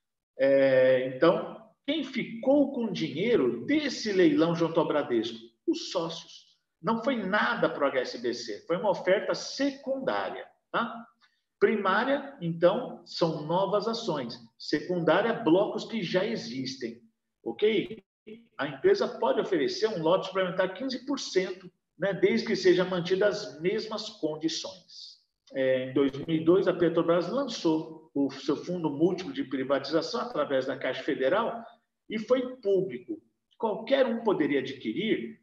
Então, quem ficou com dinheiro desse leilão junto ao Bradesco? Os sócios. Não foi nada para o HSBC, foi uma oferta secundária, tá? Primária, então, são novas ações. Secundária, blocos que já existem, ok? A empresa pode oferecer um lote suplementar 15%, né, desde que sejam mantidas as mesmas condições. Em 2002, a Petrobras lançou o seu fundo múltiplo de privatização através da Caixa Federal e foi público. Qualquer um poderia adquirir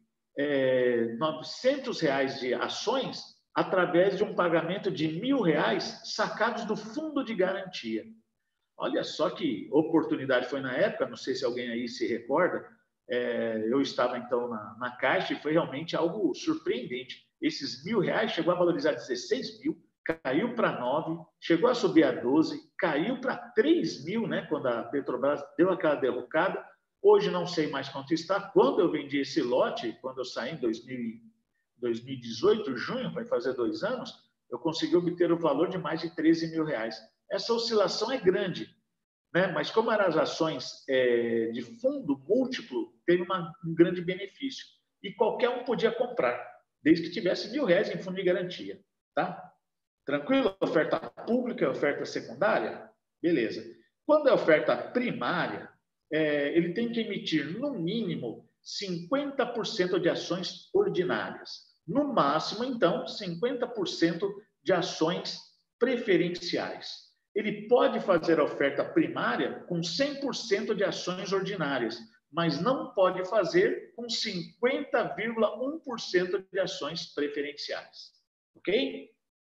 R$900 de ações através de um pagamento de R$1.000 sacados do fundo de garantia. Olha só que oportunidade foi na época, não sei se alguém aí se recorda, eu estava então na Caixa e foi realmente algo surpreendente. Esses R$1.000 chegou a valorizar 16 mil, caiu para 9, chegou a subir a 12, caiu para 3 mil, né, quando a Petrobras deu aquela derrocada. Hoje não sei mais quanto está. Quando eu vendi esse lote, quando eu saí em 2018, junho, vai fazer 2 anos, eu consegui obter o valor de mais de R$13.000. Essa oscilação é grande, né? Mas como eram as ações de fundo múltiplo, teve um grande benefício. E qualquer um podia comprar, desde que tivesse R$1.000 em fundo de garantia, tá? Tranquilo? Oferta pública, oferta secundária? Beleza. Quando é oferta primária, ele tem que emitir, no mínimo, 50% de ações ordinárias. No máximo, então, 50% de ações preferenciais. Ele pode fazer a oferta primária com 100% de ações ordinárias, mas não pode fazer com 50,1% de ações preferenciais. Ok?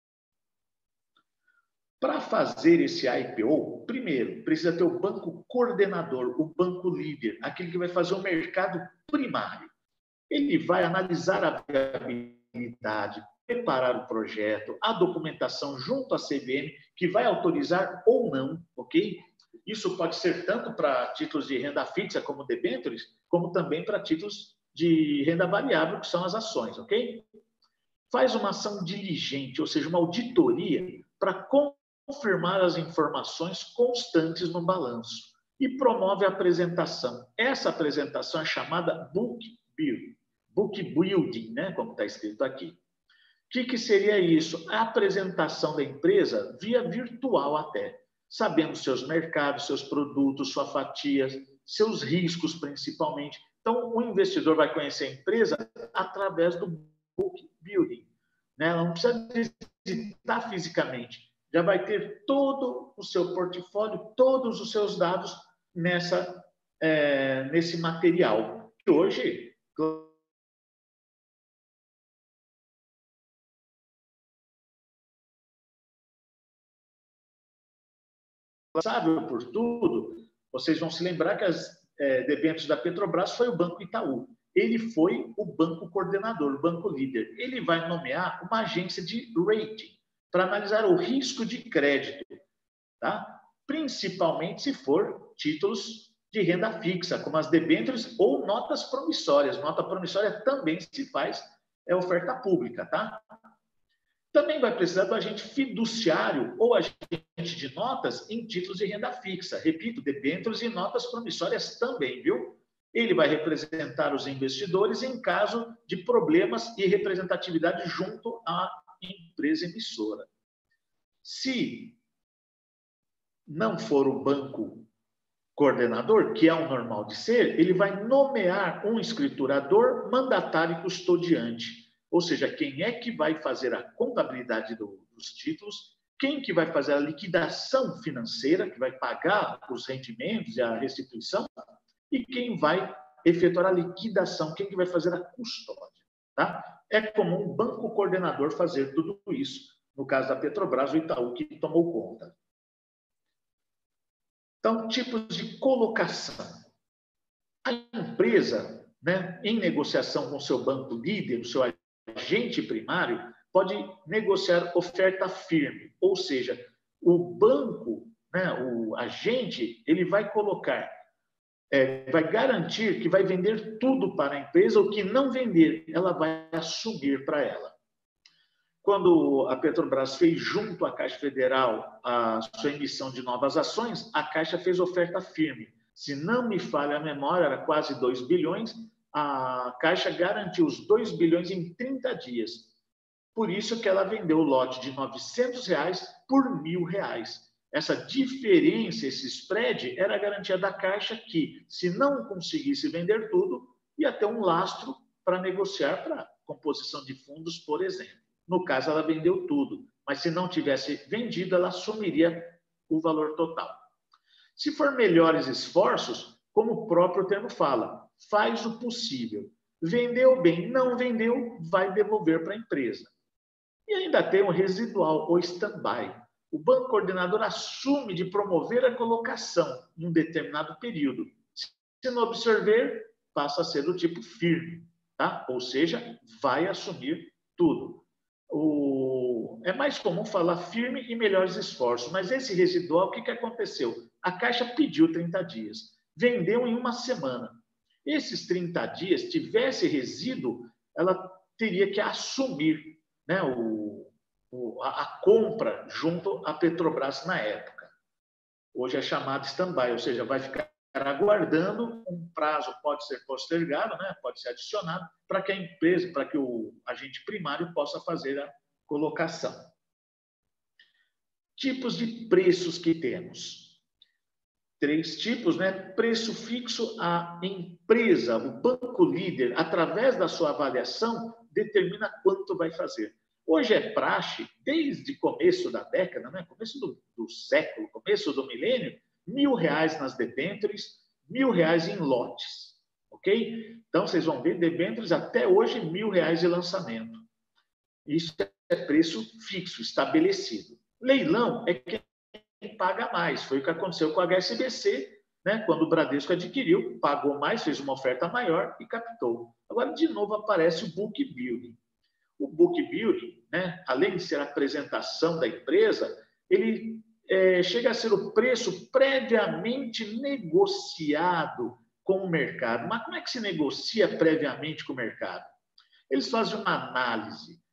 Para fazer esse IPO, primeiro, precisa ter o banco coordenador, o banco líder, aquele que vai fazer o mercado primário. Ele vai analisar a viabilidade, preparar o projeto, a documentação junto à CVM, que vai autorizar ou não, ok? Isso pode ser tanto para títulos de renda fixa, como debêntures, como também para títulos de renda variável, que são as ações, ok? Faz uma ação diligente, ou seja, uma auditoria, para confirmar as informações constantes no balanço e promove a apresentação. Essa apresentação é chamada book building, né? Como está escrito aqui. O que seria isso? A apresentação da empresa via virtual até, sabendo seus mercados, seus produtos, sua fatia, seus riscos principalmente. Então, o investidor vai conhecer a empresa através do book building, né? Ela não precisa visitar fisicamente, já vai ter todo o seu portfólio, todos os seus dados nesse material. E hoje, responsável por tudo, vocês vão se lembrar que as debêntures da Petrobras foi o Banco Itaú. Ele foi o banco coordenador, o banco líder. Ele vai nomear uma agência de rating para analisar o risco de crédito, tá? Principalmente se for títulos de renda fixa, como as debêntures ou notas promissórias. Nota promissória também se faz oferta pública, tá? Também vai precisar do agente fiduciário ou agente de notas em títulos de renda fixa. Repito, debêntures e notas promissórias também, viu? Ele vai representar os investidores em caso de problemas e representatividade junto à empresa emissora. Se não for o banco coordenador, que é o normal de ser, ele vai nomear um escriturador, mandatário e custodiante. Ou seja, quem é que vai fazer a contabilidade dos títulos, quem que vai fazer a liquidação financeira, que vai pagar os rendimentos e a restituição, e quem vai efetuar a liquidação, quem que vai fazer a custódia. Tá? É comum o banco coordenador fazer tudo isso. No caso da Petrobras, o Itaú que tomou conta. Então, tipos de colocação. A empresa, né, em negociação com o seu banco líder, o seu agente primário, pode negociar oferta firme, ou seja, o banco, né, o agente, ele vai colocar, vai garantir que vai vender tudo para a empresa, o que não vender, ela vai assumir para ela. Quando a Petrobras fez junto à Caixa Federal a sua emissão de novas ações, a Caixa fez oferta firme. Se não me falha a memória, era quase 2 bilhões, a Caixa garantiu os 2 bilhões em 30 dias. Por isso que ela vendeu o lote de R$900 por R$1.000. Essa diferença, esse spread, era a garantia da Caixa que, se não conseguisse vender tudo, ia ter um lastro para negociar para composição de fundos, por exemplo. No caso, ela vendeu tudo, mas se não tivesse vendido, ela assumiria o valor total. Se for melhores esforços, como o próprio termo fala, faz o possível. Vendeu bem, não vendeu, vai devolver para a empresa. E ainda tem o residual, ou stand-by. O banco coordenador assume de promover a colocação em um determinado período. Se não absorver, passa a ser do tipo firme, tá? Ou seja, vai assumir tudo. É mais comum falar firme e melhores esforços, mas esse residual, o que aconteceu? A Caixa pediu 30 dias, vendeu em uma semana. Esses 30 dias, tivesse resíduo, ela teria que assumir, né, a compra junto à Petrobras na época. Hoje é chamado stand-by, ou seja, vai ficar aguardando, um prazo pode ser postergado, né, pode ser adicionado, para que a empresa, para que o agente primário possa fazer a colocação. Tipos de preços que temos. 3 tipos, né? Preço fixo, a empresa, o banco líder, através da sua avaliação, determina quanto vai fazer. Hoje é praxe, desde o começo da década, né? Começo do século, começo do milênio, R$1.000 nas debêntures, R$1.000 em lotes, ok? Então, vocês vão ver debêntures até hoje R$1.000 de lançamento. Isso é preço fixo, estabelecido. Leilão é quem paga mais. Foi o que aconteceu com a HSBC, né? Quando o Bradesco adquiriu, pagou mais, fez uma oferta maior e captou. Agora, de novo, aparece o book building. O book building, né, além de ser a apresentação da empresa, ele chega a ser o preço previamente negociado com o mercado. Mas como é que se negocia previamente com o mercado? Eles fazem uma análise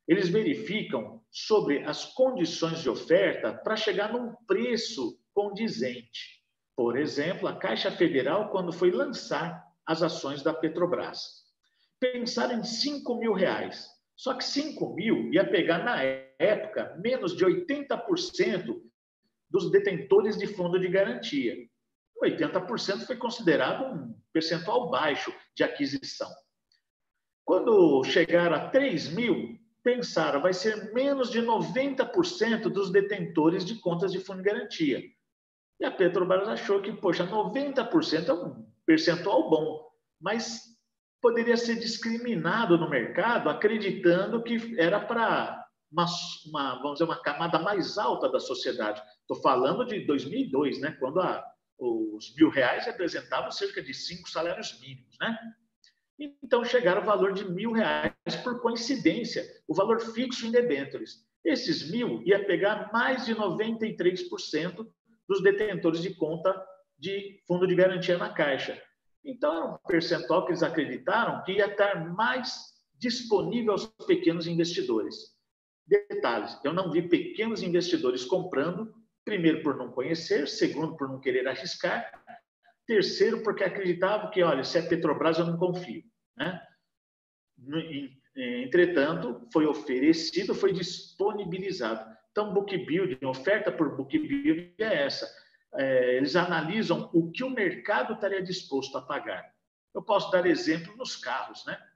eles verificam sobre as condições de oferta para chegar num preço condizente. Por exemplo, a Caixa Federal, quando foi lançar as ações da Petrobras, pensaram em R$ 5.000. Só que 5.000 ia pegar, na época, menos de 80% dos detentores de fundo de garantia. 80% foi considerado um percentual baixo de aquisição. Quando chegaram a 3.000, pensaram, vai ser menos de 90% dos detentores de contas de fundo de garantia. E a Petrobras achou que, poxa, 90% é um percentual bom, mas poderia ser discriminado no mercado, acreditando que era para vamos dizer, uma camada mais alta da sociedade. Estou falando de 2002, né, quando os R$ 1.000 representavam cerca de 5 salários mínimos, né? Então, chegaram ao valor de R$ 1.000, por coincidência, o valor fixo em debêntures. Esses 1.000 ia pegar mais de 93% dos detentores de conta de fundo de garantia na Caixa. Então, era um percentual que eles acreditaram que ia estar mais disponível aos pequenos investidores. Detalhes, eu não vi pequenos investidores comprando, primeiro, por não conhecer, segundo, por não querer arriscar, terceiro, porque acreditavam que, olha, se é Petrobras, eu não confio, né? Entretanto, foi oferecido, foi disponibilizado. Então, book building, oferta por book building é essa. Eles analisam o que o mercado estaria disposto a pagar. Eu posso dar exemplo nos carros, né?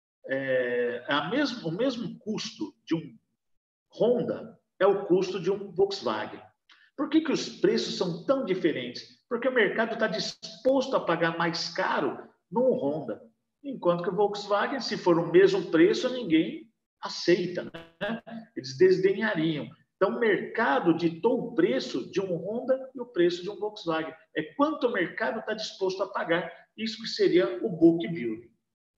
O mesmo custo de um Honda é o custo de um Volkswagen. Por que os preços são tão diferentes? Porque o mercado está disposto a pagar mais caro num Honda, enquanto que o Volkswagen, se for o mesmo preço, ninguém aceita, né? Eles desdenhariam. Então, o mercado ditou o preço de um Honda e o preço de um Volkswagen. É quanto o mercado está disposto a pagar. Isso que seria o book building.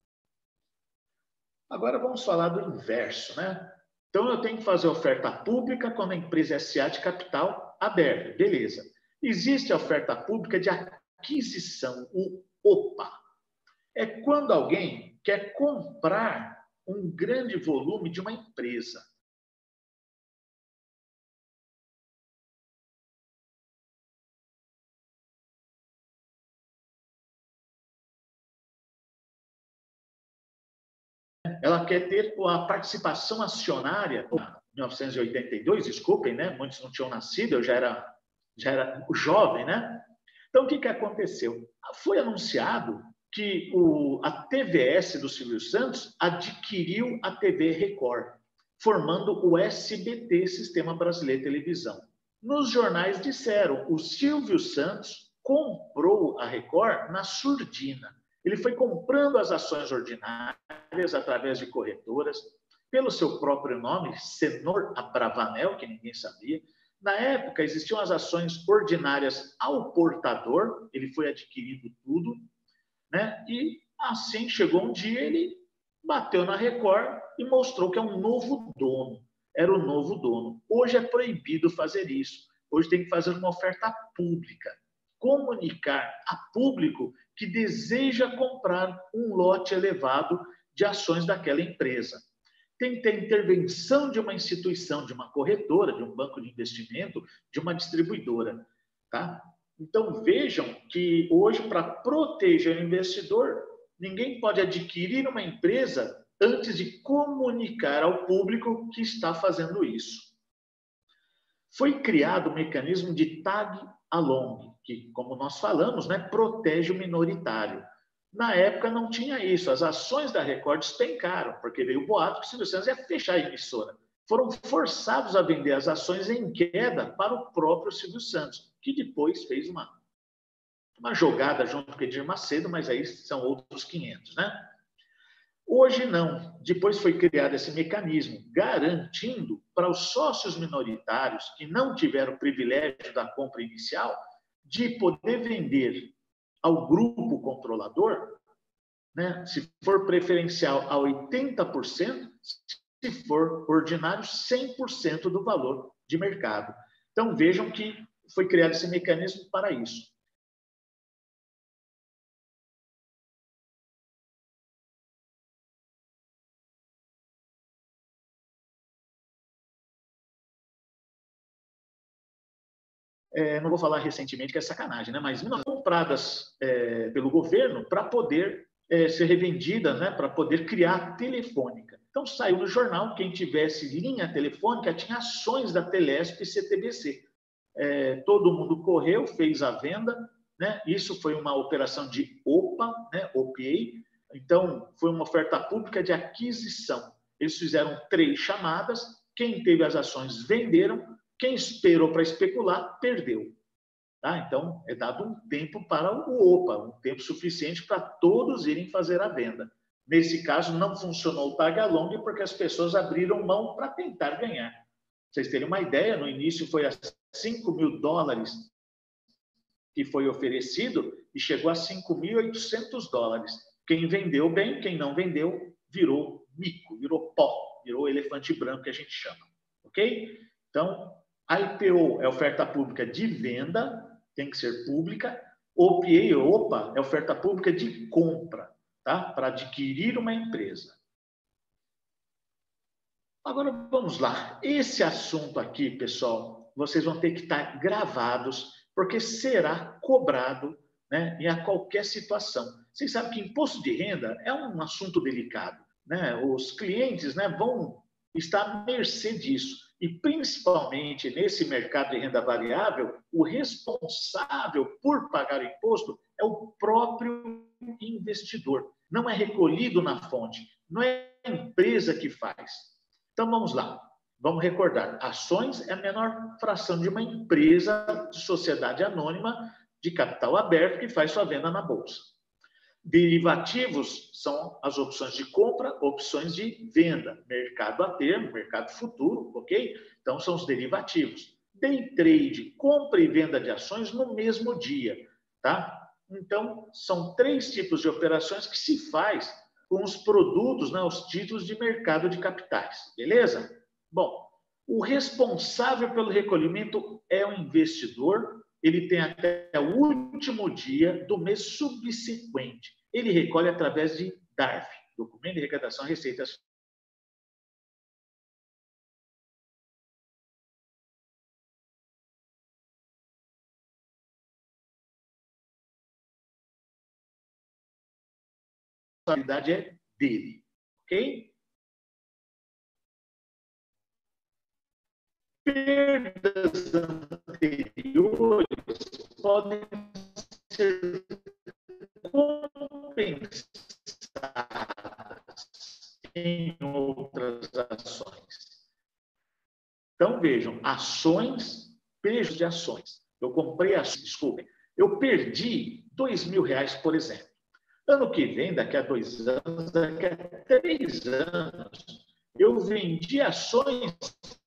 Agora vamos falar do inverso, né? Então, eu tenho que fazer oferta pública quando a empresa é SA de capital aberta. Beleza. Existe a oferta pública de aquisição, o OPA. É quando alguém quer comprar um grande volume de uma empresa. Ela quer ter a participação acionária, em 1982, desculpem, né? Muitos não tinham nascido, eu já era jovem, né? Então, o que aconteceu? Foi anunciado que a TVS do Silvio Santos adquiriu a TV Record, formando o SBT, Sistema Brasileiro de Televisão. Nos jornais disseram, o Silvio Santos comprou a Record na surdina. Ele foi comprando as ações ordinárias através de corretoras, pelo seu próprio nome, Senor Abravanel, que ninguém sabia. Na época, existiam as ações ordinárias ao portador, ele foi adquirindo tudo, né? E assim chegou um dia, ele bateu na Record e mostrou que é um novo dono. Era o novo dono. Hoje é proibido fazer isso. Hoje tem que fazer uma oferta pública. Comunicar a público que deseja comprar um lote elevado de ações daquela empresa. Tem que ter intervenção de uma instituição, de uma corretora, de um banco de investimento, de uma distribuidora. Tá? Então, vejam que hoje, para proteger o investidor, ninguém pode adquirir uma empresa antes de comunicar ao público que está fazendo isso. Foi criado o mecanismo de tag-along, que, como nós falamos, né, protege o minoritário. Na época não tinha isso, as ações da Record despencaram, porque veio o boato que o Silvio Santos ia fechar a emissora. Foram forçados a vender as ações em queda para o próprio Silvio Santos, que depois fez uma jogada junto com o Edir Macedo, mas aí são outros 500, né? Hoje não. Depois foi criado esse mecanismo, garantindo para os sócios minoritários que não tiveram o privilégio da compra inicial de poder vender ao grupo controlador, né? Se for preferencial a 80%, se for ordinário, 100% do valor de mercado. Então, vejam que foi criado esse mecanismo para isso. não vou falar recentemente que é sacanagem, né? Mas compradas pelo governo para poder ser revendidas, né? Para poder criar telefônica. Então saiu no jornal, quem tivesse linha telefônica tinha ações da Telesp e CTBC. Todo mundo correu, fez a venda, né? Isso foi uma operação de OPA, né? OPA. Então foi uma oferta pública de aquisição. Eles fizeram 3 chamadas, quem teve as ações venderam, quem esperou para especular, perdeu. Tá? Então, é dado um tempo para o OPA, um tempo suficiente para todos irem fazer a venda. Nesse caso, não funcionou o tag along porque as pessoas abriram mão para tentar ganhar. Pra vocês terem uma ideia, no início foi a $5.000 que foi oferecido e chegou a $5.800. Quem vendeu bem, quem não vendeu, virou mico, virou pó, virou elefante branco que a gente chama. Ok? Então, a IPO é oferta pública de venda, tem que ser pública. OPA, OPA, é oferta pública de compra, tá? Para adquirir uma empresa. Agora, vamos lá. Esse assunto aqui, pessoal, vocês vão ter que estar gravados, porque será cobrado, né, em qualquer situação. Vocês sabem que imposto de renda é um assunto delicado, né? Os clientes, né, vão estar à mercê disso. E, principalmente, nesse mercado de renda variável, o responsável por pagar o imposto é o próprio investidor. Não é recolhido na fonte, não é a empresa que faz. Então, vamos lá. Vamos recordar. Ações é a menor fração de uma empresa de sociedade anônima de capital aberto que faz sua venda na bolsa. Derivativos são as opções de compra, opções de venda, mercado a termo, mercado futuro, ok? Então, são os derivativos. Day trade, compra e venda de ações no mesmo dia, tá? Então, são 3 tipos de operações que se faz com os produtos, né, os títulos de mercado de capitais, beleza? Bom, o responsável pelo recolhimento é o investidor. Ele tem até o último dia do mês subsequente. Ele recolhe através de DARF, Documento de Arrecadação e Receitas. A responsabilidade é dele, ok? Perdas anteriores podem ser compensadas em outras ações. Então, vejam, ações, preços de ações. Eu comprei ações, desculpem, eu perdi R$2.000, por exemplo. Ano que vem, daqui a 2 anos, daqui a 3 anos, eu vendi ações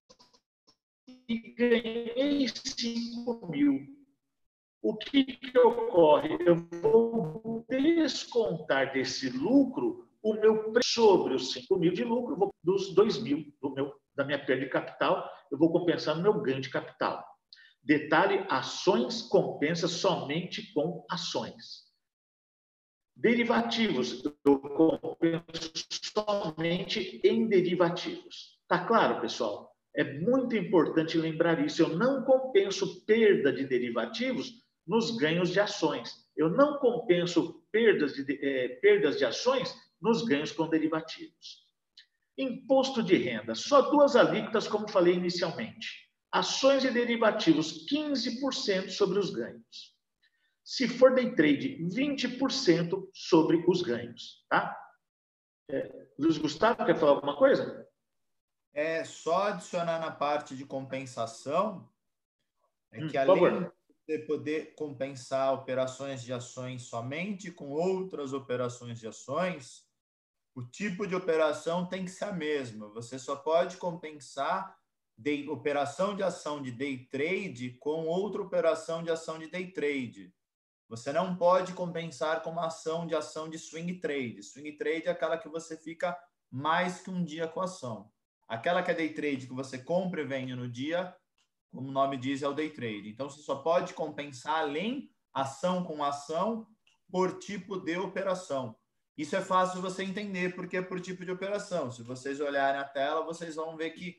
e ganhei 5.000. O que ocorre? Eu vou descontar desse lucro o meu preço sobre os 5.000 de lucro, dos 2.000 da minha perda de capital, eu vou compensar no meu ganho de capital. Detalhe, ações compensa somente com ações. Derivativos, eu compenso somente em derivativos. Tá claro, pessoal? É muito importante lembrar isso. Eu não compenso perda de derivativos nos ganhos de ações. Eu não compenso perdas de ações nos ganhos com derivativos. Imposto de renda. Só 2 alíquotas, como falei inicialmente. Ações e derivativos, 15% sobre os ganhos. Se for day trade, 20% sobre os ganhos. Tá? Luiz Gustavo, quer falar alguma coisa? É só adicionar na parte de compensação, que além de você poder compensar operações de ações somente com outras operações de ações, o tipo de operação tem que ser a mesma. Você só pode compensar operação de ação de day trade com outra operação de ação de day trade. Você não pode compensar com uma ação de swing trade. Swing trade é aquela que você fica mais que um dia com a ação. Aquela que é day trade, que você compra e vende no dia, como o nome diz, é o day trade. Então, você só pode compensar além ação com ação por tipo de operação. Isso é fácil você entender porque é por tipo de operação. Se vocês olharem a tela, vocês vão ver que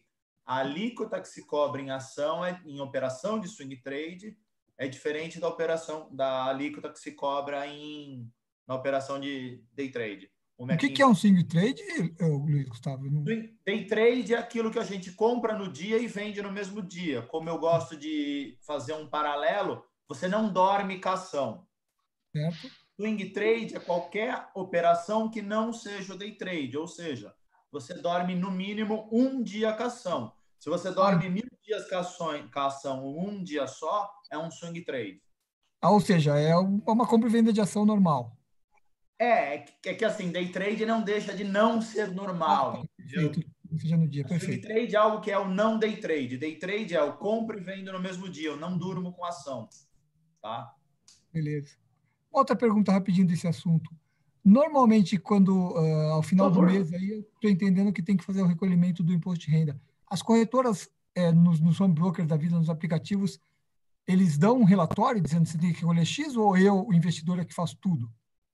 A alíquota que se cobra em ação, em operação de swing trade, é diferente da alíquota que se cobra na operação de day trade. O que é um swing trade, Luiz Gustavo? Day trade é aquilo que a gente compra no dia e vende no mesmo dia. Como eu gosto de fazer um paralelo, você não dorme com a ação. Certo. Swing trade é qualquer operação que não seja o day trade, ou seja, você dorme no mínimo um dia com a ação. Se você dorme 1000 dias com a ação um dia só, é um swing trade. Ou seja, é uma compra e venda de ação normal. É que assim, day trade não deixa de não ser normal. Perfeito. Seja no dia, perfeito. Swing trade é algo que é o não day trade. Day trade é o compro e vendo no mesmo dia. Eu não durmo com a ação. Tá? Beleza. Outra pergunta rapidinho desse assunto. Normalmente, quando ao final do mês, aí eu estou entendendo que tem que fazer o recolhimento do imposto de renda. As corretoras, nos home brokers da vida, nos aplicativos, eles dão um relatório dizendo que você tem que recolher X ou eu, o investidor, é que faço tudo?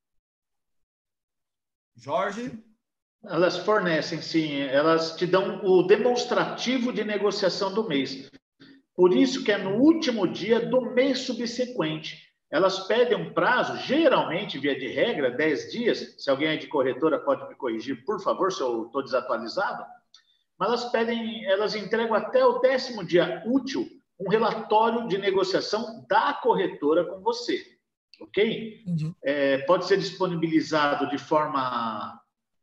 Jorge? Elas fornecem, sim. Elas te dão o demonstrativo de negociação do mês. Por isso que é no último dia do mês subsequente. Elas pedem um prazo, geralmente, via de regra, 10 dias. Se alguém é de corretora, pode me corrigir, por favor, se eu estou desatualizado. Mas elas entregam até o 10º dia útil um relatório de negociação da corretora com você. Ok? Pode ser disponibilizado de forma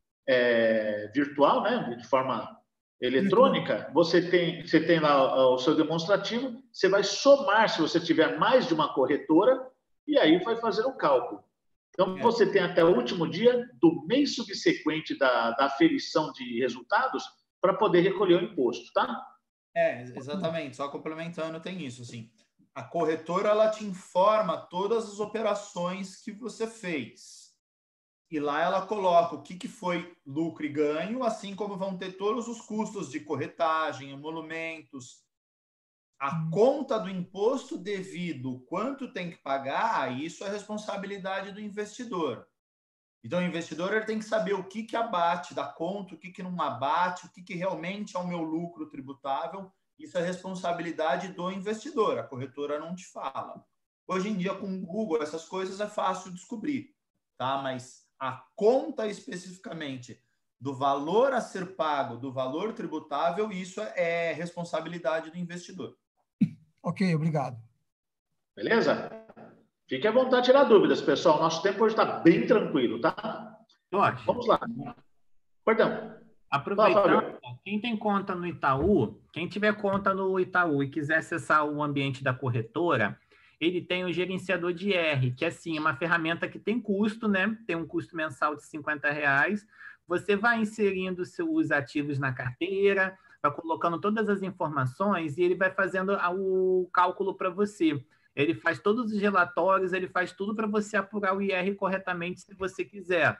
virtual, né? De forma eletrônica. Você tem lá o seu demonstrativo, você vai somar, se você tiver mais de uma corretora, e aí vai fazer o cálculo. Então, você tem até o último dia do mês subsequente da aferição de resultados para poder recolher o imposto, tá? Exatamente. Só complementando, tem isso, assim. A corretora, ela te informa todas as operações que você fez. E lá ela coloca o que foi lucro e ganho, assim como vão ter todos os custos de corretagem, emolumentos. A conta do imposto devido, quanto tem que pagar, isso é responsabilidade do investidor. Então, o investidor ele tem que saber o que abate da conta, o que não abate, o que realmente é o meu lucro tributável. Isso é responsabilidade do investidor. A corretora não te fala. Hoje em dia, com o Google, essas coisas é fácil descobrir, tá? Mas a conta especificamente do valor a ser pago, do valor tributável, isso é responsabilidade do investidor. Ok, obrigado. Beleza? Fique à vontade de tirar dúvidas, pessoal. Nosso tempo hoje está bem tranquilo, tá? Jorge, vamos lá. Perdão. Aproveitando, quem tem conta no Itaú, quem tiver conta no Itaú e quiser acessar o ambiente da corretora, ele tem o gerenciador de IR, que assim, é uma ferramenta que tem custo, né? Tem um custo mensal de R$50. Você vai inserindo os ativos na carteira, vai colocando todas as informações e ele vai fazendo o cálculo para você. Ele faz todos os relatórios, ele faz tudo para você apurar o IR corretamente, se você quiser.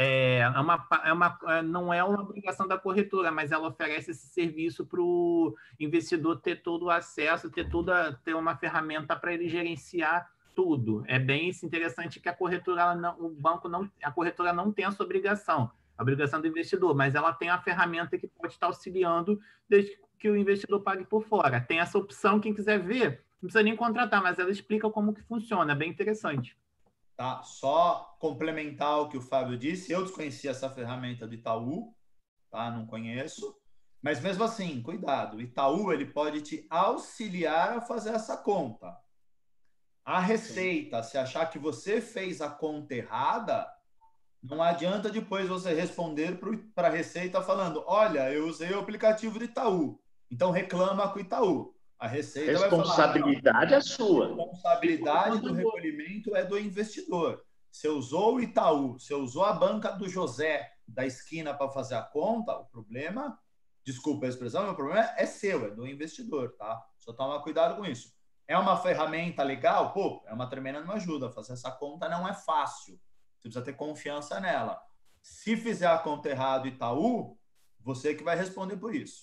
Não é uma obrigação da corretora, mas ela oferece esse serviço para o investidor ter todo o acesso, ter uma ferramenta para ele gerenciar tudo. É bem interessante que a corretora não tem essa obrigação, a obrigação do investidor, mas ela tem a ferramenta que pode estar auxiliando desde que o investidor pague por fora. Tem essa opção, quem quiser ver, não precisa nem contratar, mas ela explica como que funciona, é bem interessante. Tá? Só complementar o que o Fábio disse, eu desconhecia essa ferramenta do Itaú, tá? Não conheço, mas mesmo assim, cuidado, o Itaú ele pode te auxiliar a fazer essa conta. A Receita, se achar que você fez a conta errada, não adianta depois você responder para a Receita falando, olha, eu usei o aplicativo do Itaú, então reclama com o Itaú. A Receita vai falar, responsabilidade é sua. A responsabilidade do recolhimento é do investidor. Você usou o Itaú, você usou a banca do José da esquina para fazer a conta, o problema, desculpa a expressão, o problema é seu, é do investidor, tá? Só toma cuidado com isso. É uma ferramenta legal? Pô, é uma tremenda ajuda. Fazer essa conta não é fácil. Você precisa ter confiança nela. Se fizer a conta errada Itaú, você que vai responder por isso.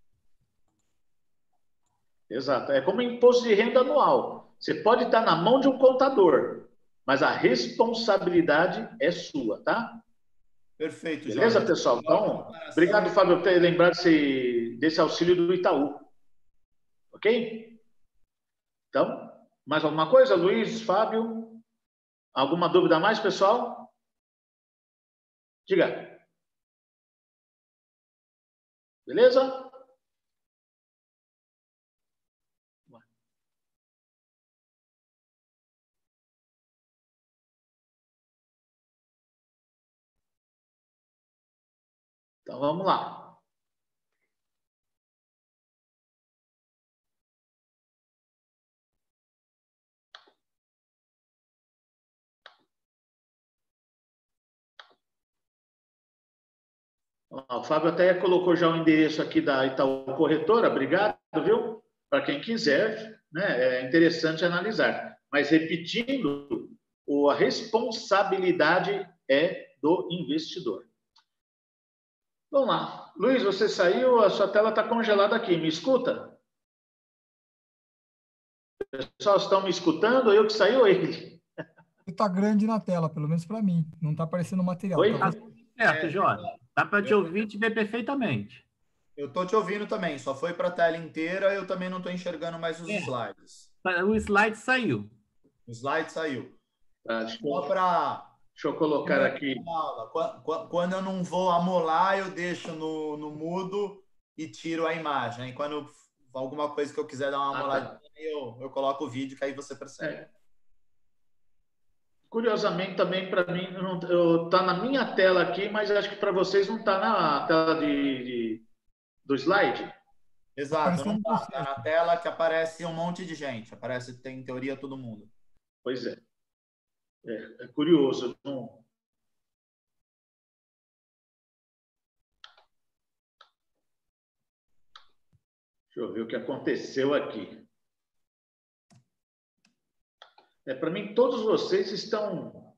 Exato. É como imposto de renda anual. Você pode estar na mão de um contador, mas a responsabilidade é sua, tá? Perfeito, Beleza, Jorge. pessoal? Então, obrigado, Fábio, por ter lembrado desse auxílio do Itaú. Ok? Então, mais alguma coisa? Luiz, Fábio? Alguma dúvida a mais, pessoal? Diga. Beleza? Então, vamos lá. O Fábio até colocou já o endereço aqui da Itaú Corretora. Obrigado, viu? Para quem quiser, né? É interessante analisar. Mas, repetindo, a responsabilidade é do investidor. Vamos lá. Luiz, você saiu, a sua tela está congelada aqui. Me escuta? Pessoal, estão me escutando? Eu que saí ou ele? Está grande na tela, pelo menos para mim. Não está aparecendo o material. Oi? Tá... Certo, Jorge. Dá para te ouvir e te ver perfeitamente. Eu estou te ouvindo também, só foi para a tela inteira, eu também não estou enxergando mais os slides. O slide saiu. O slide saiu. Só para... Deixa eu colocar aqui. Quando eu não vou amolar, eu deixo no mudo e tiro a imagem. Aí quando alguma coisa que eu quiser dar uma amoladinha, eu coloco o vídeo, que aí você percebe. Curiosamente, também para mim, está na minha tela aqui, mas acho que para vocês não está na tela do slide. Exato, não está. Está na tela que aparece um monte de gente. Aparece, tem em teoria, todo mundo. Pois é. É curioso. Não... Deixa eu ver o que aconteceu aqui. Para mim, todos vocês estão...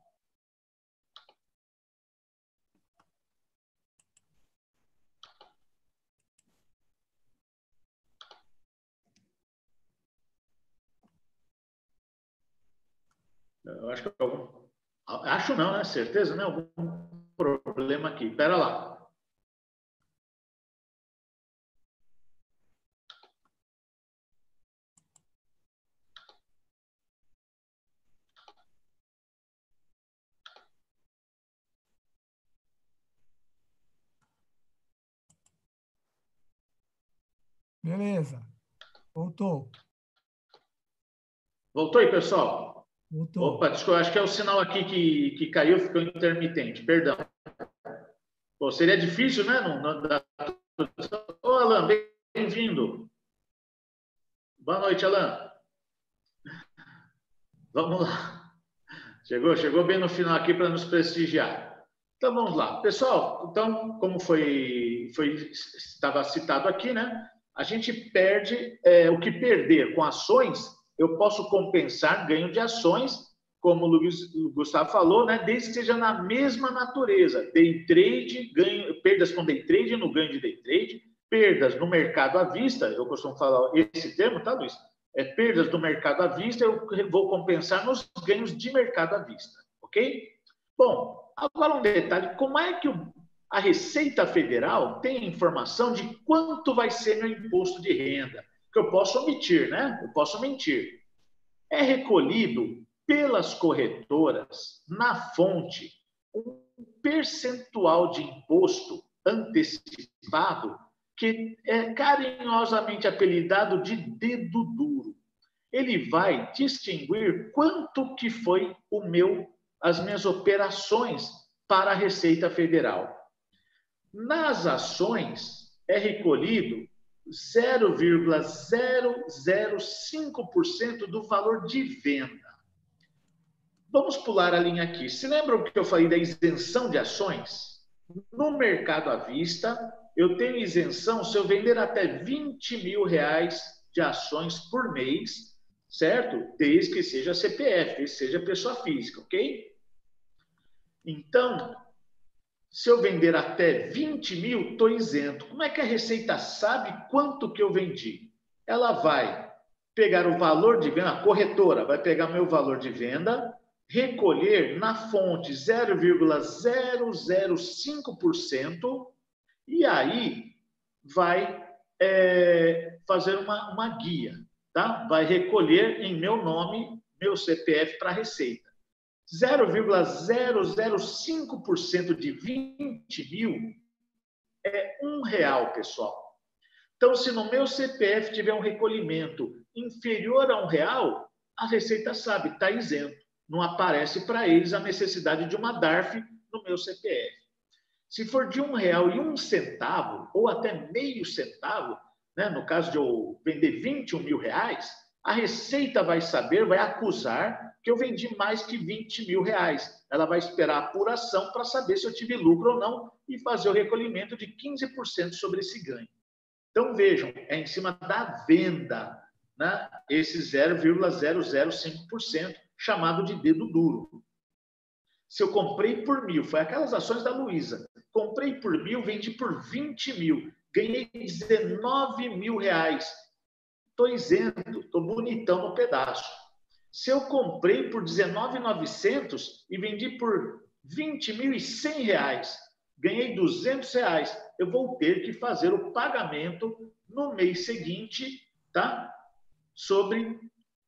Eu acho que acho não, né? Certeza, né? Algum problema aqui. Espera lá. Beleza. Voltou. Voltou aí, pessoal? Voltou. Opa, desculpa, acho que é o sinal aqui que caiu, ficou intermitente. Perdão. Pô, seria difícil, né? Ô, Alan, bem-vindo. Boa noite, Alan. Vamos lá. Chegou bem no final aqui para nos prestigiar. Então, vamos lá. Pessoal, então, como estava citado aqui, né? A gente perde o que perder com ações, eu posso compensar ganho de ações, como o Gustavo falou, né? Desde que seja na mesma natureza. Day trade, perdas com day trade no ganho de day trade, perdas no mercado à vista, eu costumo falar esse termo, tá, Luiz? Perdas do mercado à vista, eu vou compensar nos ganhos de mercado à vista, ok? Bom, agora um detalhe, como é que a Receita Federal tem informação de quanto vai ser meu imposto de renda? Que eu posso omitir, né? Eu posso mentir. É recolhido pelas corretoras, na fonte, um percentual de imposto antecipado que é carinhosamente apelidado de dedo duro. Ele vai distinguir quanto que foi as minhas operações para a Receita Federal. Nas ações, é recolhido 0,005% do valor de venda. Vamos pular a linha aqui. Se lembram que eu falei da isenção de ações? No mercado à vista, eu tenho isenção se eu vender até R$20 mil de ações por mês, certo? Desde que seja CPF, desde que seja pessoa física, ok? Então, se eu vender até 20 mil, estou isento. Como é que a Receita sabe quanto que eu vendi? Ela vai pegar o valor de venda, a corretora vai pegar meu valor de venda, recolher na fonte 0,005% e aí vai fazer uma guia, tá? Vai recolher em meu nome, meu CPF para a Receita. 0,005% de 20 mil é R$1, pessoal. Então, se no meu CPF tiver um recolhimento inferior a R$1, a Receita sabe, está isento. Não aparece para eles a necessidade de uma DARF no meu CPF. Se for de R$1,01 ou até meio centavo, né, no caso de eu vender 21 mil reais, a Receita vai saber, vai acusar que eu vendi mais que 20 mil reais. Ela vai esperar a apuração para saber se eu tive lucro ou não e fazer o recolhimento de 15% sobre esse ganho. Então, vejam, é em cima da venda, né, esse 0,005%, chamado de dedo duro. Se eu comprei por 1.000, foi aquelas ações da Luiza, comprei por 1.000, vendi por 20 mil, ganhei 19 mil reais. Estou isento, estou bonitão no pedaço. Se eu comprei por 19.900 e vendi por 20.100 reais, ganhei 200 reais, eu vou ter que fazer o pagamento no mês seguinte, tá? Sobre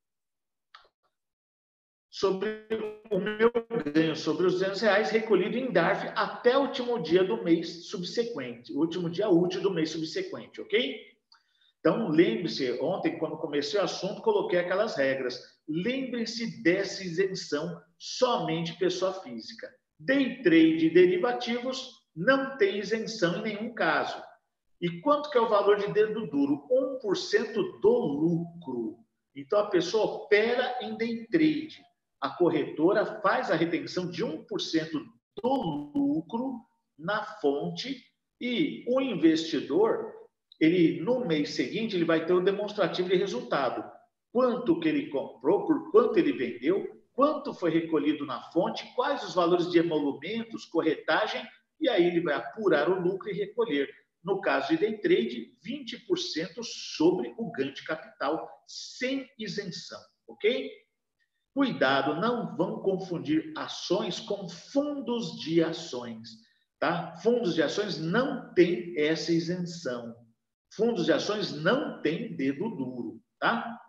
o meu ganho, sobre os 200 reais recolhido em DARF até o último dia do mês subsequente, o último dia útil do mês subsequente, ok? Então, lembre-se, ontem, quando comecei o assunto, coloquei aquelas regras. Lembre-se dessa isenção somente pessoa física. Day trade e derivativos não tem isenção em nenhum caso. E quanto que é o valor de dedo duro? 1% do lucro. Então, a pessoa opera em day trade. A corretora faz a retenção de 1% do lucro na fonte e o investidor, ele no mês seguinte, ele vai ter o demonstrativo de resultado. Quanto que ele comprou, por quanto ele vendeu, quanto foi recolhido na fonte, quais os valores de emolumentos, corretagem, e aí ele vai apurar o lucro e recolher. No caso de day trade, 20% sobre o ganho de capital, sem isenção, ok? Cuidado, não vão confundir ações com fundos de ações, tá? Fundos de ações não têm essa isenção. Fundos de ações não têm dedo duro, tá?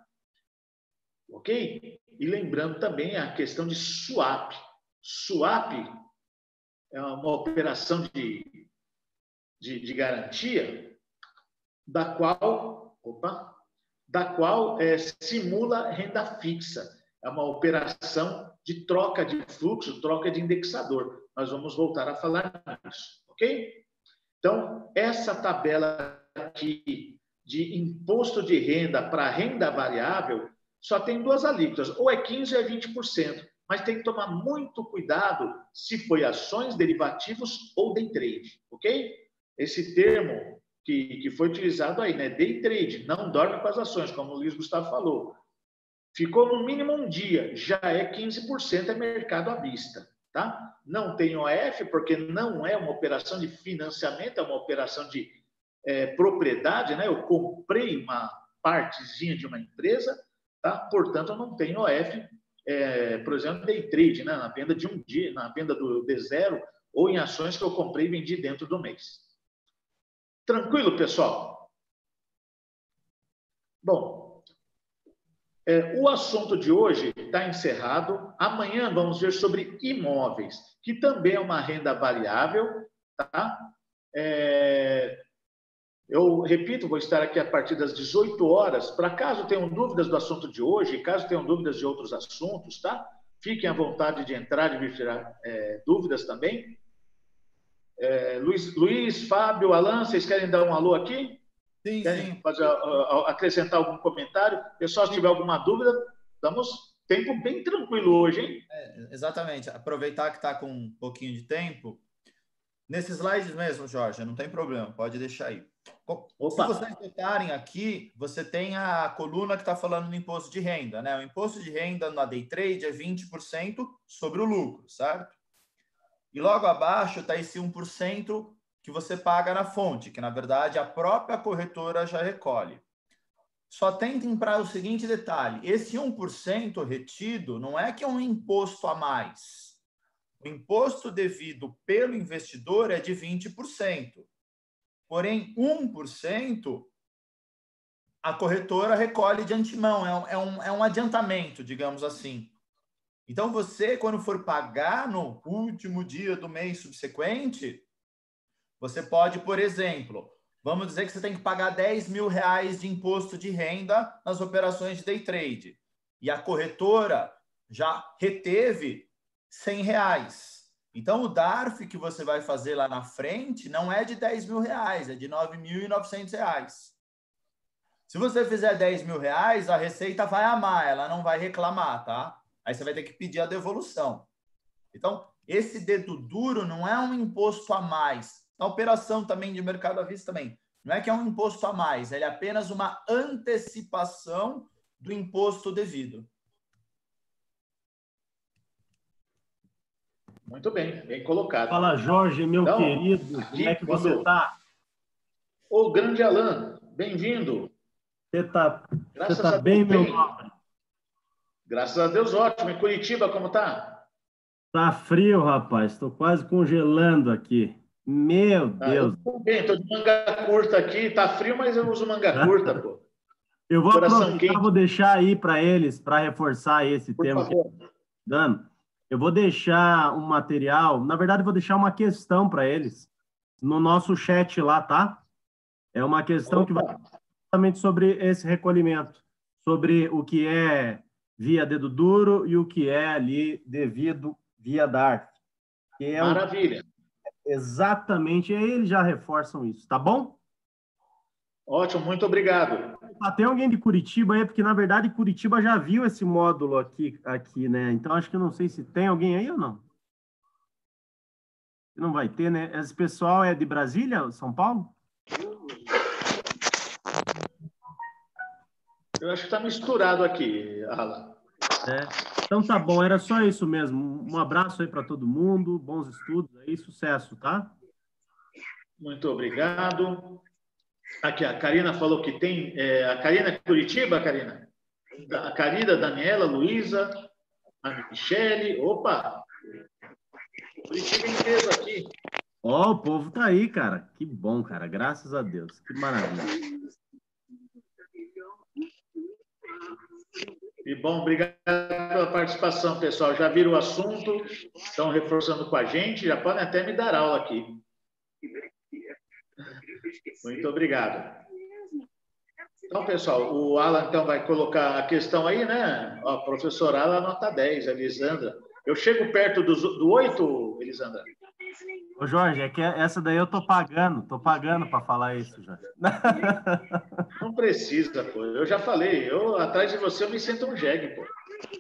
Ok? E lembrando também a questão de swap. Swap é uma operação de garantia da qual simula renda fixa. É uma operação de troca de fluxo, troca de indexador. Nós vamos voltar a falar nisso, ok? Então, essa tabela aqui de imposto de renda para renda variável só tem duas alíquotas, ou é 15% ou é 20%, mas tem que tomar muito cuidado se foi ações, derivativos ou day trade, ok? Esse termo que foi utilizado aí, né? Day trade, não dorme com as ações, como o Luiz Gustavo falou. Ficou no mínimo um dia, já é 15%, é mercado à vista, tá? Não tem OF, porque não é uma operação de financiamento, é uma operação de propriedade, né? Eu comprei uma partezinha de uma empresa, tá? Portanto, eu não tenho OF, por exemplo, day trade, né? Na venda de um dia, na venda do D0, ou em ações que eu comprei e vendi dentro do mês. Tranquilo, pessoal? Bom, o assunto de hoje está encerrado. Amanhã vamos ver sobre imóveis, que também é uma renda variável, tá? Eu repito, vou estar aqui a partir das 18 horas, para caso tenham dúvidas do assunto de hoje, caso tenham dúvidas de outros assuntos, tá? Fiquem à vontade de entrar e me tirar dúvidas também. Luiz, Fábio, Alan, vocês querem dar um alô aqui? Sim, Querem sim. acrescentar algum comentário? Pessoal, se tiver alguma dúvida, damos tempo bem tranquilo hoje, hein? Exatamente. Aproveitar que está com um pouquinho de tempo. Nesses slides mesmo, Jorge, não tem problema, pode deixar aí. Opa. Se vocês notarem aqui, você tem a coluna que está falando do imposto de renda, né? O imposto de renda na day trade é 20% sobre o lucro, certo? E logo abaixo está esse 1% que você paga na fonte, que na verdade a própria corretora já recolhe. só tentem para o seguinte detalhe. Esse 1% retido não é que é um imposto a mais. O imposto devido pelo investidor é de 20%. Porém, 1% a corretora recolhe de antemão. É um adiantamento, digamos assim. Então, você, quando for pagar no último dia do mês subsequente, você pode, por exemplo, vamos dizer que você tem que pagar R$10.000 de imposto de renda nas operações de day trade. E a corretora já reteve R$100. Então, o DARF que você vai fazer lá na frente não é de R$10.000, é de R$9.900. Se você fizer R$10.000, a Receita vai amar, ela não vai reclamar, tá? Aí você vai ter que pedir a devolução. Então, esse dedo duro não é um imposto a mais. A operação também de mercado à vista também. Não é que é um imposto a mais, ele é apenas uma antecipação do imposto devido. Muito bem, bem colocado. Fala, Jorge, meu Então, querido, como é que você está? Ô, grande Alan, bem-vindo. Você está Graças a bem, Deus, meu nobre? Graças a Deus, ótimo. Em Curitiba, como tá? Tá frio, rapaz. Estou quase congelando aqui. Meu Deus. Eu tô bem, tô de manga curta aqui. Tá frio, mas eu uso manga curta, pô. Eu vou Coração aproveitar, quente. vou deixar aí para eles, para reforçar esse Por tema favor. que eu tô dando. Eu vou deixar um material, na verdade, eu vou deixar uma questão para eles no nosso chat lá, tá? É uma questão que vai exatamente sobre esse recolhimento, sobre o que é via dedo duro e o que é ali devido via DARF. Que é Maravilha. Exatamente, e aí eles já reforçam isso, tá bom? Ótimo, muito obrigado. Tem alguém de Curitiba aí, porque na verdade Curitiba já viu esse módulo aqui, né? Então acho que eu não sei se tem alguém aí ou não. Não vai ter, né? Esse pessoal é de Brasília, São Paulo? Eu acho que está misturado aqui, Alan. Então tá bom, era só isso mesmo. Um abraço aí para todo mundo, bons estudos aí, sucesso, tá? Muito obrigado. Aqui, a Karina falou que tem... a Karina é Curitiba, Karina? A Karina, Daniela, Luísa, a Michele. Opa! Curitiba inteiro aqui. Ó, o povo tá aí, cara. Que bom, cara. Graças a Deus. Que maravilha. E bom, obrigado pela participação, pessoal. Já viram o assunto, estão reforçando com a gente, já podem até me dar aula aqui. Muito obrigado. Então, pessoal, o Alan então vai colocar a questão aí, né? Ó, professor Alan, nota 10, Elisandra. Eu chego perto do 8, Elisandra? Ô, Jorge, é que essa daí eu tô pagando para falar isso, Jorge. Não precisa, pô. Eu já falei, atrás de você eu me sinto um jegue, pô.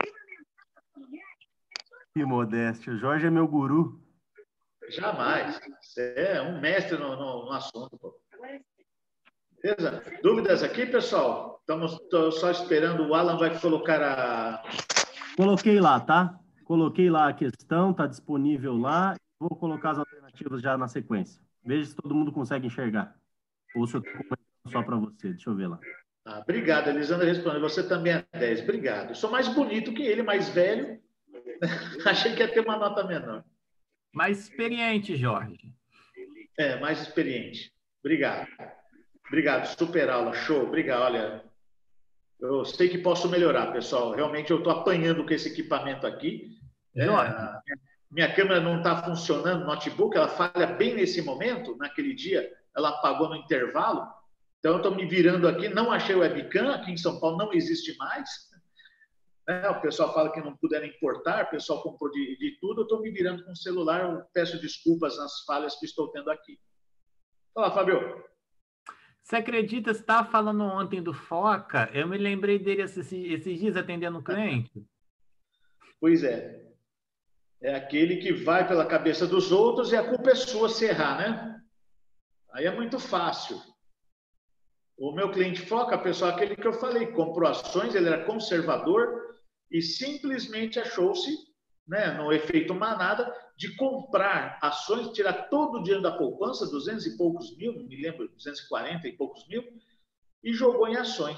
Que modéstia. O Jorge é meu guru. Jamais. Você é um mestre no assunto, pô. Beleza? Dúvidas aqui, pessoal? Tô só esperando. O Alan vai colocar a... Coloquei lá, tá? Coloquei lá a questão, tá disponível lá. Vou colocar as alternativas já na sequência. Veja se todo mundo consegue enxergar. Ou se eu estou comentando só para você. Deixa eu ver lá. Obrigado, Elisandra respondeu. Você também é 10. Obrigado. Eu sou mais bonito que ele, mais velho. Achei que ia ter uma nota menor. Mais experiente, Jorge. Mais experiente. Obrigado. Obrigado. Super aula. Show. Obrigado. Olha, eu sei que posso melhorar, pessoal. Realmente eu estou apanhando com esse equipamento aqui. Minha câmera não está funcionando, notebook, ela falha bem nesse momento, naquele dia, ela apagou no intervalo. Então, eu estou me virando aqui, não achei webcam, aqui em São Paulo não existe mais. O pessoal fala que não puderam importar, o pessoal comprou de tudo, eu estou me virando com o celular, eu peço desculpas nas falhas que estou tendo aqui. Fala, Fábio. Você acredita, você estava falando ontem do Foca, eu me lembrei dele esses dias atendendo um cliente. Pois é. É aquele que vai pela cabeça dos outros e a culpa é sua se errar, né? Aí é muito fácil. O meu cliente Foca, pessoal, aquele que eu falei, comprou ações, ele era conservador e simplesmente achou-se, né, no efeito manada, de comprar ações, tirar todo o dinheiro da poupança, 200 e poucos mil, não me lembro, 240 e poucos mil, e jogou em ações.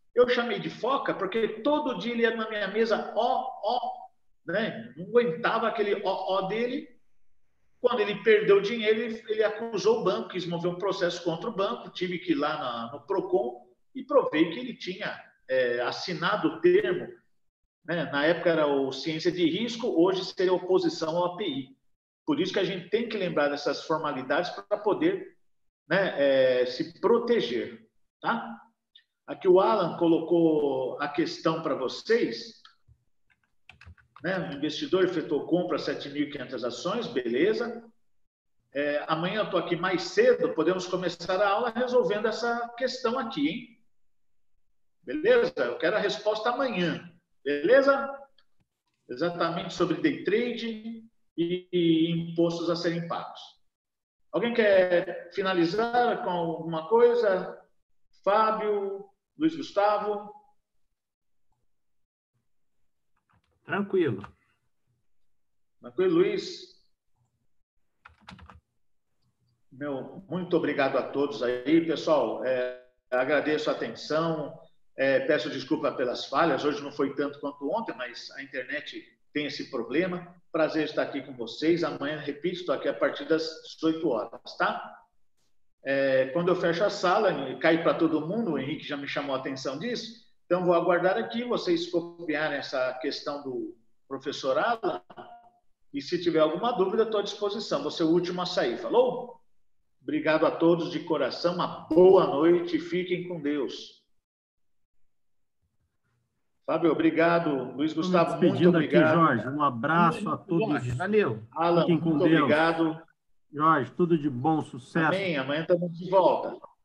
Eu chamei de foca porque todo dia ele ia na minha mesa, né? Não aguentava aquele ó dele. Quando ele perdeu o dinheiro, ele acusou o banco, quis mover um processo contra o banco, tive que ir lá no PROCON e provei que ele tinha assinado o termo, né? Na época era o ciência de risco, hoje seria oposição ao API. Por isso que a gente tem que lembrar dessas formalidades para poder, né, se proteger. Tá? Aqui o Alan colocou a questão para vocês. Né? O investidor efetuou compra 7.500 ações, beleza. Amanhã eu estou aqui mais cedo, podemos começar a aula resolvendo essa questão aqui, hein? Beleza? Eu quero a resposta amanhã, beleza? Exatamente sobre day trade e impostos a serem pagos. Alguém quer finalizar com alguma coisa? Fábio, Luiz Gustavo? Tranquilo. Tranquilo, Luiz? Muito obrigado a todos aí, pessoal. Agradeço a atenção. Peço desculpa pelas falhas. Hoje não foi tanto quanto ontem, mas a internet tem esse problema. Prazer estar aqui com vocês. Amanhã, repito, estou aqui a partir das 18 horas, tá? Quando eu fecho a sala, cai para todo mundo, o Henrique já me chamou a atenção disso, então vou aguardar aqui vocês copiarem essa questão do professor Alan, e se tiver alguma dúvida, estou à disposição. Vou ser o último a sair. Falou? Obrigado a todos de coração, uma boa noite, fiquem com Deus. Fábio, obrigado. Luiz Gustavo, muito obrigado. Aqui, Jorge. Um abraço a todos. Valeu. Alan, muito obrigado. Jorge, tudo de bom, sucesso. Amém. Amanhã estamos de volta.